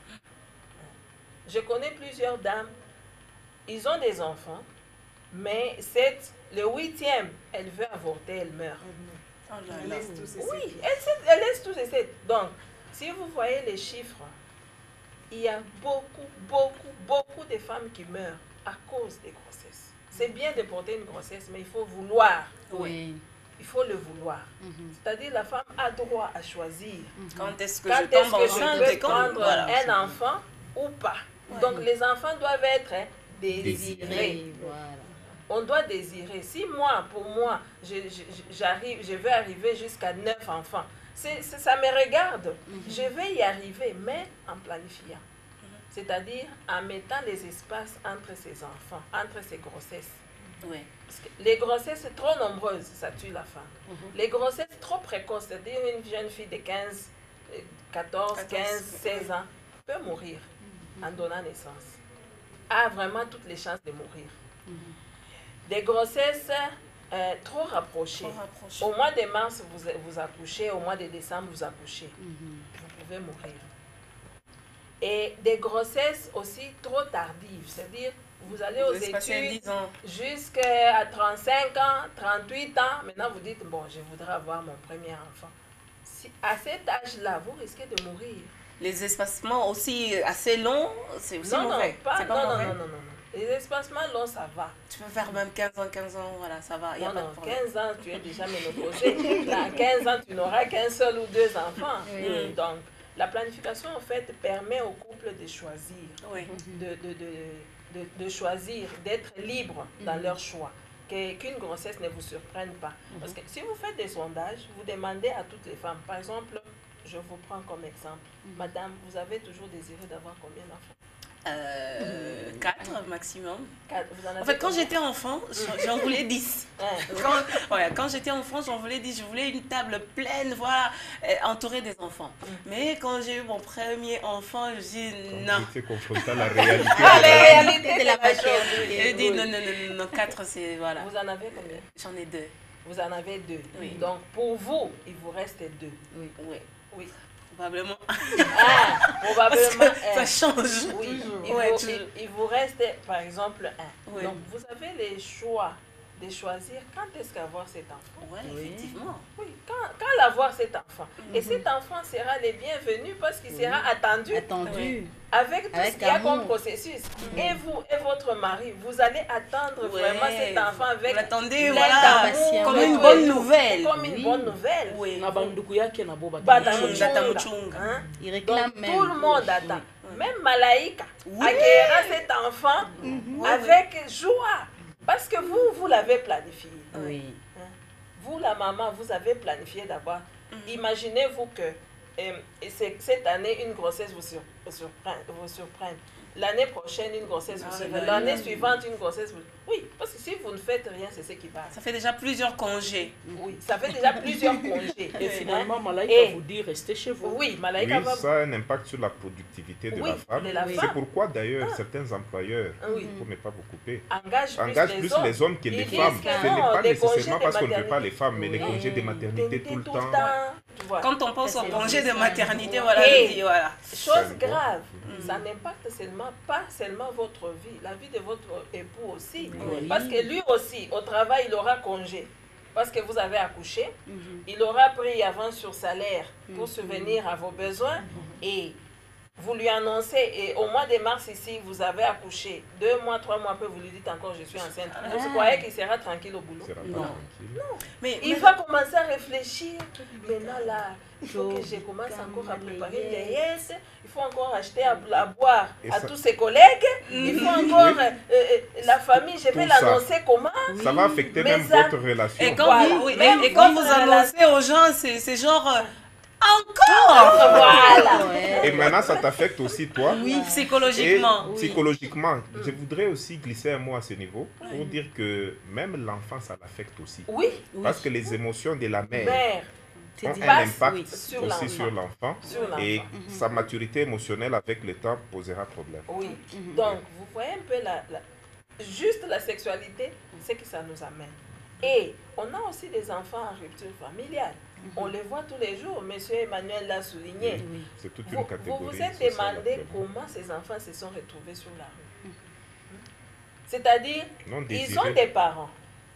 Je connais plusieurs dames, ils ont des enfants, mais cette, le huitième, elle veut avorter, elle meurt. Mm-hmm. Oh là là. Elle laisse tous ses oui, elle, elle laisse tous ses sept. Donc, si vous voyez les chiffres, il y a beaucoup, beaucoup, beaucoup de femmes qui meurent à cause des grossesses. C'est bien de porter une grossesse, mais il faut vouloir. Oui. Il faut le vouloir. Mm-hmm. C'est-à-dire la femme a droit à choisir. Mm-hmm. Quand est-ce que quand je tombe enceinte, je peux prendre voilà, un enfant ou pas. Ouais. Donc les enfants doivent être hein, désirés. Désiré, voilà. On doit désirer. Si moi, pour moi, je, je, j'arrive, je veux arriver jusqu'à neuf enfants, C'est, c'est, ça me regarde. Mm-hmm. Je vais y arriver, mais en planifiant. Mm-hmm. C'est-à-dire en mettant les espaces entre ces enfants, entre ces grossesses. Oui. Parce que les grossesses trop nombreuses, ça tue la femme. Mm-hmm. Les grossesses trop précoces, c'est-à-dire une jeune fille de quinze, quatorze, quinze, seize ans, peut mourir mm-hmm. en donnant naissance. A vraiment toutes les chances de mourir. Mm-hmm. Des grossesses... Euh, trop rapprochés. Trop rapproché. Au mois de mars, vous, vous accouchez, au mois de décembre, vous accouchez. Mm-hmm. Vous pouvez mourir. Et des grossesses aussi trop tardives, c'est-à-dire vous allez aux études jusqu'à trente-cinq ans, trente-huit ans, maintenant vous dites, bon, je voudrais avoir mon premier enfant. Si, à cet âge-là, vous risquez de mourir. Les espacements aussi assez longs, c'est aussi non, mauvais. Non, pas, pas non, mauvais. non, non, non, non. Les espacements longs, ça va. Tu peux faire même quinze ans, quinze ans, voilà, ça va. Y a non, pas non, de problème. quinze ans, tu es déjà ménopausée. Là, à quinze ans, tu n'auras qu'un seul ou deux enfants. Oui. Donc, la planification, en fait, permet au couple de choisir. Oui. De, de, de, de, de choisir, d'être libre dans mm-hmm. leur choix. Que, qu'une grossesse ne vous surprenne pas. Mm-hmm. Parce que si vous faites des sondages, vous demandez à toutes les femmes, par exemple, je vous prends comme exemple, mm-hmm. Madame, vous avez toujours désiré d'avoir combien d'enfants? Euh, quatre maximum. quatre. Vous en, avez en fait, quand j'étais enfant, j'en voulais dix. Quand, ouais, quand j'étais enfant, j'en voulais dix. Je voulais une table pleine, voilà, entourée des enfants. Mm. Mais quand j'ai eu mon premier enfant, je dis non. J'étais confrontée à la réalité. Ah, la réalité de la chose. J'ai dit non, non, non, non, quatre, c'est voilà. Vous en avez combien? J'en ai deux. Vous en avez deux. Oui. Donc, pour vous, il vous reste deux. Oui. Oui. Oui. Probablement. Ah, probablement. Ça change. Oui. Il, ouais, vous, il, il vous reste, par exemple, un. Oui. Donc, vous avez les choix de choisir quand est-ce qu'avoir cet enfant. Ouais, oui, effectivement. Oui, quand, quand l'avoir cet enfant. Mm-hmm. Et cet enfant sera le bienvenu parce qu'il oui. sera attendu. Attendu. Oui. Avec tout Avec ce qu'il y a comme processus. Mm-hmm. Et vous et votre mari, vous allez attendre ouais. vraiment cet enfant avec vous l'attendez, voilà, comme une bonne nouvelle. Comme une oui. bonne nouvelle. Oui. Hein? Il réclame donc, même. Tout le monde attend. Oui. Même Malaïka oui. accueillera cet enfant mm-hmm. avec oui. joie. Parce que vous, vous l'avez planifié. Oui. Hein? Vous, la maman, vous avez planifié d'abord. Mm-hmm. Imaginez-vous que euh, cette année, une grossesse vous, sur, surprenne, vous surprenne. l'année prochaine, une grossesse vous suivra. L'année suivante, une grossesse vous... Oui, parce que si vous ne faites rien, c'est ce qui va. Ça fait déjà plusieurs congés. Oui, ça fait déjà plusieurs congés. Et finalement, hein? Malaika Et... vous dit restez chez vous. Oui, Malaika oui, va... ça a un impact sur la productivité de oui, la femme. Oui. C'est pourquoi d'ailleurs ah. certains employeurs, oui. pour ne pas vous couper, engagent, engagent plus, plus les hommes que les femmes. Ce n'est pas nécessairement parce qu'on ne veut pas les femmes, mais les congés de maternité tout le temps. Quand on pense au congé de maternité, voilà, je dis, voilà. Chose grave, ça n'impacte seulement, pas seulement votre vie, la vie de votre époux aussi. Oui. Parce que lui aussi, au travail, il aura congé. Parce que vous avez accouché, mm-hmm. il aura pris avance sur salaire pour mm-hmm. subvenir à vos besoins mm-hmm. et vous lui annoncez, et au mois de mars ici, vous avez accouché. Deux mois, trois mois après, vous lui dites encore, je suis enceinte. Ah. Vous croyez qu'il sera tranquille au boulot? Non. non. Mais, il mais... va commencer à réfléchir. Maintenant, là, il faut que je commence encore à préparer les yes. Il faut encore acheter à, à boire et à ça... tous ses collègues. Il faut encore oui. euh, euh, la famille, je vais l'annoncer comment. Ça va affecter mais même ça... votre relation. Et quand voilà. vous, oui, et, et quand vous annoncez aux gens, c'est genre... Euh, encore voilà. Ouais. Et maintenant, ça t'affecte aussi, toi. Oui, psychologiquement. Et psychologiquement. Oui. Je voudrais aussi glisser un mot à ce niveau pour oui. dire que même l'enfant, ça l'affecte aussi. Oui. Parce que les émotions de la mère, mère. ont un impact oui. sur aussi sur l'enfant. Et mm-hmm. sa maturité émotionnelle avec le temps posera problème. Oui. Mm-hmm. Donc, vous voyez un peu la, la... juste la sexualité, c'est que ça nous amène. Et on a aussi des enfants en rupture familiale. On les voit tous les jours, monsieur Emmanuel l'a souligné. Oui, c'est toute une vous, catégorie. Vous vous êtes demandé comment ces enfants se sont retrouvés sur la rue. C'est-à-dire, ils ont des parents,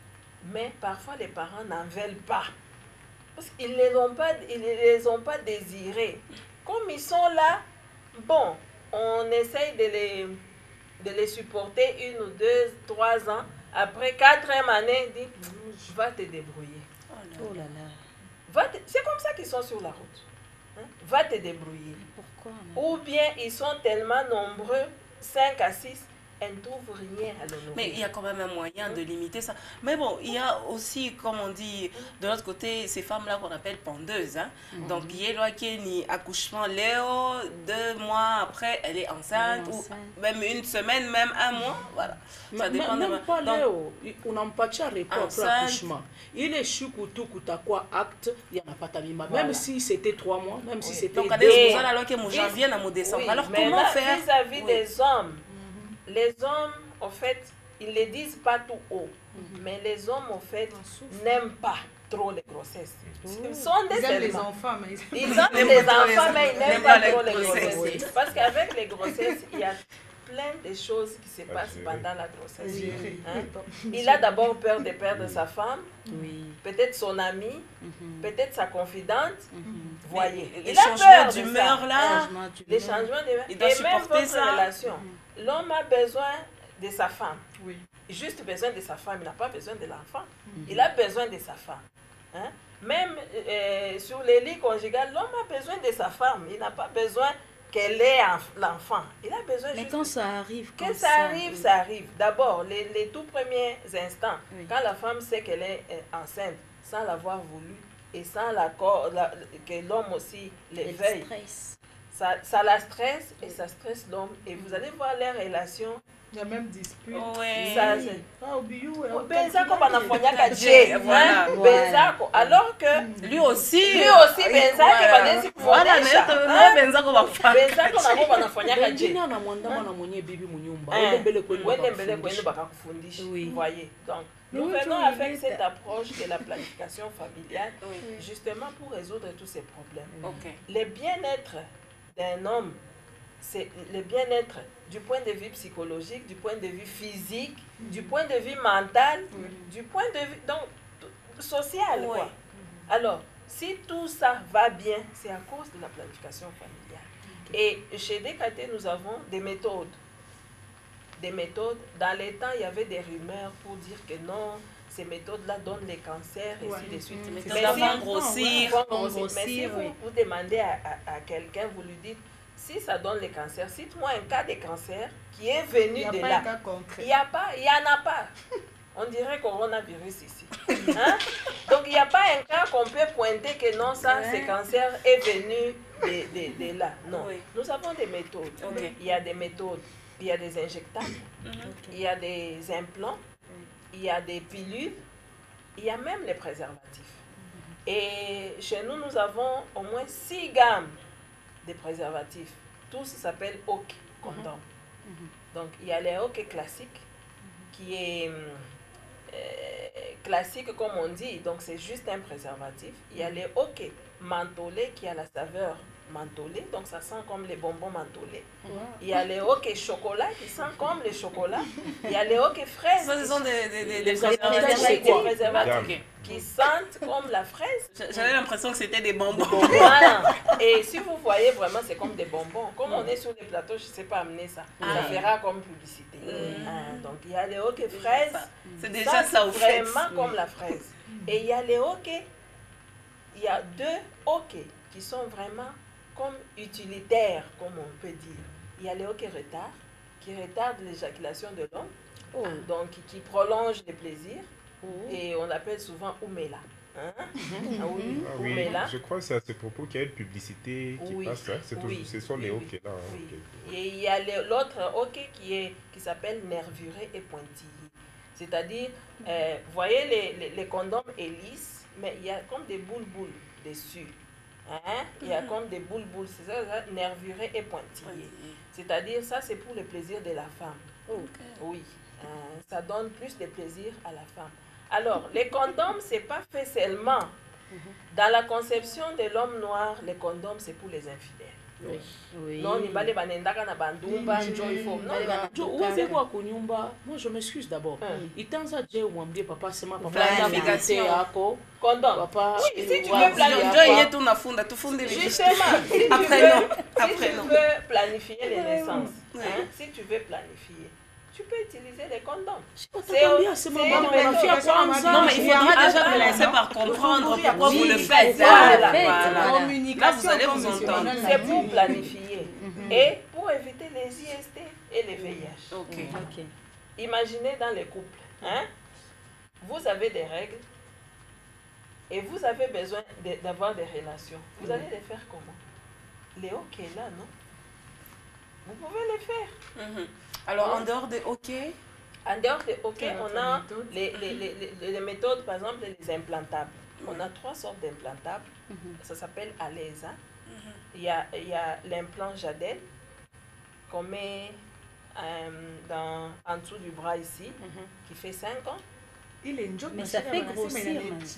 mais parfois les parents n'en veulent pas. Parce qu'ils ne les ont pas, ils ne les ont pas désirés. Comme ils sont là, bon, on essaye de les, de les supporter une ou deux, trois ans. Après quatrième année, il dit, va te débrouiller. Oh là là. C'est comme ça qu'ils sont sur la route. Hein? Va te débrouiller. Pourquoi? Ou bien ils sont tellement nombreux, cinq à six, elles ne trouvent rien à l'honorer. Mais il y a quand même un moyen de limiter ça. Mais bon, il y a aussi, comme on dit, de l'autre côté, ces femmes-là qu'on appelle pendeuses. Hein? Mm-hmm. Donc, il y a là qui est accouchement Léo, deux mois après, elle est enceinte, ou même une semaine, même un mois. Voilà. Ça dépend de... Même pas Léo, on n'a pas de report pour l'accouchement. Il est choucoutou, quoi acte, il n'y en a pas tamima. Voilà. Même si c'était trois mois, même oui. si c'était donc, deux mois. Donc, alors que mon janvier, à mon décembre. Alors, comment faire vis-à-vis des hommes? Les hommes, en fait, ils ne le disent pas tout haut, mm-hmm. mais les hommes, en fait, n'aiment pas trop les grossesses. Mmh. Ils sont des ils aiment les enfants, mais ils, ils aiment les enfants, mais ils n'aiment pas, pas trop les grossesses. grossesses. Parce qu'avec les grossesses, il y a plein de choses qui se passent pendant la grossesse. Oui. Hein? Il a d'abord peur de perdre sa femme, oui. peut-être son ami, mm-hmm. peut-être sa confidente. Mm-hmm. Voyez, les changements d'humeur là, les changements d'humeur, et même votre ça. relation. Mm-hmm. L'homme a besoin de sa femme. Oui. Juste besoin de sa femme, il n'a pas besoin de l'enfant. Mm-hmm. Il a besoin de sa femme. Hein? Même euh, sur les lits conjugales, l'homme a besoin de sa femme. Il n'a pas besoin qu'elle ait l'enfant. Il a besoin Mais juste... quand ça arrive, quand ça, ça arrive, oui. ça arrive. D'abord, les, les tout premiers instants, oui. quand la femme sait qu'elle est enceinte, sans l'avoir voulu, et sans l'accord, la, que l'homme aussi les veille, ça, ça la stresse et ça stresse l'homme. Et vous allez voir les relations. Il y a même dispute. Oui. Ça, ah, au biou, Benzako banafonyaka je, voilà. Benzako. Alors que lui aussi, lui aussi Benzako banesi voilà, mais Benzako bafanya. Benzako nabo banafonyaka je. Benzina na mwandama na mwenye bibi munyumba. Wende mbele kwenu. Wende mbele kwenu bakakufundisha. Vous voyez. Donc nous venons avec cette approche de la planification familiale, oui. justement pour résoudre tous ces problèmes. Okay. Le bien-être d'un homme, c'est le bien-être du point de vue psychologique, du point de vue physique, mm-hmm. du point de vue mental, mm-hmm. du point de vue donc, social. Oui. Quoi. Mm-hmm. Alors, si tout ça va bien, c'est à cause de la planification familiale. Okay. Et chez D K T, nous avons des méthodes. Des méthodes. Dans les temps, il y avait des rumeurs pour dire que non, ces méthodes-là donnent les cancers, et ainsi de suite. Mais si, grossir, grossir, mais si vous, oui. vous demandez à, à, à quelqu'un, vous lui dites, si ça donne les cancers, cite-moi un cas de cancer qui est venu de là. Il n'y a pas, il n'y en a pas. On dirait coronavirus ici. Hein? Donc, il n'y a pas un cas qu'on peut pointer que non, ça, ouais. ce cancer est venu de, de, de là. Non. Oui. Nous avons des méthodes. Okay. Il y a des méthodes il y a des injectables, okay. il y a des implants, il y a des pilules, il y a même les préservatifs. Et chez nous, nous avons au moins six gammes de préservatifs. Tous s'appellent O K, condom. Mm-hmm. Donc, il y a les O K classiques, qui est euh, classique comme on dit, donc c'est juste un préservatif. Il y a les O K mentholés qui a la saveur mentholée, donc ça sent comme les bonbons mentholés. Wow. Il y a les O K chocolat qui sentent comme les chocolats. Il y a les O K fraises. Ça, ce sont des, des, des, des préservatifs, des préservatifs qui sentent comme la fraise. J'avais l'impression que c'était des bonbons. Voilà. Et si vous voyez vraiment, c'est comme des bonbons. Comme mm. on est sur les plateaux, je ne sais pas amener ça. Ah. Ça fera comme publicité. Mm. Ah, donc il y a les O K fraises. C'est déjà ça, au fait. Vraiment mm. comme la fraise. Et il y a les O K, il y a deux O K qui sont vraiment comme utilitaires, comme on peut dire. Il y a les O K retard, qui retardent l'éjaculation de l'homme, oh. donc qui prolongent les plaisirs, oh. et on l'appelle souvent Oumela. Hein? Mm-hmm. Ah oui, ah oui. Oumela. Je crois que c'est à ce propos qu'il y a une publicité qui oui. passe, hein? C'est oui. sur les oui. O K là. Hein? Oui. Okay. Et il y a l'autre O K qui, est, qui s'appelle nervuré et pointillé. C'est-à-dire, euh, vous voyez les, les, les condoms hélices, mais il y a comme des boules-boules dessus. Hein? Il y a comme des boules-boules, c'est ça, ça, nervuré et pointillé. C'est-à-dire, ça, c'est pour le plaisir de la femme. Okay. Oui, hein? Ça donne plus de plaisir à la femme. Alors, les condoms, ce n'est pas fait seulement. Dans la conception de l'homme noir, les condoms, c'est pour les infidèles. Oui. Oui. Non, il va banendaka na bandumba, il faut. Non, moi je m'excuse d'abord. Il t'en a dit ou m'dit papa c'est ma papa planification. Condom. Papa. Oui, si tu veux planifier tout na funda, tout funda. Justement, si tu veux, si tu veux planifier les naissances, hein, si tu veux planifier, tu peux utiliser les condoms. C'est Non, mais il faudra déjà commencer par comprendre pourquoi vous le faites. Voilà. Là, vous allez vous entendre. C'est pour planifier et pour éviter les I S T et les V I H. Okay. Okay. Imaginez dans les couples, hein, vous avez des règles et vous avez besoin d'avoir des relations. Vous allez les faire comment? Les O K là, non? Vous pouvez les faire. Mm-hmm. Alors, en dehors des O K, en dehors des O K, on a les, les, les, les, les méthodes, par exemple, les implantables. On a trois sortes d'implantables. Mm-hmm. Ça s'appelle Aleza. Mm-hmm. Il y a, il y a l'implant Jadel qu'on met euh, dans, en dessous du bras ici, mm-hmm. qui fait cinq ans. Il est mais ça fait grossir.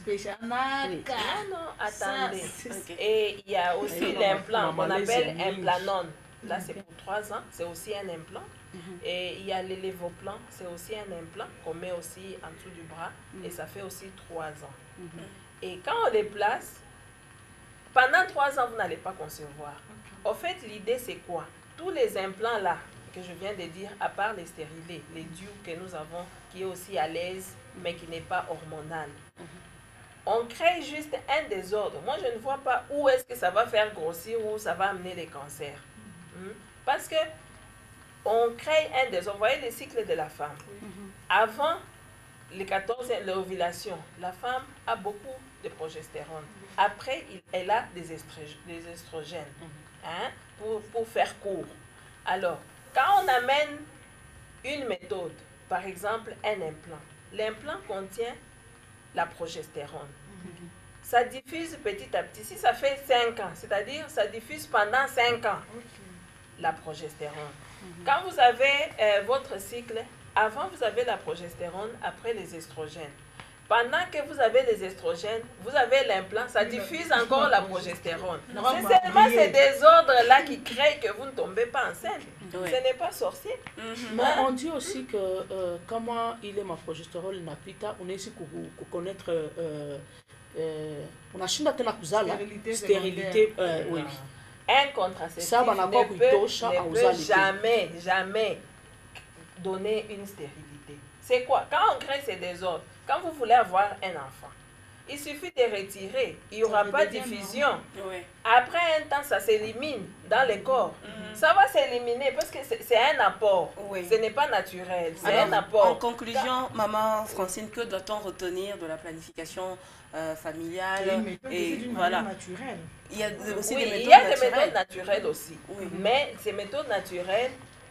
Ah non, attendez. Okay. Et il y a aussi l'implant qu'on appelle implanon. Là, c'est pour trois ans, c'est aussi un implant. Mm-hmm. Et il y a l'élévoplan, c'est aussi un implant qu'on met aussi en dessous du bras, mm-hmm. et ça fait aussi trois ans. Mm-hmm. Et quand on les place, pendant trois ans, vous n'allez pas concevoir. Okay. En fait, l'idée, c'est quoi? Tous les implants là, que je viens de dire, à part les stérilés, les D U que nous avons, qui est aussi à l'aise, mais qui n'est pas hormonal, mm-hmm. on crée juste un désordre. Moi, je ne vois pas où est-ce que ça va faire grossir, ou ça va amener les cancers. Parce que on crée un désordre. Vous voyez le cycle de la femme. Mm-hmm. Avant les quatorze, l'ovulation, la femme a beaucoup de progestérone. Mm-hmm. Après, il, elle a des, estrogènes, des estrogènes mm-hmm. hein, pour, pour faire court. Alors, quand on amène une méthode, par exemple un implant, l'implant contient la progestérone. Mm-hmm. Ça diffuse petit à petit. Si ça fait cinq ans, c'est-à-dire ça diffuse pendant cinq ans. Okay. La progestérone. Mm-hmm. Quand vous avez euh, votre cycle, avant vous avez la progestérone, après les estrogènes. Pendant que vous avez les estrogènes, vous avez l'implant, ça diffuse encore la progestérone. C'est seulement ces désordres-là qui créent que vous ne tombez pas enceinte. Oui. Ce n'est pas sorcier. Mm-hmm. Mais on dit aussi que euh, comment il est ma progestérone, on est ici pour connaître euh, euh, on a stérilité, stérilité euh, oui. Un contraceptif ça, ne peut, ne peut jamais, jamais donner une stérilité. C'est quoi? Quand on crée ces désordres, quand vous voulez avoir un enfant, il suffit de retirer, il n'y aura pas de diffusion. Oui. Après un temps, ça s'élimine dans le corps. Mm-hmm. Ça va s'éliminer parce que c'est un apport. Oui. Ce n'est pas naturel, c'est un apport. En conclusion, quand... maman Francine, que doit-on retenir de la planification euh, familiale? Et voilà. Naturelle. Il y a aussi oui, des méthodes il y a naturelles. des méthodes naturelles aussi. Oui. Mais ces méthodes naturelles,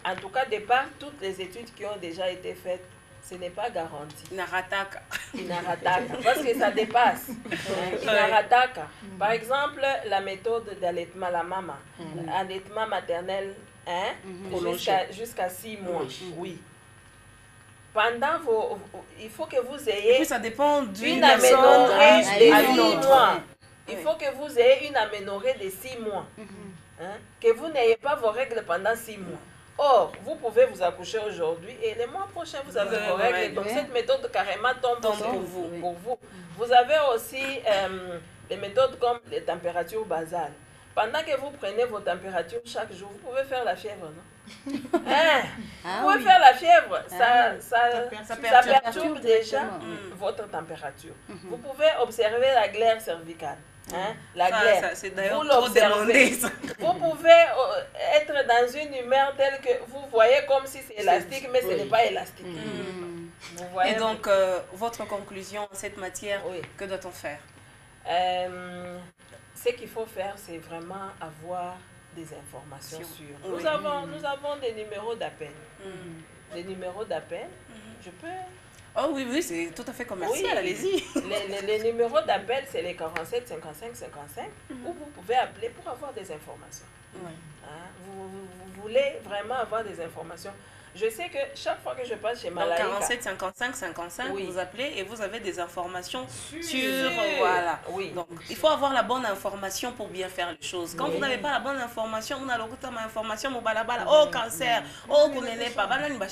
En tout cas, de par toutes les études qui ont déjà été faites, ce n'est pas garanti. Inarataka. Inarataka, parce que ça dépasse. Inarataka. Par exemple, la méthode d'allaitement, la maman, mm-hmm. allaitement maternel, hein, mm-hmm. jusqu'à jusqu'à six mois. Oui. oui. Pendant vos... Il faut que vous ayez... Et puis ça dépend d'une aménorrhée de six mois. Il oui. faut que vous ayez une aménorrhée de six mois. Mm-hmm. hein, que vous n'ayez pas vos règles pendant six mois. Or, vous pouvez vous accoucher aujourd'hui et le mois prochain, vous avez oui, vos règles. oui, Donc, oui. cette méthode carrément tombe, tombe pour, vous, oui. pour vous. Vous avez aussi euh, des méthodes comme les températures basales. Pendant que vous prenez vos températures chaque jour, vous pouvez faire la fièvre, non hein? Ah, Vous pouvez oui. faire la fièvre. Ça, Ah, ça, ça ça perturbe, perturbe déjà mm. votre température. Mm-hmm. Vous pouvez observer la glaire cervicale. Hein? La ça, glaire. Ça, c'est d'ailleurs vous trop demandé. Vous pouvez euh, être dans une humeur telle que vous voyez comme si c'est élastique, mais oui. ce n'est pas élastique. Mm. Vous voyez, et donc, euh, votre conclusion en cette matière, oui. que doit-on faire? euh, Ce qu'il faut faire, c'est vraiment avoir des informations sur. Oui. Nous, avons, nous avons des numéros d'appel. Mm. Des numéros d'appel. Mm. Je peux... Oh oui, oui, c'est tout à fait commercial, oui. allez-y. Les, les, les numéros d'appel, c'est les quarante-sept cinquante-cinq cinquante-cinq, mm-hmm. où vous pouvez appeler pour avoir des informations. Oui. Hein? Vous, vous, vous voulez vraiment avoir des informations. Je sais que chaque fois que je passe chez Malaika... quarante-sept cinquante-cinq cinquante-cinq, oui. vous appelez et vous avez des informations sur... sur voilà. Oui. Donc, il faut avoir la bonne information pour bien faire les choses. Quand oui. vous n'avez pas la bonne information, vous n'avez pas information, vous n'avez pas oh cancer, oh vous n'avez pas,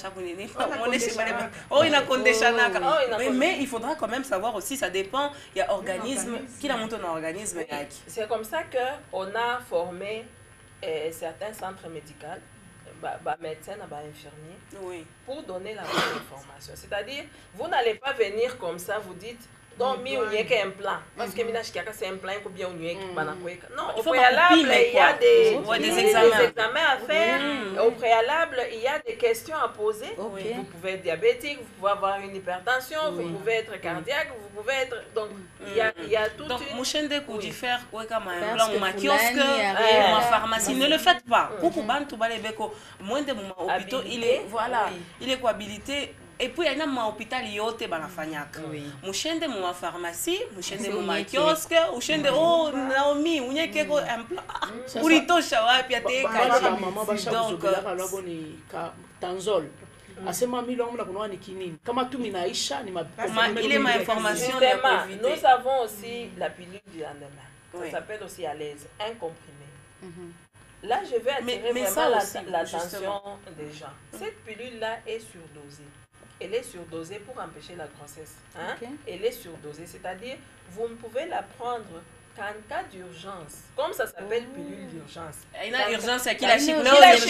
oh il a mais il faudra quand même savoir aussi, ça dépend, il y a organisme, qui a monté un organisme. C'est comme ça qu'on a formé euh, certains centres médicaux, Bah, bah, médecin, bah, infirmier, oui. pour donner la bonne information. C'est-à-dire, vous n'allez pas venir comme ça, vous dites, donc, mi n'y a qu'un plan. Parce que c'est un plan, ou bien on y non, au préalable, il y a des, ouais, des, des, examens. des examens à faire. Oui. Au préalable, il y a des questions à poser. Okay. Vous pouvez être diabétique, vous pouvez avoir une hypertension, oui. vous pouvez être cardiaque, vous pouvez être... Donc, il y a, il y a tout. Donc, une... Mouchende, pour oui. faire un plan, ma kiosque, ma pharmacie, ne le faites pas. Pour que ban tout balébeko, moins de mon hôpital, il est, voilà, il est habilité. Et puis, il y a un hôpital qui est dans la Fagnac. Mouchende, mon pharmacie, mouchende, mon kiosque, mouchende, oh, Naomi, on y a quelque un plan. Urito, shawa, piate, maman, donc, tanzol. Asema milo amna kuna ni kinini kama tu minaisha ni il est ma information. Nous avons aussi la pilule du lendemain. Ça oui. s'appelle aussi à l'aise, un comprimé. Mm-hmm. Là, je vais attirer mais, mais vraiment l'attention la, des gens. Mm-hmm. Cette pilule-là est surdosée. Elle est surdosée pour empêcher la grossesse. Hein? Okay. Elle est surdosée, c'est-à-dire vous ne pouvez la prendre qu'en cas d'urgence. Comme ça s'appelle oh. pilule d'urgence. Il y a une urgence, c'est qui la chic.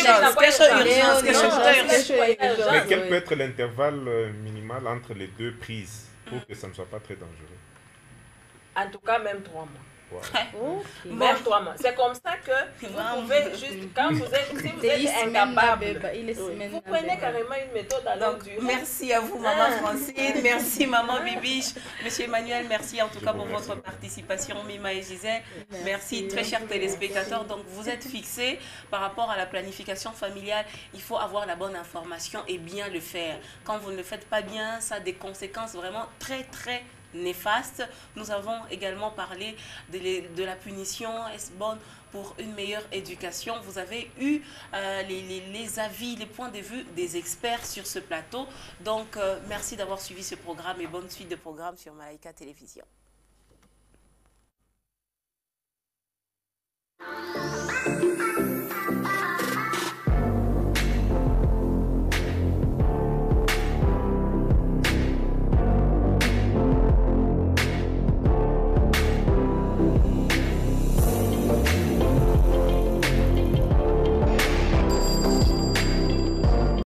Mais quel peut être l'intervalle minimal entre les deux prises pour mm. que ça ne soit pas très dangereux? En tout cas, même trois mois. Wow. Okay. Même trois mois. C'est comme ça que vous pouvez juste, quand vous êtes, si vous êtes incapable, vous prenez carrément une méthode à longue durée. Merci à vous, maman Francine, merci maman Bibiche, monsieur Emmanuel, merci en tout cas pour votre participation, Mima et Gisèle. Merci, merci très chers téléspectateurs. Donc vous êtes fixés par rapport à la planification familiale, il faut avoir la bonne information et bien le faire. Quand vous ne le faites pas bien, ça a des conséquences vraiment très très néfaste. Nous avons également parlé de, les, de la punition, est-ce bonne pour une meilleure éducation. Vous avez eu euh, les, les, les avis, les points de vue des experts sur ce plateau. Donc, euh, merci d'avoir suivi ce programme et bonne suite de programme sur Malaika Télévision.